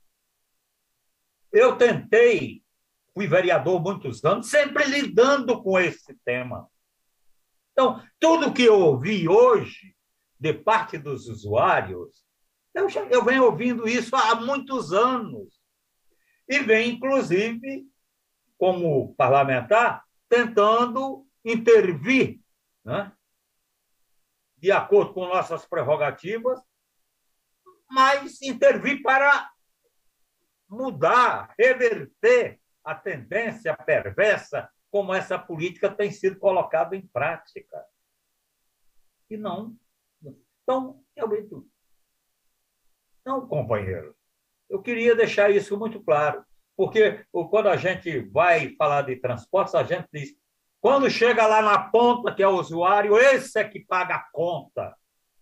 Eu tentei, fui vereador muitos anos, sempre lidando com esse tema. Então, tudo que eu ouvi hoje, de parte dos usuários, eu, já, eu venho ouvindo isso há muitos anos. E venho, inclusive, como parlamentar, tentando intervir, né, de acordo com nossas prerrogativas, mas intervir para mudar, reverter a tendência perversa como essa política tem sido colocada em prática. E não. Então, eu digo, não, companheiro, eu queria deixar isso muito claro, porque quando a gente vai falar de transportes, a gente diz, quando chega lá na ponta, que é o usuário, esse é que paga a conta.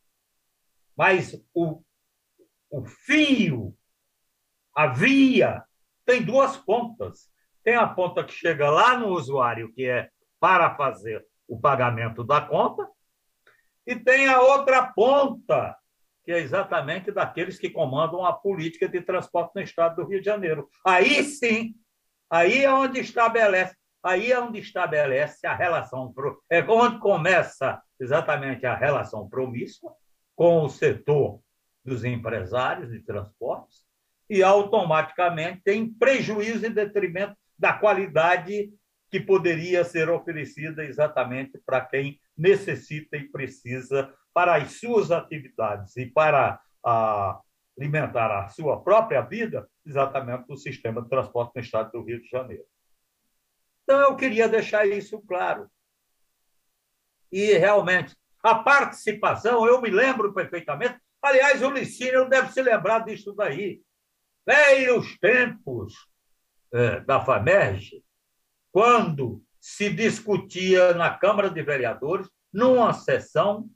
Mas o, o fio, a via, tem duas pontas. Tem a ponta que chega lá no usuário, que é para fazer o pagamento da conta, e tem a outra ponta, que é exatamente daqueles que comandam a política de transporte no estado do Rio de Janeiro. Aí sim, aí é onde estabelece, aí é onde estabelece a relação, é onde começa exatamente a relação promíscua com o setor dos empresários de transportes e automaticamente tem prejuízo em detrimento da qualidade que poderia ser oferecida exatamente para quem necessita e precisa para as suas atividades e para a, alimentar a sua própria vida, exatamente do sistema de transporte no estado do Rio de Janeiro. Então, eu queria deixar isso claro. E, realmente, a participação, eu me lembro perfeitamente, aliás, o Licínio deve se lembrar disso daí. Velhos tempos é, da FAMERJ, quando se discutia na Câmara de Vereadores, numa sessão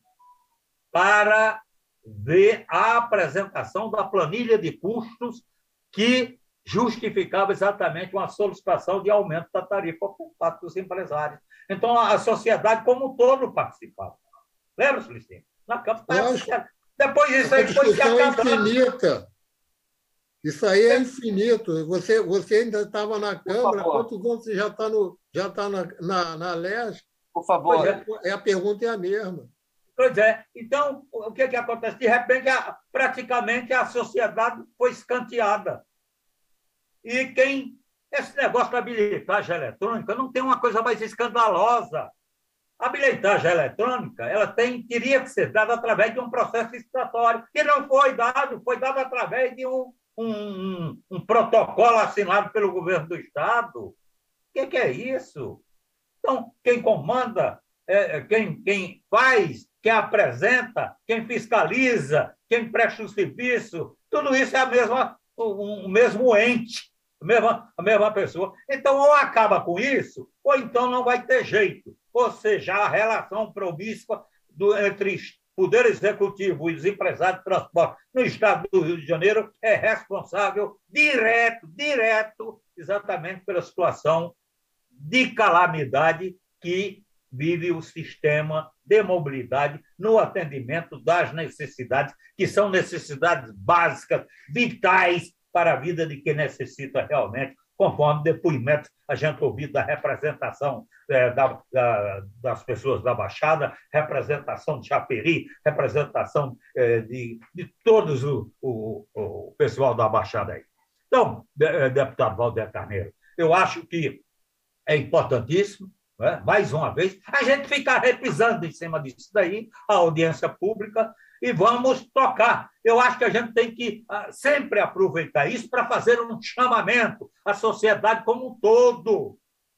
para ver a apresentação da planilha de custos que justificava exatamente uma solicitação de aumento da tarifa por parte dos empresários. Então, a sociedade como um todo participava. Lembra-se, Licínio? Na Câmara. Depois isso aí foi se acabando. É infinita. Isso aí é infinito. Você, você ainda estava na Câmara, quantos anos você já está já tá na, na, na Leste? Por favor. É, a pergunta é a mesma. Pois é. Então, o que, que acontece? De repente, a, praticamente a sociedade foi escanteada. E quem... Esse negócio da bilhetagem eletrônica não tem uma coisa mais escandalosa. A bilhetagem eletrônica ela tem, teria que ser dada através de um processo licitatório, que não foi dado, foi dado através de um, um, um, um protocolo assinado pelo governo do Estado. O que, que é isso? Então, quem comanda, é, quem, quem faz, quem apresenta, quem fiscaliza, quem presta o serviço, tudo isso é a mesma, o, o mesmo ente, a mesma, a mesma pessoa. Então, ou acaba com isso, ou então não vai ter jeito. Ou seja, a relação promíscua do, entre Poder Executivo e os empresários de transporte no estado do Rio de Janeiro é responsável direto, direto, exatamente pela situação de calamidade que vive o sistema de mobilidade no atendimento das necessidades, que são necessidades básicas, vitais para a vida de quem necessita realmente, conforme depoimento a gente ouviu da representação é, da, da, das pessoas da Baixada, representação de Chaperi, representação é, de, de todos o, o, o pessoal da Baixada aí. Então, de, deputado Valdeck Carneiro, eu acho que é importantíssimo, né, mais uma vez, a gente ficar repisando em cima disso daí, a audiência pública, e vamos tocar. Eu acho que a gente tem que uh, sempre aproveitar isso para fazer um chamamento à sociedade como um todo.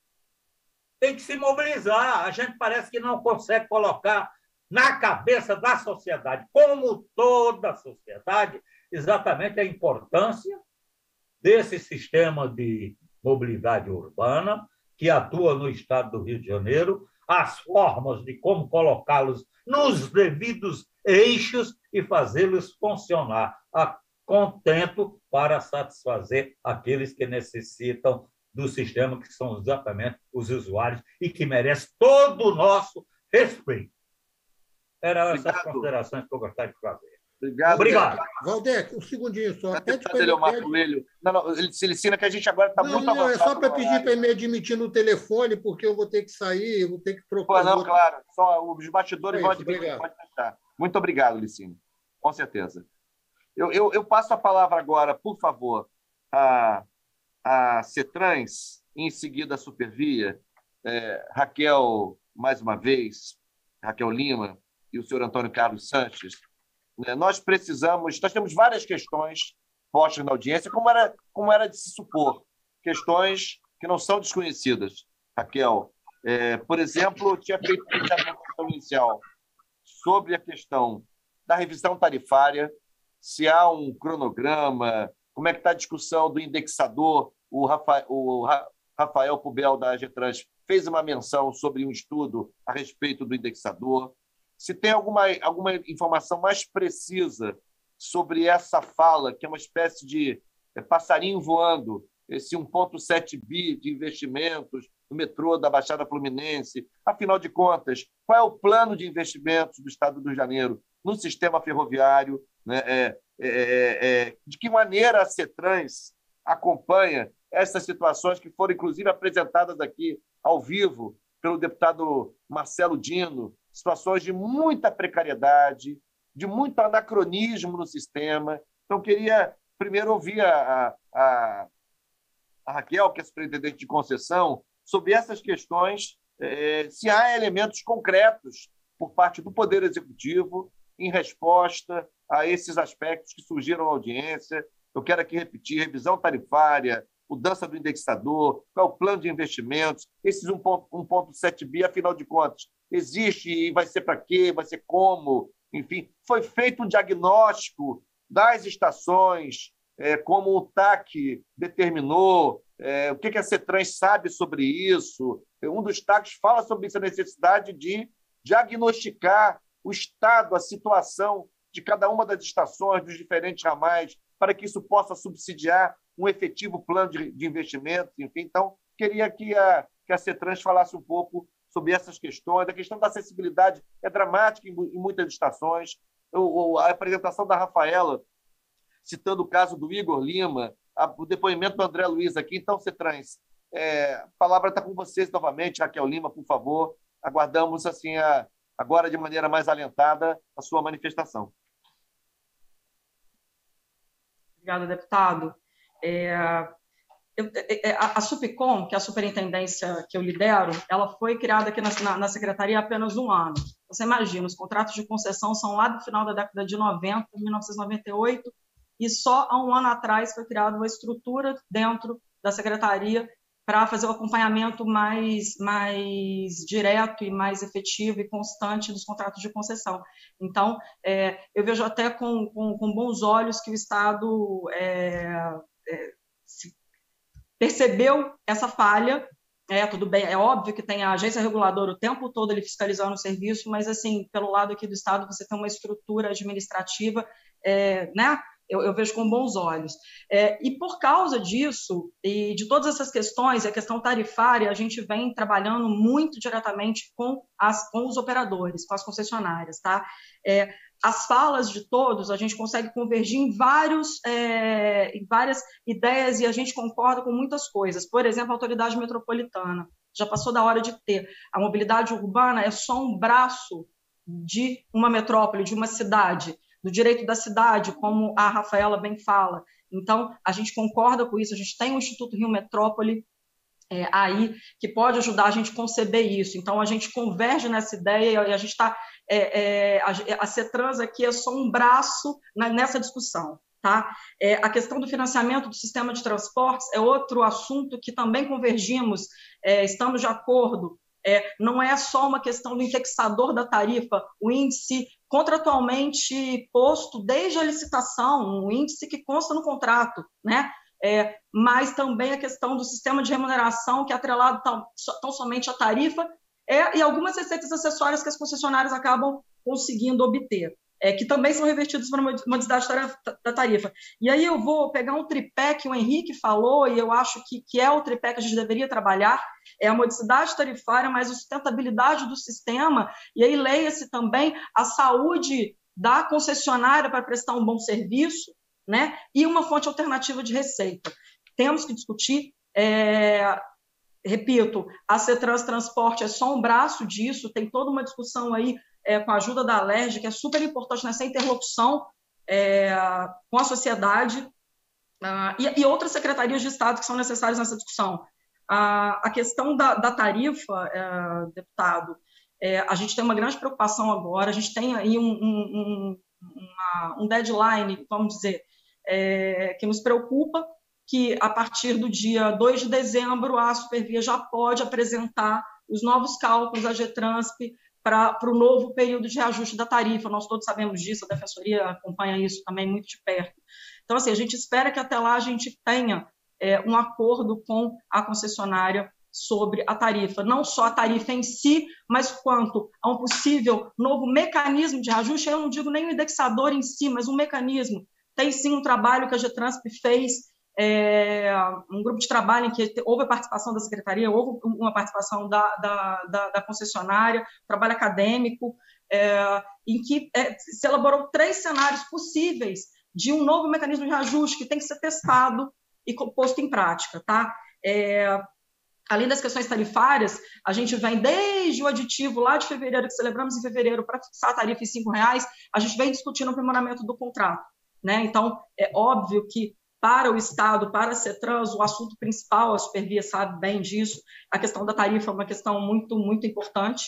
Tem que se mobilizar. A gente parece que não consegue colocar na cabeça da sociedade, como toda a sociedade, exatamente a importância desse sistema de mobilidade urbana que atua no estado do Rio de Janeiro, as formas de como colocá-los nos devidos eixos e fazê-los funcionar a contento para satisfazer aqueles que necessitam do sistema, que são exatamente os usuários e que merecem todo o nosso respeito. Eram essas considerações que eu gostaria de fazer. Obrigado. Obrigado. Valdeck, um segundinho só. Pede para ele, ele... Não, não, ele se ensina que a gente agora está muito avançado. Não, é só para pedir para ele me admitir no telefone, porque eu vou ter que sair, eu vou ter que trocar. Pô, não, outro... claro. Só os bastidores é vão admitir, pode deixar. Muito obrigado, Licínio. Com certeza. Eu, eu, eu passo a palavra agora, por favor, a, a Cetrans, e em seguida a Supervia, é, Raquel, mais uma vez, Raquel Lima e o senhor Antônio Carlos Sanches. Nós precisamos, nós temos várias questões postas na audiência, como era, como era de se supor, questões que não são desconhecidas. Raquel, é, por exemplo, tinha feito uma questão inicial sobre a questão da revisão tarifária, se há um cronograma, como é que está a discussão do indexador. O Rafael, o Rafael Pubel, da AGETRANS, fez uma menção sobre um estudo a respeito do indexador. Se tem alguma, alguma informação mais precisa sobre essa fala, que é uma espécie de passarinho voando, esse um vírgula sete bi de investimentos no metrô da Baixada Fluminense. Afinal de contas, qual é o plano de investimentos do Estado do Rio de Janeiro no sistema ferroviário? Né? É, é, é, de que maneira a CETRANS acompanha essas situações que foram, inclusive, apresentadas aqui ao vivo pelo deputado Marcelo Dino, situações de muita precariedade, de muito anacronismo no sistema. Então, queria primeiro ouvir a, a, a Raquel, que é superintendente de concessão, sobre essas questões, eh, se há elementos concretos por parte do Poder Executivo em resposta a esses aspectos que surgiram na audiência. Eu quero aqui repetir: revisão tarifária, mudança do indexador, qual é o plano de investimentos, esses um vírgula sete bi, afinal de contas, existe e vai ser para quê, vai ser como, enfim. Foi feito um diagnóstico das estações, é, como o T A C determinou, é, o que, que a CETRANS sabe sobre isso. Um dos T A Cs fala sobre essa necessidade de diagnosticar o estado, a situação de cada uma das estações, dos diferentes ramais, para que isso possa subsidiar um efetivo plano de, de investimentos, enfim. Então, queria que a, que a CETRANS falasse um pouco sobre essas questões. A questão da acessibilidade é dramática em, em muitas estações. O, a apresentação da Rafaela, citando o caso do Igor Lima, a, o depoimento do André Luiz aqui. Então, CETRANS, é, a palavra está com vocês novamente. Raquel Lima, por favor. Aguardamos, assim, a, agora, de maneira mais alentada, a sua manifestação. Obrigada, deputado. É, eu, a, a Supcom, que é a superintendência que eu lidero, ela foi criada aqui na, na Secretaria há apenas um ano. Você imagina, os contratos de concessão são lá do final da década de noventa, mil novecentos e noventa e oito, e só há um ano atrás foi criada uma estrutura dentro da Secretaria para fazer o acompanhamento mais, mais direto e mais efetivo e constante dos contratos de concessão. Então, é, eu vejo até com, com, com bons olhos que o Estado é, é, percebeu essa falha. É, tudo bem, é óbvio que tem a agência reguladora o tempo todo ele fiscalizando o serviço, mas, assim, pelo lado aqui do Estado, você tem uma estrutura administrativa, é, né? Eu, eu vejo com bons olhos. É, e por causa disso, e de todas essas questões, a questão tarifária, a gente vem trabalhando muito diretamente com, as, com os operadores, com as concessionárias. Tá? É, as falas de todos, a gente consegue convergir em, vários, é, em várias ideias e a gente concorda com muitas coisas. Por exemplo, a autoridade metropolitana. Já passou da hora de ter. A mobilidade urbana é só um braço de uma metrópole, de uma cidade, do direito da cidade, como a Rafaela bem fala. Então, a gente concorda com isso, a gente tem o Instituto Rio Metrópole é, aí, que pode ajudar a gente a conceber isso. Então, a gente converge nessa ideia e a gente está... É, é, a, a CETRANS aqui é só um braço na, nessa discussão. Tá? É, a questão do financiamento do sistema de transportes é outro assunto que também convergimos, é, estamos de acordo. É, não é só uma questão do indexador da tarifa, o índice contratualmente posto desde a licitação, um índice que consta no contrato, né? É, mas também a questão do sistema de remuneração, que é atrelado tão, tão somente à tarifa, é, e algumas receitas acessórias que as concessionárias acabam conseguindo obter, é, que também são revertidos para a modicidade da tarifa. E aí eu vou pegar um tripé que o Henrique falou, e eu acho que, que é o tripé que a gente deveria trabalhar, é a modicidade tarifária, mas a sustentabilidade do sistema, e aí leia-se também a saúde da concessionária para prestar um bom serviço, né? E uma fonte alternativa de receita. Temos que discutir, é, repito, a CETRANS Transporte é só um braço disso, tem toda uma discussão aí é, com a ajuda da Alerj, que é super importante nessa interlocução é, com a sociedade, uh, e, e outras secretarias de Estado que são necessárias nessa discussão. Uh, a questão da, da tarifa, uh, deputado, é, a gente tem uma grande preocupação agora, a gente tem aí um, um, um, uma, um deadline, vamos dizer, é, que nos preocupa, que a partir do dia dois de dezembro a Supervia já pode apresentar os novos cálculos da GETRANSP para o novo período de reajuste da tarifa. Nós todos sabemos disso, a Defensoria acompanha isso também muito de perto. Então, assim, a gente espera que até lá a gente tenha é, um acordo com a concessionária sobre a tarifa, não só a tarifa em si, mas quanto a um possível novo mecanismo de reajuste. Eu não digo nem o indexador em si, mas um mecanismo. Tem sim um trabalho que a Getransp fez, é, um grupo de trabalho em que houve a participação da secretaria, houve uma participação da, da, da, da concessionária, trabalho acadêmico, é, em que é, se elaborou três cenários possíveis de um novo mecanismo de reajuste que tem que ser testado e posto em prática. Tá? É, além das questões tarifárias, a gente vem desde o aditivo lá de fevereiro, que celebramos em fevereiro, para fixar a tarifa em cinco reais, a gente vem discutindo o aprimoramento do contrato. Né? Então, é óbvio que para o Estado, para a CETRANS, o assunto principal, a Supervia sabe bem disso, a questão da tarifa é uma questão muito, muito importante,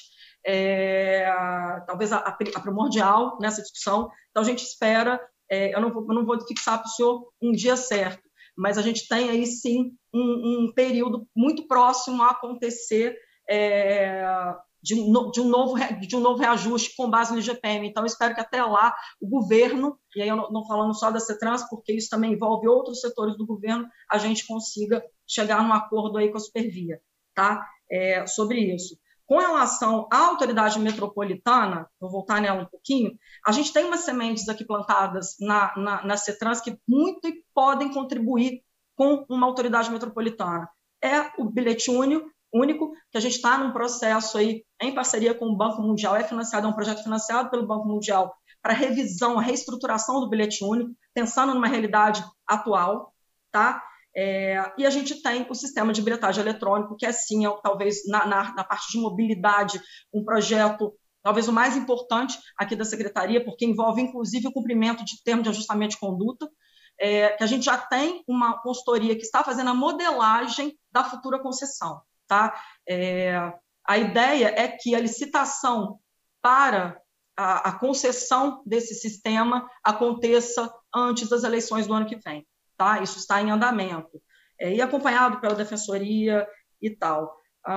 é, talvez a, a primordial nessa discussão. Então, a gente espera, é, eu, não vou, eu não vou fixar para o senhor um dia certo, mas a gente tem aí, sim, um, um período muito próximo a acontecer é, de, um, de, um novo, de um novo reajuste com base no I G P M. Então, espero que até lá o governo, e aí eu não, não falando só da CETRANS, porque isso também envolve outros setores do governo, a gente consiga chegar num acordo aí com a Supervia, tá? É, sobre isso. Com relação à autoridade metropolitana, vou voltar nela um pouquinho, a gente tem umas sementes aqui plantadas na, na, na CETRANS que muito podem contribuir com uma autoridade metropolitana. É o bilhete único, único que a gente está num processo aí, em parceria com o Banco Mundial, é financiado, é um projeto financiado pelo Banco Mundial para revisão, reestruturação do bilhete único, pensando numa realidade atual, tá? É, e a gente tem o sistema de bilhetagem eletrônico, que é, sim, é, talvez, na, na, na parte de mobilidade, um projeto, talvez o mais importante aqui da Secretaria, porque envolve, inclusive, o cumprimento de termo de ajustamento de conduta, é, que a gente já tem uma consultoria que está fazendo a modelagem da futura concessão. Tá? É, a ideia é que a licitação para a, a concessão desse sistema aconteça antes das eleições do ano que vem. Tá? Isso está em andamento, é, e acompanhado pela Defensoria e tal.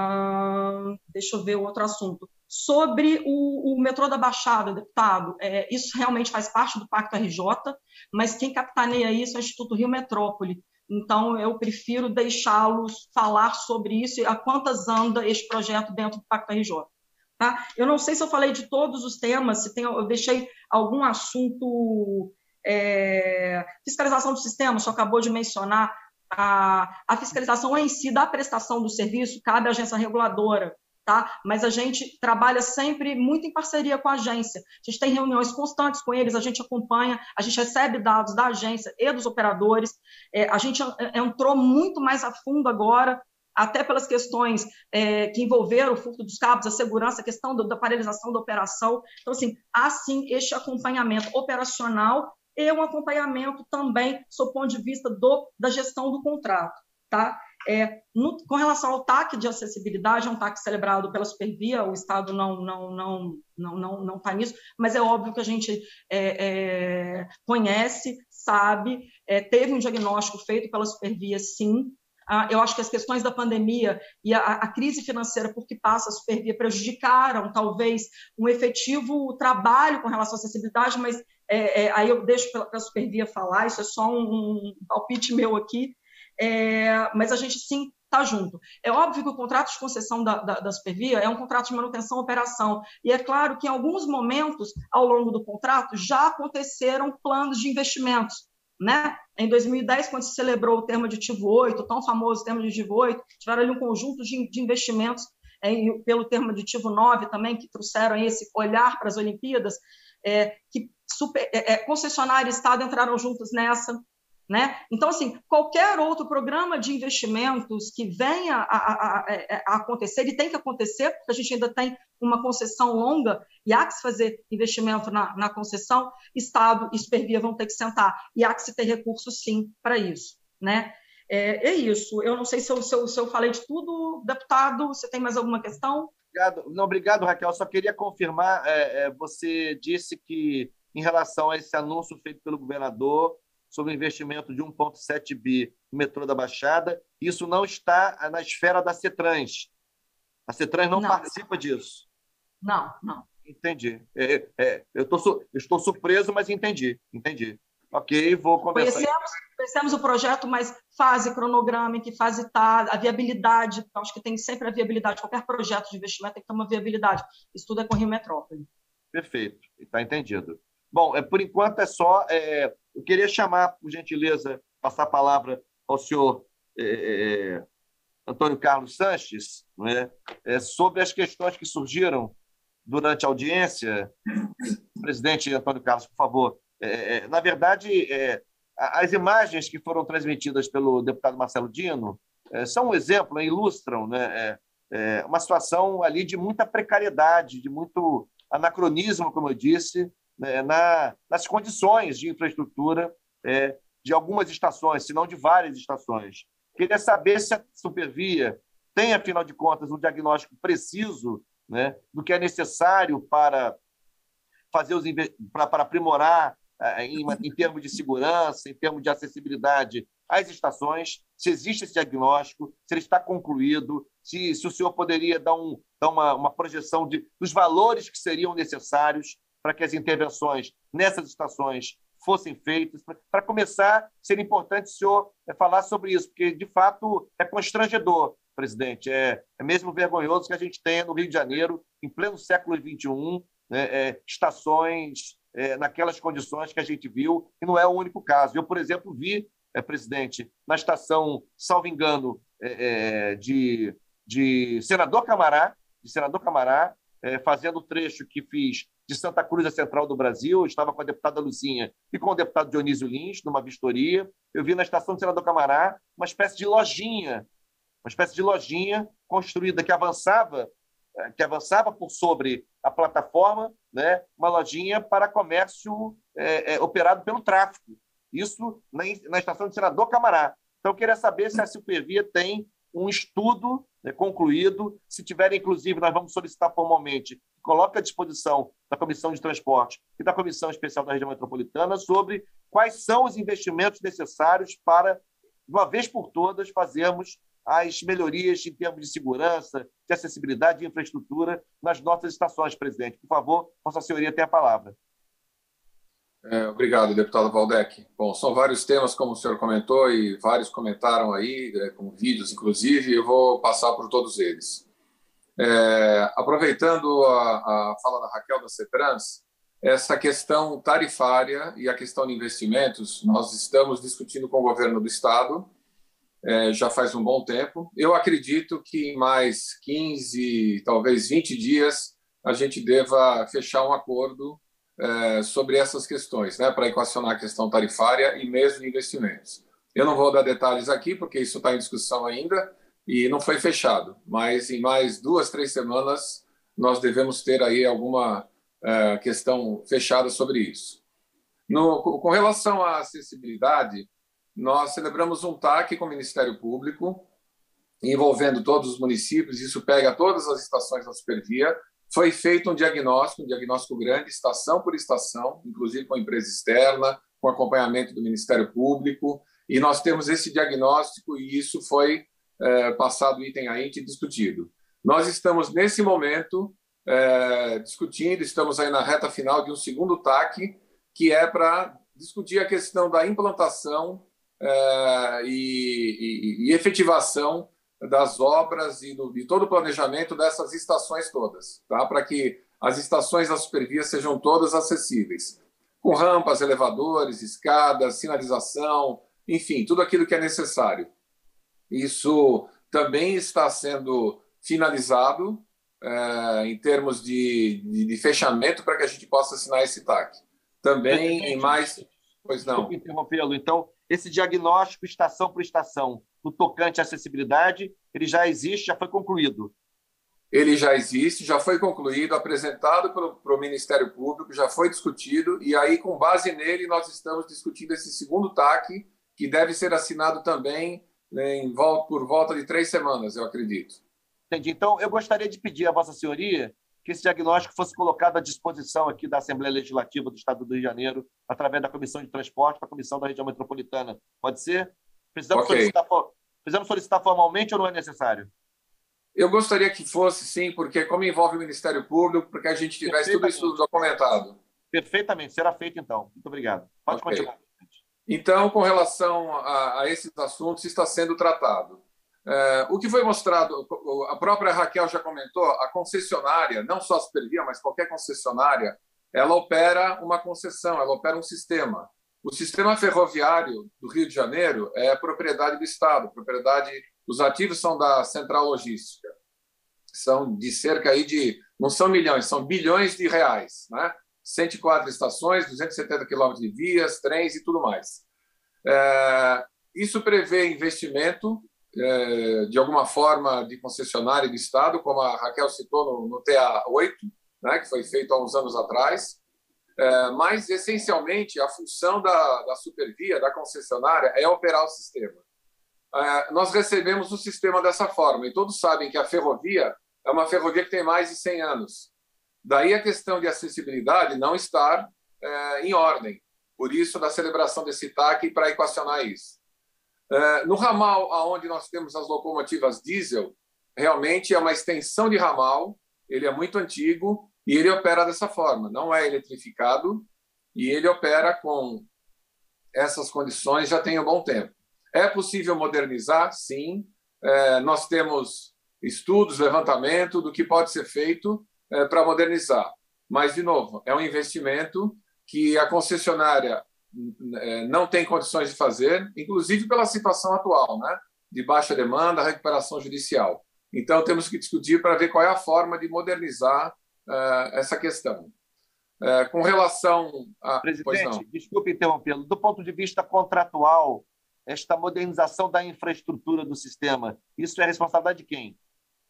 Ah, deixa eu ver o outro assunto. Sobre o, o metrô da Baixada, deputado, é, isso realmente faz parte do Pacto R J, mas quem capitaneia isso é o Instituto Rio Metrópole. Então, eu prefiro deixá-los falar sobre isso e a quantas anda este projeto dentro do Pacto R J. Tá? Eu não sei se eu falei de todos os temas, se tem, eu deixei algum assunto... É, fiscalização do sistema, o senhor acabou de mencionar, a, a fiscalização em si da prestação do serviço cabe à agência reguladora, tá? Mas a gente trabalha sempre muito em parceria com a agência, a gente tem reuniões constantes com eles, a gente acompanha, a gente recebe dados da agência e dos operadores, é, a gente entrou muito mais a fundo agora, até pelas questões é, que envolveram o furto dos cabos, a segurança, a questão do, da paralisação da operação. Então, assim, há sim este acompanhamento operacional e um acompanhamento também, sob o ponto de vista do, da gestão do contrato. Tá? É, no, com relação ao T A C de acessibilidade, é um T A C celebrado pela Supervia, o Estado não não não não não não está nisso, mas é óbvio que a gente é, é, conhece, sabe, é, teve um diagnóstico feito pela Supervia, sim. Ah, eu acho que as questões da pandemia e a, a crise financeira por que passa a Supervia prejudicaram, talvez, um efetivo trabalho com relação à acessibilidade, mas é, é, aí eu deixo para a Supervia falar, isso é só um, um palpite meu aqui, é, mas a gente, sim, está junto. É óbvio que o contrato de concessão da, da, da Supervia é um contrato de manutenção e operação, e é claro que em alguns momentos, ao longo do contrato, já aconteceram planos de investimentos, né? Em dois mil e dez, quando se celebrou o termo aditivo oito, o tão famoso termo aditivo oito, tiveram ali um conjunto de, de investimentos é, pelo termo aditivo nove também, que trouxeram esse olhar para as Olimpíadas, é, que super, é, concessionária e Estado entraram juntos nessa. Né? Então, assim, qualquer outro programa de investimentos que venha a, a, a, a acontecer, ele tem que acontecer, porque a gente ainda tem uma concessão longa e há que se fazer investimento na, na concessão, Estado e Supervia vão ter que sentar e há que se ter recursos, sim, para isso. Né? É, é isso. Eu não sei se eu, se, eu, se eu falei de tudo, deputado, você tem mais alguma questão? Obrigado, não, obrigado Raquel. Só queria confirmar, é, é, você disse que, em relação a esse anúncio feito pelo governador, sobre o investimento de um vírgula sete bi no metrô da Baixada, isso não está na esfera da CETRANS. A CETRANS não, não participa disso. Não, não. Entendi. É, é, eu, tô, eu estou surpreso, mas entendi. Entendi. Ok, vou conversar. Conhecemos, conhecemos o projeto, mas fase, cronograma, em que fase está, a viabilidade, acho que tem sempre a viabilidade, qualquer projeto de investimento tem que ter uma viabilidade. Isso tudo é com Rio Metrópole. Perfeito, está entendido. Bom, é, por enquanto é só. É, eu queria chamar, por gentileza, passar a palavra ao senhor é, Antônio Carlos Sanches, né, é, sobre as questões que surgiram durante a audiência. Presidente Antônio Carlos, por favor. É, na verdade, é, as imagens que foram transmitidas pelo deputado Marcelo Dino é, são um exemplo, né, ilustram, né, é, é, uma situação ali de muita precariedade, de muito anacronismo, como eu disse, né, na, nas condições de infraestrutura é, de algumas estações, se não de várias estações. Queria saber se a Supervia tem, afinal de contas, um diagnóstico preciso, né, do que é necessário para fazer os para, para aprimorar Em, em termos de segurança, em termos de acessibilidade às estações, se existe esse diagnóstico, se ele está concluído, se, se o senhor poderia dar, um, dar uma, uma projeção de, dos valores que seriam necessários para que as intervenções nessas estações fossem feitas. Para começar, seria importante o senhor falar sobre isso, porque, de fato, é constrangedor, presidente. É, é mesmo vergonhoso que a gente tenha no Rio de Janeiro, em pleno século vinte e um, né, é, estações É, naquelas condições que a gente viu, e não é o único caso. Eu, por exemplo, vi, é, presidente, na estação, salvo engano, é, é, de, de Senador Camará, de Senador Camará, é, fazendo o trecho que fiz de Santa Cruz à Central do Brasil. Eu estava com a deputada Lucinha e com o deputado Dionísio Lins, numa vistoria. Eu vi na estação de Senador Camará uma espécie de lojinha, uma espécie de lojinha construída que avançava que avançava por sobre a plataforma, né, uma lojinha para comércio é, é, operado pelo tráfico. Isso na, na estação de Senador Camará. Então, eu queria saber se a Supervia tem um estudo, né, concluído. Se tiver, inclusive, nós vamos solicitar formalmente, coloque à disposição da Comissão de Transporte e da Comissão Especial da Região Metropolitana sobre quais são os investimentos necessários para, de uma vez por todas, fazermos as melhorias em termos de segurança, de acessibilidade e infraestrutura nas nossas estações, presidente. Por favor, Vossa Senhoria tem a palavra. É, obrigado, deputado Waldeck. Bom, são vários temas, como o senhor comentou, e vários comentaram aí, é, com vídeos, inclusive, e eu vou passar por todos eles. É, aproveitando a, a fala da Raquel da CETRANS, essa questão tarifária e a questão de investimentos, nós estamos discutindo com o governo do Estado, É, já faz um bom tempo. Eu acredito que em mais quinze, talvez vinte dias, a gente deva fechar um acordo é, sobre essas questões, né, para equacionar a questão tarifária e mesmo de investimentos. Eu não vou dar detalhes aqui, porque isso está em discussão ainda e não foi fechado, mas em mais duas, três semanas nós devemos ter aí alguma é, questão fechada sobre isso. No, com relação à acessibilidade, nós celebramos um T A C com o Ministério Público, envolvendo todos os municípios, isso pega todas as estações da Supervia. Foi feito um diagnóstico, um diagnóstico grande, estação por estação, inclusive com empresa externa, com acompanhamento do Ministério Público, e nós temos esse diagnóstico e isso foi é, passado item a item e discutido. Nós estamos, nesse momento, é, discutindo, estamos aí na reta final de um segundo T A C, que é para discutir a questão da implantação Uh, e, e, e efetivação das obras e do, de todo o planejamento dessas estações todas, tá? Para que as estações da Supervia sejam todas acessíveis, com rampas, elevadores, escadas, sinalização, enfim, tudo aquilo que é necessário. Isso também está sendo finalizado uh, em termos de, de, de fechamento para que a gente possa assinar esse T A C. Também em mais... Pois não. Desculpe interrompê-lo. Então, esse diagnóstico, estação por estação, no tocante à acessibilidade, ele já existe, já foi concluído? Ele já existe, já foi concluído, apresentado para o Ministério Público, já foi discutido, e aí, com base nele, nós estamos discutindo esse segundo T A C, que deve ser assinado também, né, em volta, por volta de três semanas, eu acredito. Entendi. Então, eu gostaria de pedir a Vossa Senhoria que esse diagnóstico fosse colocado à disposição aqui da Assembleia Legislativa do Estado do Rio de Janeiro, através da Comissão de Transporte, da Comissão da Região Metropolitana. Pode ser? Precisamos, okay. solicitar, precisamos solicitar formalmente ou não é necessário? Eu gostaria que fosse, sim, porque como envolve o Ministério Público, porque a gente tivesse tudo isso documentado. Perfeitamente. Será feito, então. Muito obrigado. Pode okay. continuar. Então, com relação a, a esses assuntos, está sendo tratado. É, o que foi mostrado, a própria Raquel já comentou, a concessionária, não só a Supervia, mas qualquer concessionária, ela opera uma concessão, ela opera um sistema. O sistema ferroviário do Rio de Janeiro é propriedade do Estado, propriedade, os ativos são da Central Logística. São de cerca aí de, não são milhões, são bilhões de reais, né? cento e quatro estações, duzentos e setenta quilômetros de vias, trens e tudo mais. É, isso prevê investimento, é, de alguma forma, de concessionária do Estado, como a Raquel citou no, no T A oito, né, que foi feito há uns anos atrás, é, mas, essencialmente, a função da, da Supervia, da concessionária, é operar o sistema. É, nós recebemos o sistema dessa forma, e todos sabem que a ferrovia é uma ferrovia que tem mais de cem anos. Daí a questão de acessibilidade não estar é, em ordem. Por isso, da celebração desse T A C para equacionar isso. É, no ramal onde nós temos as locomotivas diesel, realmente é uma extensão de ramal, ele é muito antigo e ele opera dessa forma, não é eletrificado e ele opera com essas condições já tem um bom tempo. É possível modernizar? Sim. É, nós temos estudos, levantamento do que pode ser feito é, para modernizar. Mas, de novo, é um investimento que a concessionária não tem condições de fazer, inclusive pela situação atual, né? De baixa demanda, recuperação judicial. Então, temos que discutir para ver qual é a forma de modernizar uh, essa questão. Uh, com relação a... Presidente, desculpe interrompê-lo. Do ponto de vista contratual, esta modernização da infraestrutura do sistema, isso é responsabilidade de quem?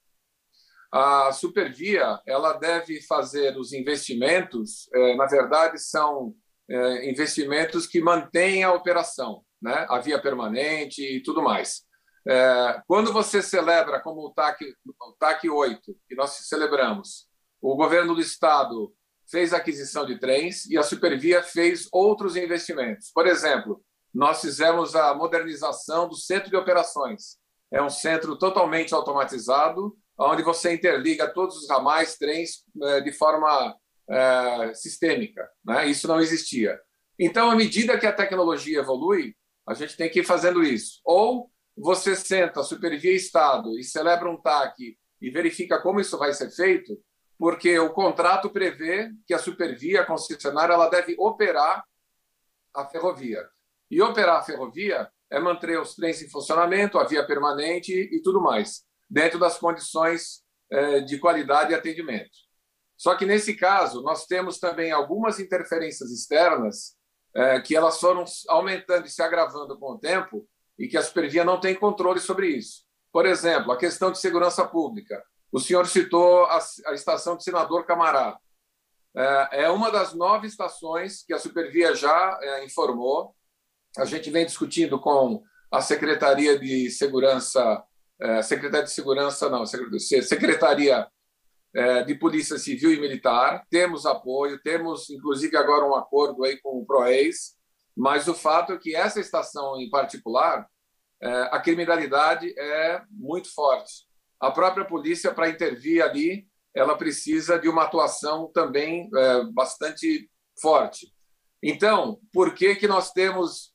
A Supervia, ela deve fazer os investimentos, eh, na verdade, são eh, investimentos que mantêm a operação, né? A via permanente e tudo mais. Eh, quando você celebra, como o T A C, o T A C oito, que nós celebramos, o governo do Estado fez aquisição de trens e a Supervia fez outros investimentos. Por exemplo, nós fizemos a modernização do centro de operações. É um centro totalmente automatizado, onde você interliga todos os ramais, trens, de forma é, sistêmica, né? Isso não existia. Então, à medida que a tecnologia evolui, a gente tem que ir fazendo isso. Ou você senta, Supervia Estado, e celebra um T A C e verifica como isso vai ser feito, porque o contrato prevê que a Supervia, a concessionária, ela deve operar a ferrovia. E operar a ferrovia é manter os trens em funcionamento, a via permanente e tudo mais, dentro das condições de qualidade e atendimento. Só que, nesse caso, nós temos também algumas interferências externas que elas foram aumentando e se agravando com o tempo e que a Supervia não tem controle sobre isso. Por exemplo, a questão de segurança pública. O senhor citou a, a estação de Senador Camará. É uma das nove estações que a Supervia já informou. A gente vem discutindo com a Secretaria de Segurança É, Secretaria de Segurança, não, Secretaria é, de Polícia Civil e Militar, temos apoio, temos, inclusive, agora um acordo aí com o PROEIS, mas o fato é que essa estação em particular, é, a criminalidade é muito forte. A própria polícia, para intervir ali, ela precisa de uma atuação também é, bastante forte. Então, por que que nós temos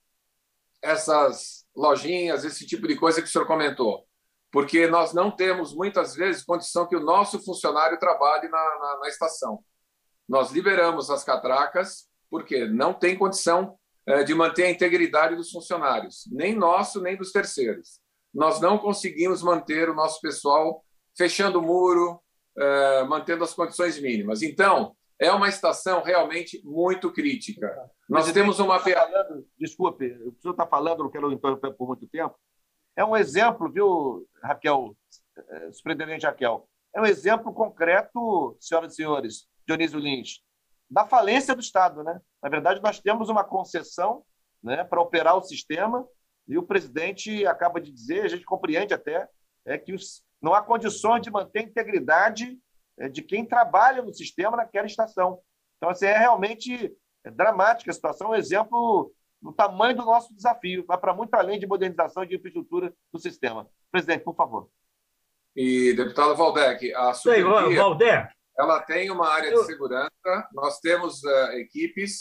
essas lojinhas, esse tipo de coisa que o senhor comentou? Porque nós não temos, muitas vezes, condição que o nosso funcionário trabalhe na, na, na estação. Nós liberamos as catracas, porque não tem condição é, de manter a integridade dos funcionários, nem nosso, nem dos terceiros. Nós não conseguimos manter o nosso pessoal fechando o muro, é, mantendo as condições mínimas. Então, é uma estação realmente muito crítica. Nós Presidente, temos uma... Tá falando, desculpe, o senhor está falando, não quero interromper por muito tempo, é um exemplo, viu, Raquel, superintendente Raquel, é um exemplo concreto, senhoras e senhores, Dionísio Lins, da falência do Estado, né? Na verdade, nós temos uma concessão, né, para operar o sistema e o presidente acaba de dizer, a gente compreende até, é que os, não há condições de manter a integridade de quem trabalha no sistema naquela estação. Então, assim, é realmente dramática a situação, um exemplo do tamanho do nosso desafio, vai para muito além de modernização e de infraestrutura do sistema. Presidente, por favor. E, deputado Waldeck, a Supervia, ela tem uma área de segurança, nós temos uh, equipes,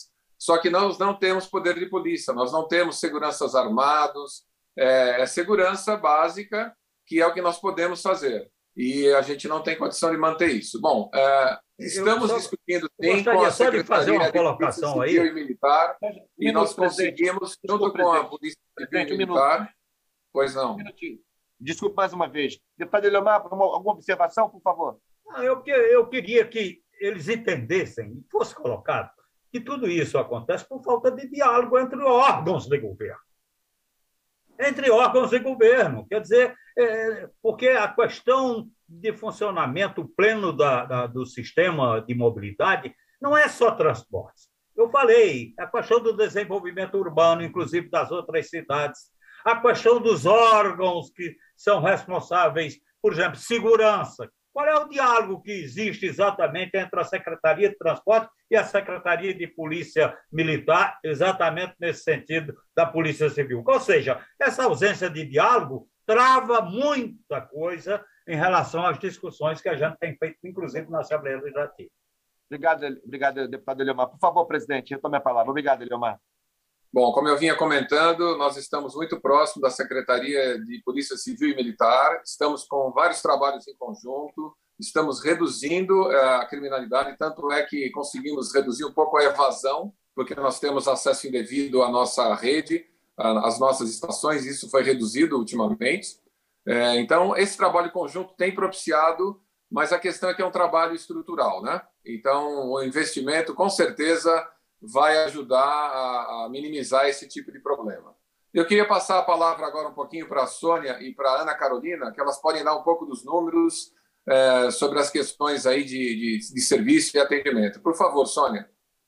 só que nós não temos poder de polícia, nós não temos seguranças armados, é, é segurança básica, que é o que nós podemos fazer. E a gente não tem condição de manter isso. Bom, é, estamos só, discutindo sim com a Secretaria de, de Polícia Civil e Militar, um e minuto, nós conseguimos, junto Desculpa, com a Polícia Civil e Militar... Um pois não. Um Desculpe mais uma vez. Deputado Eliomar, alguma observação, por favor? Não, eu, eu queria que eles entendessem, e fosse colocado, que tudo isso acontece por falta de diálogo entre órgãos de governo. Entre órgãos de governo. Quer dizer, é, porque a questão de funcionamento pleno da, da, do sistema de mobilidade não é só transporte. Eu falei, a questão do desenvolvimento urbano, inclusive das outras cidades, a questão dos órgãos que são responsáveis, por exemplo, segurança. Qual é o diálogo que existe exatamente entre a Secretaria de Transporte e a Secretaria de Polícia Militar, exatamente nesse sentido da Polícia Civil? Ou seja, essa ausência de diálogo trava muita coisa em relação às discussões que a gente tem feito, inclusive na Assembleia Legislativa. Obrigado, obrigado, deputado Eliomar. Por favor, presidente, retome a palavra. Obrigado, Eliomar. Bom, como eu vinha comentando, nós estamos muito próximos da Secretaria de Polícia Civil e Militar, estamos com vários trabalhos em conjunto, estamos reduzindo a criminalidade, tanto é que conseguimos reduzir um pouco a evasão, porque nós temos acesso indevido à nossa rede, às nossas estações, isso foi reduzido ultimamente. Então, esse trabalho conjunto tem propiciado, mas a questão é que é um trabalho estrutural, né? Então, o investimento, com certeza, vai ajudar a, a minimizar esse tipo de problema. Eu queria passar a palavra agora um pouquinho para a Sônia e para a Ana Carolina, que elas podem dar um pouco dos números é, sobre as questões aí de, de, de serviço e atendimento. Por favor, Sônia.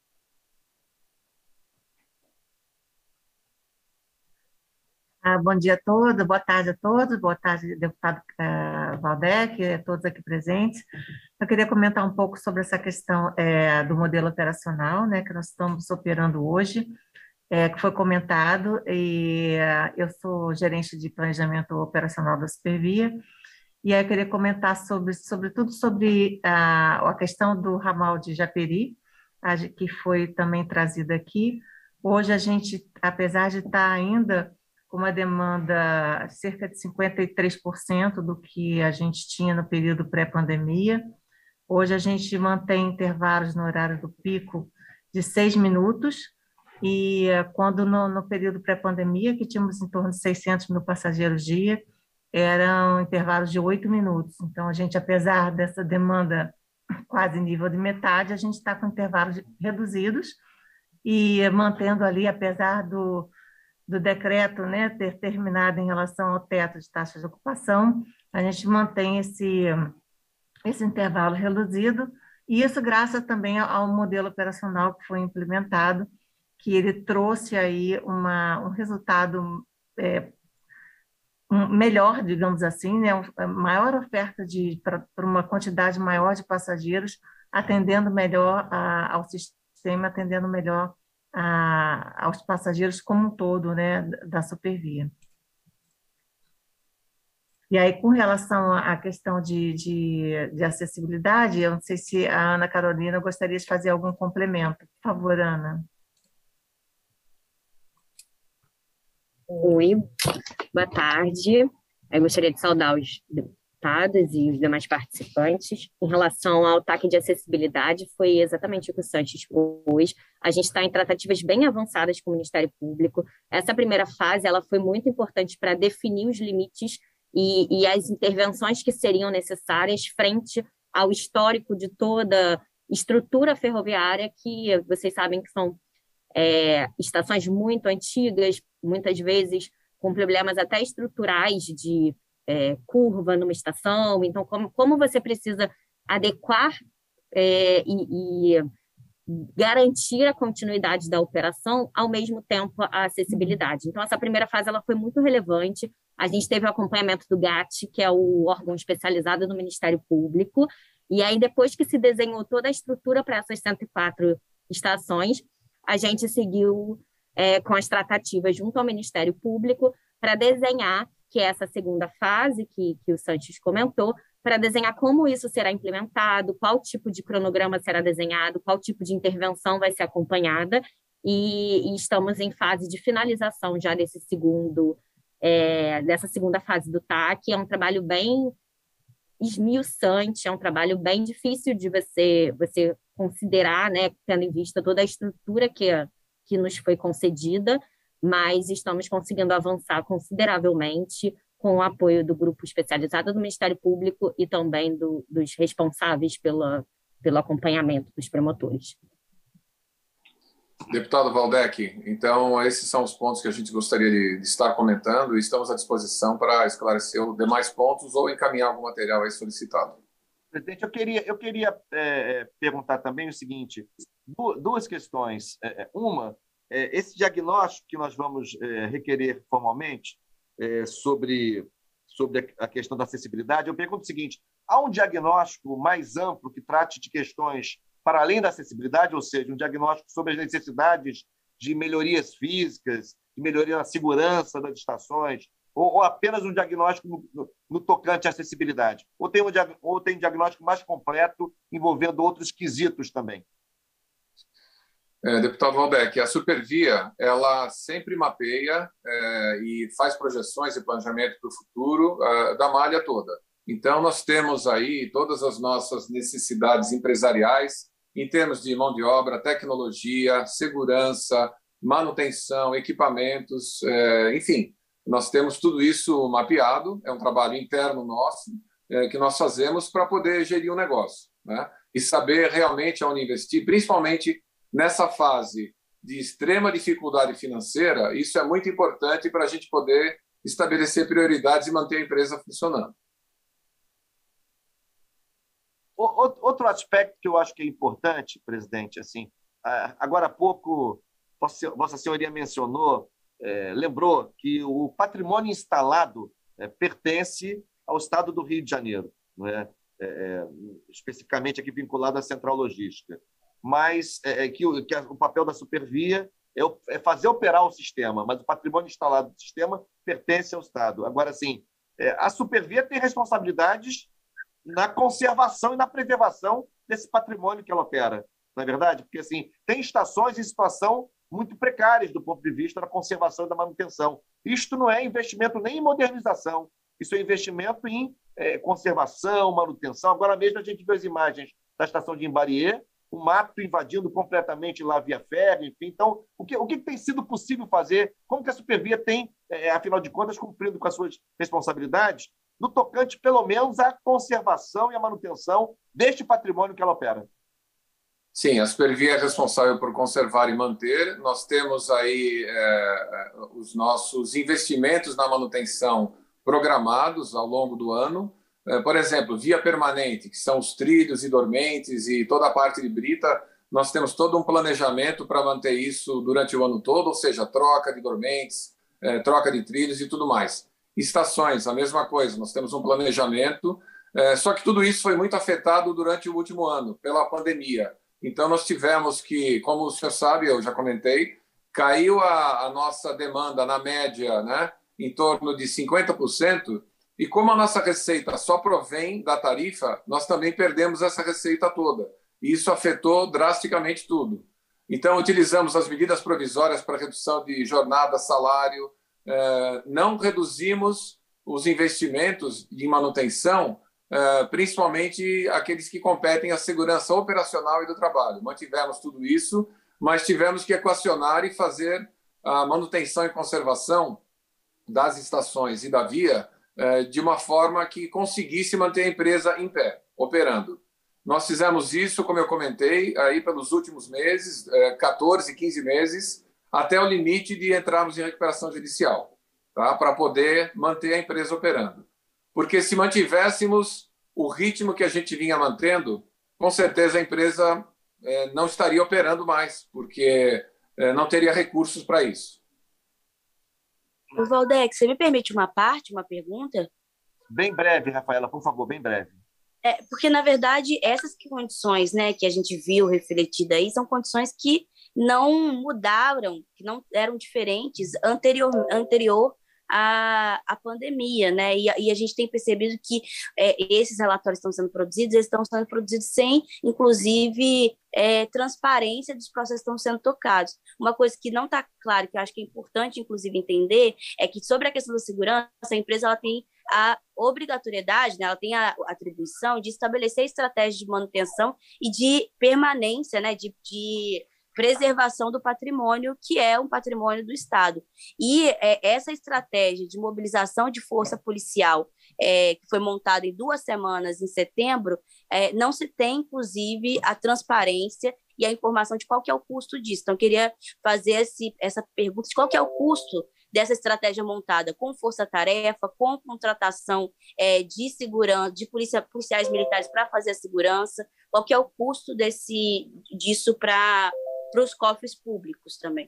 Ah, bom dia a todos, boa tarde a todos, boa tarde, deputado uh, Waldeck, a todos aqui presentes. Eu queria comentar um pouco sobre essa questão é, do modelo operacional, né, que nós estamos operando hoje, é, que foi comentado, e uh, eu sou gerente de planejamento operacional da Supervia, e aí eu queria comentar sobre, sobretudo sobre uh, a questão do ramal de Japeri, a, que foi também trazida aqui. Hoje a gente, apesar de estar ainda com uma demanda cerca de cinquenta e três por cento do que a gente tinha no período pré-pandemia. Hoje a gente mantém intervalos no horário do pico de seis minutos, e quando no, no período pré-pandemia, que tínhamos em torno de seiscentos mil passageiros dia, eram intervalos de oito minutos. Então, a gente, apesar dessa demanda quase em nível de metade, a gente está com intervalos reduzidos e mantendo ali, apesar do do decreto, né, ter terminado em relação ao teto de taxa de ocupação, a gente mantém esse, esse intervalo reduzido, e isso graças também ao modelo operacional que foi implementado, que ele trouxe aí uma, um resultado é, um melhor, digamos assim, né, uma maior oferta para uma quantidade maior de passageiros, atendendo melhor a, ao sistema, atendendo melhor A, aos passageiros como um todo, né, da Supervia. E aí, com relação à questão de, de, de acessibilidade, eu não sei se a Ana Carolina gostaria de fazer algum complemento. Por favor, Ana. Oi, boa tarde. Eu gostaria de saudar os deputados e os demais participantes. Em relação ao T A C de acessibilidade, foi exatamente o que o Sanches pôs. A gente está em tratativas bem avançadas com o Ministério Público. Essa primeira fase ela foi muito importante para definir os limites e, e as intervenções que seriam necessárias frente ao histórico de toda estrutura ferroviária, que vocês sabem que são é, estações muito antigas, muitas vezes com problemas até estruturais de É, curva numa estação. Então, como, como você precisa adequar é, e, e garantir a continuidade da operação, ao mesmo tempo a acessibilidade. Então, essa primeira fase ela foi muito relevante. A gente teve o acompanhamento do G A T, que é o órgão especializado do Ministério Público, e aí, depois que se desenhou toda a estrutura para essas cento e quatro estações, a gente seguiu é, com as tratativas junto ao Ministério Público para desenhar, que é essa segunda fase que, que o Sanches comentou, para desenhar como isso será implementado, qual tipo de cronograma será desenhado, qual tipo de intervenção vai ser acompanhada, e, e estamos em fase de finalização já desse segundo, é, dessa segunda fase do T A C. É um trabalho bem esmiuçante, é um trabalho bem difícil de você, você considerar, né, tendo em vista toda a estrutura que, que nos foi concedida, mas estamos conseguindo avançar consideravelmente com o apoio do grupo especializado do Ministério Público e também do, dos responsáveis pela, pelo acompanhamento dos promotores. Deputado Waldeck, então esses são os pontos que a gente gostaria de, de estar comentando e estamos à disposição para esclarecer os demais pontos ou encaminhar algum material aí solicitado. Presidente, eu queria, eu queria é, perguntar também o seguinte, duas questões. Uma, é, esse diagnóstico que nós vamos é, requerer formalmente é, sobre, sobre a questão da acessibilidade, eu pergunto o seguinte, há um diagnóstico mais amplo que trate de questões para além da acessibilidade, ou seja, um diagnóstico sobre as necessidades de melhorias físicas, de melhoria na segurança das estações, ou, ou apenas um diagnóstico no, no, no tocante à acessibilidade? Ou tem, um, ou tem um diagnóstico mais completo envolvendo outros quesitos também? É, deputado Waldeck, a Supervia ela sempre mapeia é, e faz projeções e planejamento para o futuro é, da malha toda. Então, nós temos aí todas as nossas necessidades empresariais em termos de mão de obra, tecnologia, segurança, manutenção, equipamentos, é, enfim, nós temos tudo isso mapeado, é um trabalho interno nosso é, que nós fazemos para poder gerir o negócio, né? E saber realmente onde investir, principalmente nessa fase de extrema dificuldade financeira, isso é muito importante para a gente poder estabelecer prioridades e manter a empresa funcionando. Outro aspecto que eu acho que é importante, presidente, assim, agora há pouco Vossa Senhoria mencionou, é, lembrou que o patrimônio instalado é, pertence ao Estado do Rio de Janeiro, não é? É, especificamente aqui vinculado à Central Logística, mas é, que, o, que o papel da Supervia é, é fazer operar o sistema, mas o patrimônio instalado do sistema pertence ao Estado. Agora, assim, é, a Supervia tem responsabilidades na conservação e na preservação desse patrimônio que ela opera, não é verdade? Porque assim, tem estações em situação muito precárias do ponto de vista da conservação e da manutenção. Isto não é investimento nem em modernização, isso é investimento em é, conservação, manutenção. Agora mesmo a gente viu as imagens da estação de Imbariê, o mato invadindo completamente lá via ferro, enfim. Então, o que, o que tem sido possível fazer? Como que a Supervia tem, é, afinal de contas, cumprindo com as suas responsabilidades, no tocante, pelo menos, à conservação e à manutenção deste patrimônio que ela opera? Sim, a Supervia é responsável por conservar e manter. Nós temos aí é, os nossos investimentos na manutenção programados ao longo do ano. É, por exemplo, via permanente, que são os trilhos e dormentes e toda a parte de brita, nós temos todo um planejamento para manter isso durante o ano todo, ou seja, troca de dormentes, é, troca de trilhos e tudo mais. Estações, a mesma coisa, nós temos um planejamento, é, só que tudo isso foi muito afetado durante o último ano, pela pandemia. Então, nós tivemos que, como o senhor sabe, eu já comentei, caiu a, a nossa demanda na média, né, em torno de cinquenta por cento, e como a nossa receita só provém da tarifa, nós também perdemos essa receita toda. E isso afetou drasticamente tudo. Então, utilizamos as medidas provisórias para redução de jornada, salário, não reduzimos os investimentos de manutenção, principalmente aqueles que competem à segurança operacional e do trabalho. Mantivemos tudo isso, mas tivemos que equacionar e fazer a manutenção e conservação das estações e da via de uma forma que conseguisse manter a empresa em pé, operando. Nós fizemos isso, como eu comentei, aí pelos últimos meses, quatorze, quinze meses, até o limite de entrarmos em recuperação judicial, tá? Para poder manter a empresa operando. Porque se mantivéssemos o ritmo que a gente vinha mantendo, com certeza a empresa é, não estaria operando mais, porque é, não teria recursos para isso. O Waldeck, você me permite uma parte, uma pergunta? Bem breve, Rafaela, por favor, bem breve. É, porque, na verdade, essas condições, né, que a gente viu refletida aí são condições que não mudaram, que não eram diferentes anterior, anterior a, a pandemia, né? E, e a gente tem percebido que é, esses relatórios estão sendo produzidos, eles estão sendo produzidos sem, inclusive, é, transparência dos processos que estão sendo tocados. Uma coisa que não está claro, que eu acho que é importante, inclusive, entender, é que sobre a questão da segurança, a empresa ela tem a obrigatoriedade, né, ela tem a atribuição de estabelecer estratégias de manutenção e de permanência, né, de, de preservação do patrimônio, que é um patrimônio do Estado. E é, essa estratégia de mobilização de força policial, é, que foi montada em duas semanas, em setembro, é, não se tem, inclusive, a transparência e a informação de qual que é o custo disso. Então, eu queria fazer esse, essa pergunta de qual que é o custo dessa estratégia montada com força-tarefa, com contratação é, de segurança, de polícia, policiais militares para fazer a segurança, qual que é o custo desse, disso para os cofres públicos também.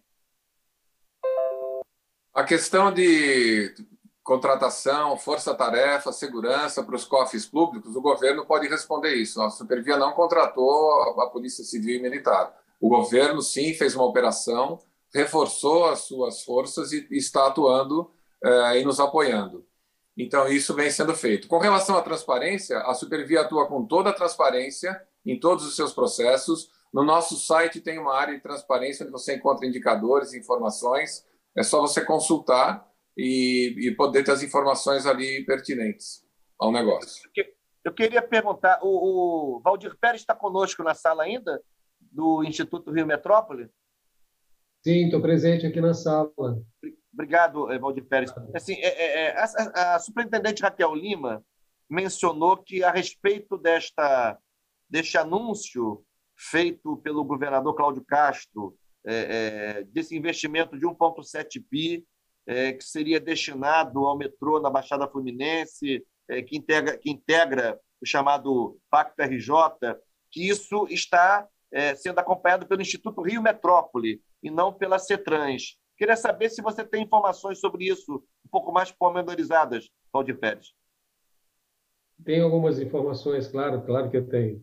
A questão de contratação, força-tarefa, segurança para os cofres públicos, o governo pode responder isso. A Supervia não contratou a Polícia Civil e Militar. O governo, sim, fez uma operação, reforçou as suas forças e está atuando eh, e nos apoiando. Então, isso vem sendo feito. Com relação à transparência, a Supervia atua com toda a transparência em todos os seus processos. No nosso site tem uma área de transparência onde você encontra indicadores, informações. É só você consultar e, e poder ter as informações ali pertinentes ao negócio. Eu queria perguntar, o, o Valdir Pérez está conosco na sala ainda, do Instituto Rio Metrópole? Sim, estou presente aqui na sala. Obrigado, Valdir Pérez. Assim, é, é, a, a superintendente Raquel Lima mencionou que, a respeito desta, deste anúncio feito pelo governador Cláudio Castro, é, é, desse investimento de um vírgula sete bi, é, que seria destinado ao metrô na Baixada Fluminense, é, que, integra, que integra o chamado Pacto R J, que isso está é, sendo acompanhado pelo Instituto Rio Metrópole e não pela CETRANS. Queria saber se você tem informações sobre isso um pouco mais pormenorizadas, Valdir Pérez. Tenho algumas informações, claro, claro que eu tenho.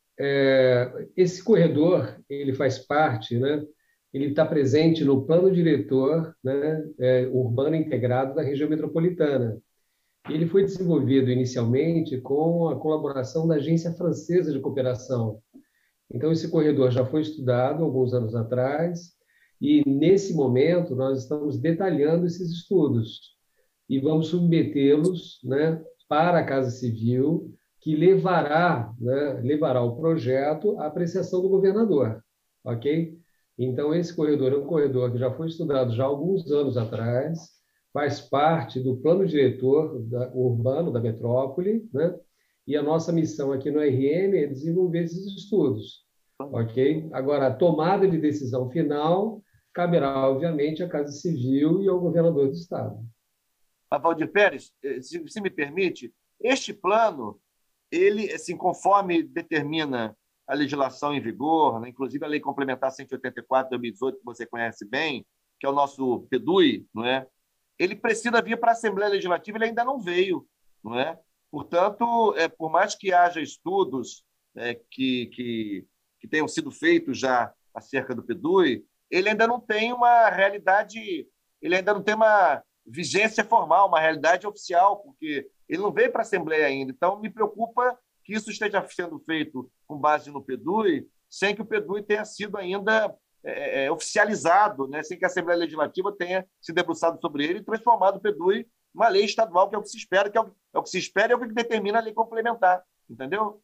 É, esse corredor, ele faz parte, né? Ele está presente no plano diretor, né, é, urbano integrado da região metropolitana. Ele foi desenvolvido inicialmente com a colaboração da Agência Francesa de Cooperação. Então, esse corredor já foi estudado alguns anos atrás e, nesse momento, nós estamos detalhando esses estudos e vamos submetê-los, né, para a Casa Civil, que levará, né, levará o projeto à apreciação do governador, ok? Então, esse corredor é um corredor que já foi estudado já há alguns anos atrás, faz parte do plano diretor da, urbano da metrópole, né? E a nossa missão aqui no R M é desenvolver esses estudos, ok? Agora, a tomada de decisão final caberá, obviamente, à Casa Civil e ao governador do Estado. Valdir Pérez, se, se me permite, este plano, ele, assim, conforme determina a legislação em vigor, né, inclusive a Lei Complementar cento e oitenta e quatro de dois mil e dezoito, que você conhece bem, que é o nosso P E D U I, não é? Ele precisa vir para a Assembleia Legislativa, ele ainda não veio, não é? Portanto, é, por mais que haja estudos é, que, que, que tenham sido feitos já acerca do P E D U I, ele ainda não tem uma realidade, ele ainda não tem uma vigência formal, uma realidade oficial, porque ele não veio para a Assembleia ainda. Então, me preocupa que isso esteja sendo feito com base no P E D U I, sem que o P E D U I tenha sido ainda é, é, oficializado, né? Sem que a Assembleia Legislativa tenha se debruçado sobre ele e transformado o P E D U I uma lei estadual, que é o que se espera, que é o, é o que se espera e é o que determina a lei complementar. Entendeu?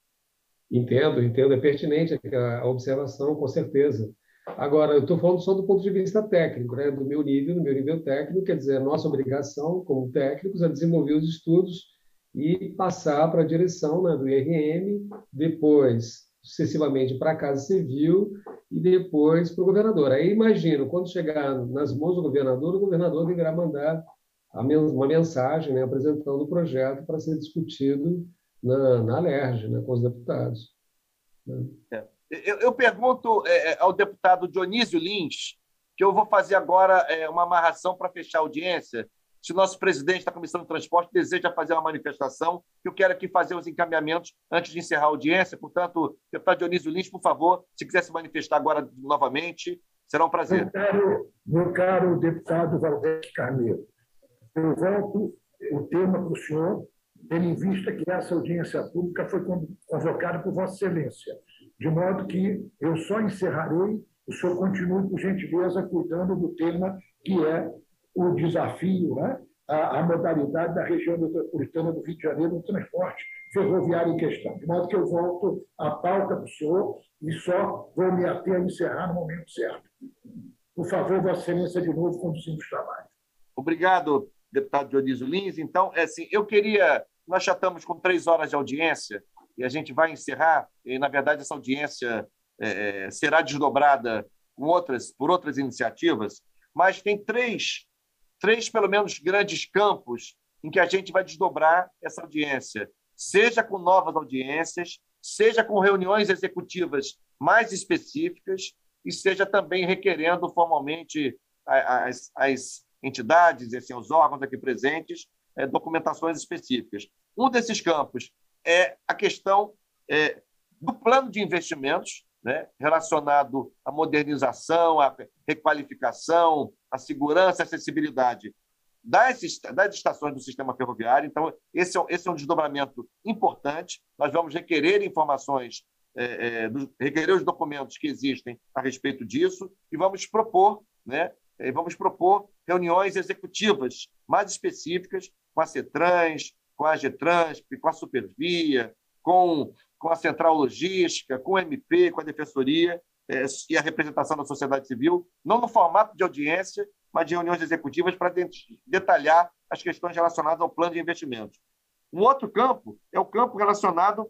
Entendo, entendo. É pertinente a observação, com certeza. Agora, eu estou falando só do ponto de vista técnico, né? Do meu nível, do meu nível técnico, quer dizer, a nossa obrigação como técnicos é desenvolver os estudos e passar para a direção, né, do I R M, depois, sucessivamente, para a Casa Civil e depois para o governador. Aí, imagino, quando chegar nas mãos do governador, o governador deverá mandar uma mensagem, né, apresentando o projeto para ser discutido na, na Alerj, né, com os deputados. Né? É. Eu, eu pergunto é, ao deputado Dionísio Lins, que eu vou fazer agora é, uma amarração para fechar a audiência, se o nosso presidente da Comissão de Transporte deseja fazer uma manifestação, que eu quero aqui fazer os encaminhamentos antes de encerrar a audiência. Portanto, deputado Dionísio Lins, por favor, se quiser se manifestar agora novamente, será um prazer. Meu caro, meu caro deputado Valdeque Carneiro, eu volto o tema para o senhor, tendo em vista que essa audiência pública foi convocada por Vossa Excelência, de modo que eu só encerrarei, o senhor continue, por gentileza, cuidando do tema que é o desafio, né? a, a modalidade da região metropolitana do Rio de Janeiro no transporte ferroviário em questão. De modo que eu volto à pauta para o senhor e só vou me ater a encerrar no momento certo. Por favor, Vossa Excelência, de novo, conduzindo os trabalhos. Obrigado, deputado Dionísio Lins. Então, é assim, eu queria... Nós já estamos com três horas de audiência e a gente vai encerrar. E, na verdade, essa audiência é, será desdobrada com outras, por outras iniciativas, mas tem três, três, pelo menos, grandes campos em que a gente vai desdobrar essa audiência, seja com novas audiências, seja com reuniões executivas mais específicas e seja também requerendo formalmente as, as entidades, assim, os órgãos aqui presentes, é, documentações específicas. Um desses campos é a questão é, do plano de investimentos, né, relacionado à modernização, à requalificação, à segurança e acessibilidade das, das estações do sistema ferroviário. Então, esse é, esse é um desdobramento importante. Nós vamos requerer informações, é, é, do, requerer os documentos que existem a respeito disso e vamos propor, né, e vamos propor reuniões executivas mais específicas com a CETRANS, com a AGETRANS, com a Supervia, com, com a Central Logística, com o M P, com a Defensoria eh, e a representação da sociedade civil, não no formato de audiência, mas de reuniões executivas para detalhar as questões relacionadas ao plano de investimentos. Um outro campo é o campo relacionado,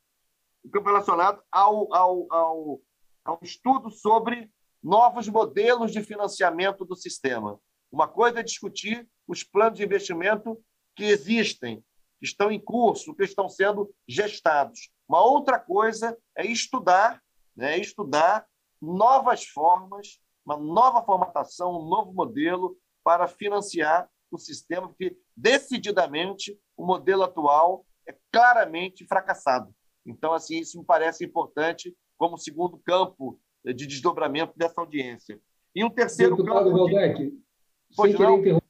o campo relacionado ao, ao, ao, ao estudo sobre novos modelos de financiamento do sistema. Uma coisa é discutir os planos de investimento que existem, que estão em curso, que estão sendo gestados. Uma outra coisa é estudar, né, estudar novas formas, uma nova formatação, um novo modelo para financiar o sistema, porque, decididamente, o modelo atual é claramente fracassado. Então, assim, isso me parece importante como segundo campo de desdobramento dessa audiência. E um terceiro Deputado campo... Waldeck, De... sem querer interromper,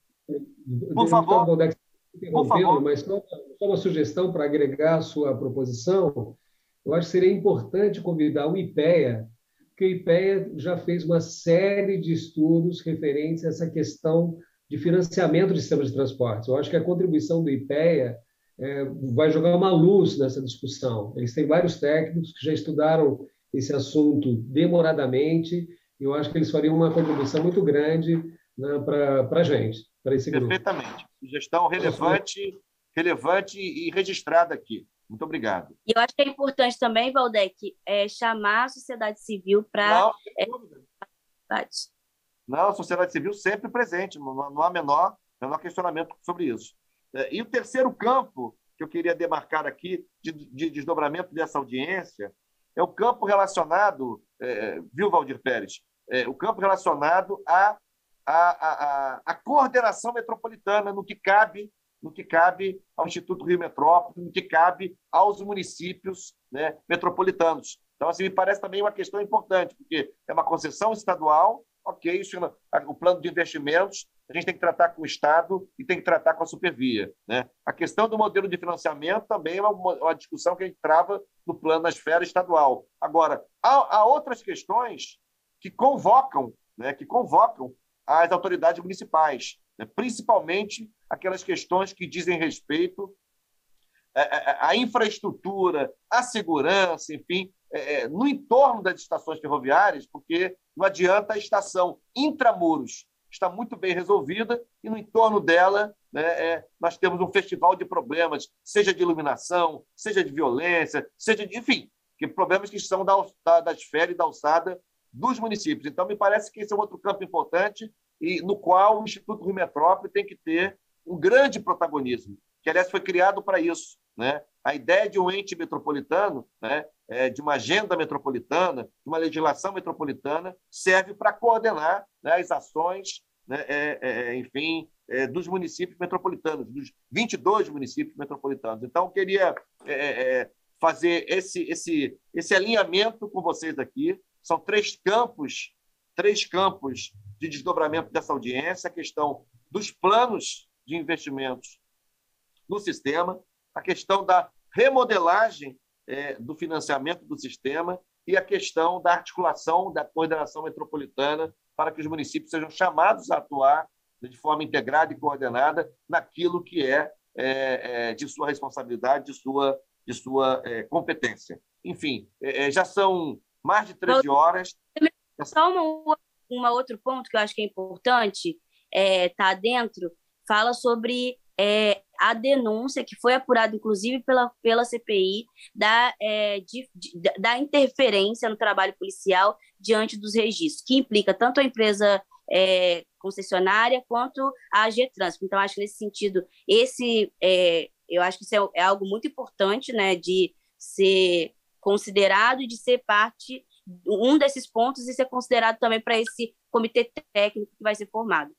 por favor, Waldeck, interrompendo, mas só, só uma sugestão para agregar a sua proposição, eu acho que seria importante convidar o IPEA, porque o IPEA já fez uma série de estudos referentes a essa questão de financiamento de sistemas de transportes. Eu acho que a contribuição do IPEA é, vai jogar uma luz nessa discussão. Eles têm vários técnicos que já estudaram esse assunto demoradamente, e eu acho que eles fariam uma contribuição muito grande, né, para a gente, para esse grupo. Perfeitamente. Sugestão relevante, relevante e registrada aqui. Muito obrigado. E eu acho que é importante também, Waldeck, é, chamar a sociedade civil para... Não, sem dúvida. É, não, a sociedade civil sempre presente, não, não há menor, menor questionamento sobre isso. E o terceiro campo que eu queria demarcar aqui de, de desdobramento dessa audiência é o campo relacionado, é, viu, Valdir Pérez? É, o campo relacionado à a, a, a, a coordenação metropolitana, no que cabe, no que cabe ao Instituto Rio Metrópole, no que cabe aos municípios, né, metropolitanos. Então, assim, me parece também uma questão importante, porque é uma concessão estadual, ok, isso, o plano de investimentos, a gente tem que tratar com o Estado e tem que tratar com a Supervia, né? A questão do modelo de financiamento também é uma, uma discussão que a gente trava no plano na esfera estadual. Agora, há, há outras questões que convocam, né, que convocam as autoridades municipais, né, principalmente aquelas questões que dizem respeito à, à infraestrutura, à segurança, enfim, é, no entorno das estações ferroviárias, porque não adianta a estação intramuros está muito bem resolvida e no entorno dela, né, é, nós temos um festival de problemas, seja de iluminação, seja de violência, seja de, enfim, que problemas que são da, da, da esfera e da alçada dos municípios. Então, me parece que esse é um outro campo importante e no qual o Instituto Rio Metrópole tem que ter um grande protagonismo, que, aliás, foi criado para isso, né? A ideia de um ente metropolitano, né, é, de uma agenda metropolitana, de uma legislação metropolitana, serve para coordenar, né, as ações, né, é, é, enfim, é, dos municípios metropolitanos, dos vinte e dois municípios metropolitanos. Então, eu queria é, é, fazer esse, esse, esse alinhamento com vocês aqui. São três campos, três campos de desdobramento dessa audiência, a questão dos planos de investimentos no sistema, a questão da remodelagem é, do financiamento do sistema e a questão da articulação da coordenação metropolitana para que os municípios sejam chamados a atuar de forma integrada e coordenada naquilo que é, é, é de sua responsabilidade, de sua, de sua é, competência. Enfim, é, já são mais de treze horas. Só uma, uma outro ponto que eu acho que é importante é, tá dentro, fala sobre é, a denúncia que foi apurada, inclusive, pela, pela C P I, da, é, de, de, da interferência no trabalho policial diante dos registros, que implica tanto a empresa é, concessionária quanto a A G Trânsito. Então, acho que nesse sentido, esse, é, eu acho que isso é, é algo muito importante, né, de ser considerado e de ser parte, um desses pontos, e ser considerado também para esse comitê técnico que vai ser formado.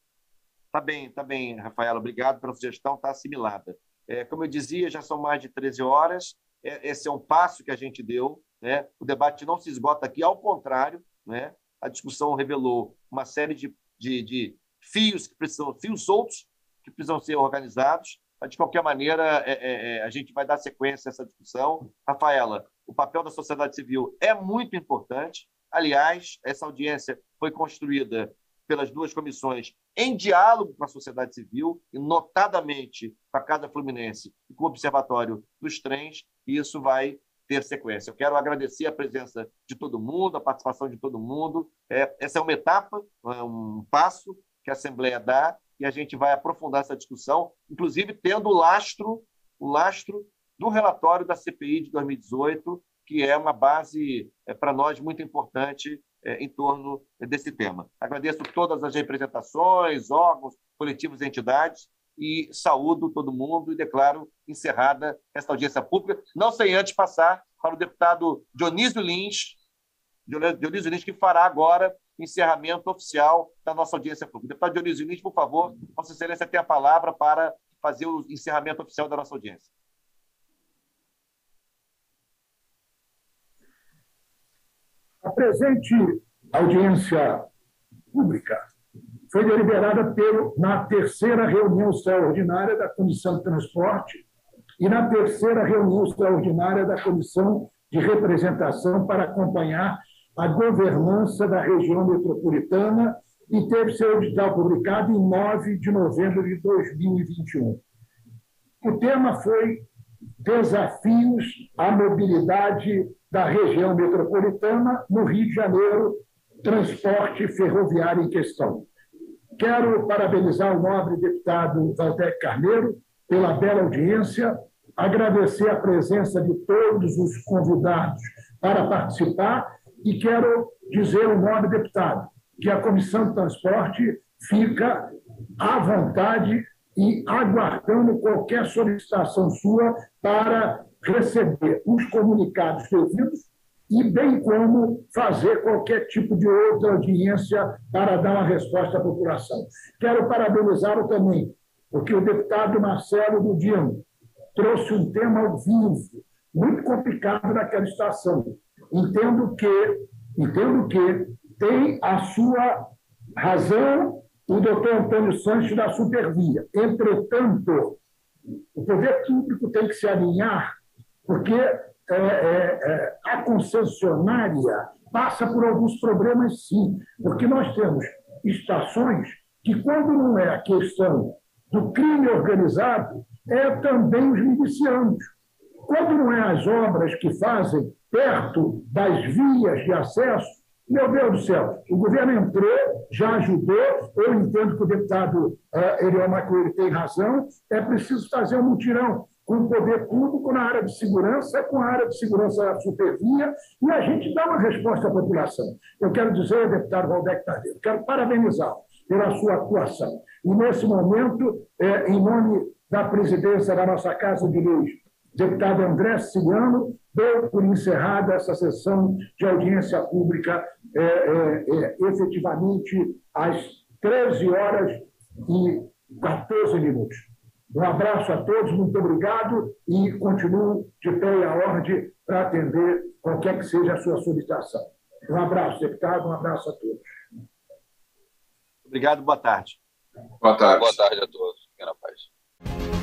Tá bem, tá bem, Rafaela, obrigado pela sugestão, está assimilada. É, como eu dizia, já são mais de treze horas, é, esse é um passo que a gente deu, né? O debate não se esgota aqui, ao contrário, né? A discussão revelou uma série de, de, de fios que precisam, fios soltos que precisam ser organizados, mas, de qualquer maneira, é, é, a gente vai dar sequência a essa discussão. Rafaela, o papel da sociedade civil é muito importante. Aliás, essa audiência foi construída pelas duas comissões em diálogo com a sociedade civil, e notadamente com a Casa Fluminense e com o Observatório dos Trens, e isso vai ter sequência. Eu quero agradecer a presença de todo mundo, a participação de todo mundo. É, essa é uma etapa, é um passo que a Assembleia dá, e a gente vai aprofundar essa discussão, inclusive tendo o lastro, o lastro do relatório da C P I de dois mil e dezoito, que é uma base, é, para nós, muito importante é, em torno desse tema. Agradeço todas as representações, órgãos, coletivos e entidades, e saúdo todo mundo e declaro encerrada esta audiência pública, não sem antes passar para o deputado Dionísio Lins, Dionísio Lins, que fará agora o encerramento oficial da nossa audiência pública. Deputado Dionísio Lins, por favor, Vossa Excelência tem a palavra para fazer o encerramento oficial da nossa audiência. A presente audiência pública foi deliberada pelo, na terceira reunião extraordinária da Comissão de Transporte e na terceira reunião extraordinária da Comissão de Representação para acompanhar a governança da região metropolitana e teve seu edital publicado em nove de novembro de dois mil e vinte e um. O tema foi Desafios à Mobilidade da Região Metropolitana no Rio de Janeiro, transporte ferroviário em questão. Quero parabenizar o nobre deputado Valdec Carneiro pela bela audiência, agradecer a presença de todos os convidados para participar e quero dizer ao nobre deputado que a Comissão de Transporte fica à vontade e aguardando qualquer solicitação sua para receber os comunicados devidos e bem como fazer qualquer tipo de outra audiência para dar uma resposta à população. Quero parabenizá-lo também, porque o deputado Marcelo Budino trouxe um tema ao vivo, muito complicado naquela estação. Entendo que, entendo que tem a sua razão o doutor Antônio Sanches da Supervia. Entretanto, o poder público tem que se alinhar, porque é, é, é, a concessionária passa por alguns problemas, sim, porque nós temos estações que, quando não é a questão do crime organizado, é também os milicianos. Quando não é as obras que fazem perto das vias de acesso, meu Deus do céu, o governo entrou, já ajudou, eu entendo que o deputado uh, Eliel Macoelho tem razão, é preciso fazer um mutirão com o poder público na área de segurança, com a área de segurança da Supervia, e a gente dá uma resposta à população. Eu quero dizer, deputado Valdec Carneiro, quero parabenizá-lo pela sua atuação. E, nesse momento, é, em nome da presidência da nossa Casa de Leis, deputado André Siciliano, deu por encerrada essa sessão de audiência pública é, é, é, efetivamente às treze horas e quatorze minutos. Um abraço a todos, muito obrigado e continuo de pé e à ordem para atender qualquer que seja a sua solicitação. Um abraço, deputado, um abraço a todos. Obrigado, boa tarde. Boa tarde. Boa tarde a todos. Fiquem na paz.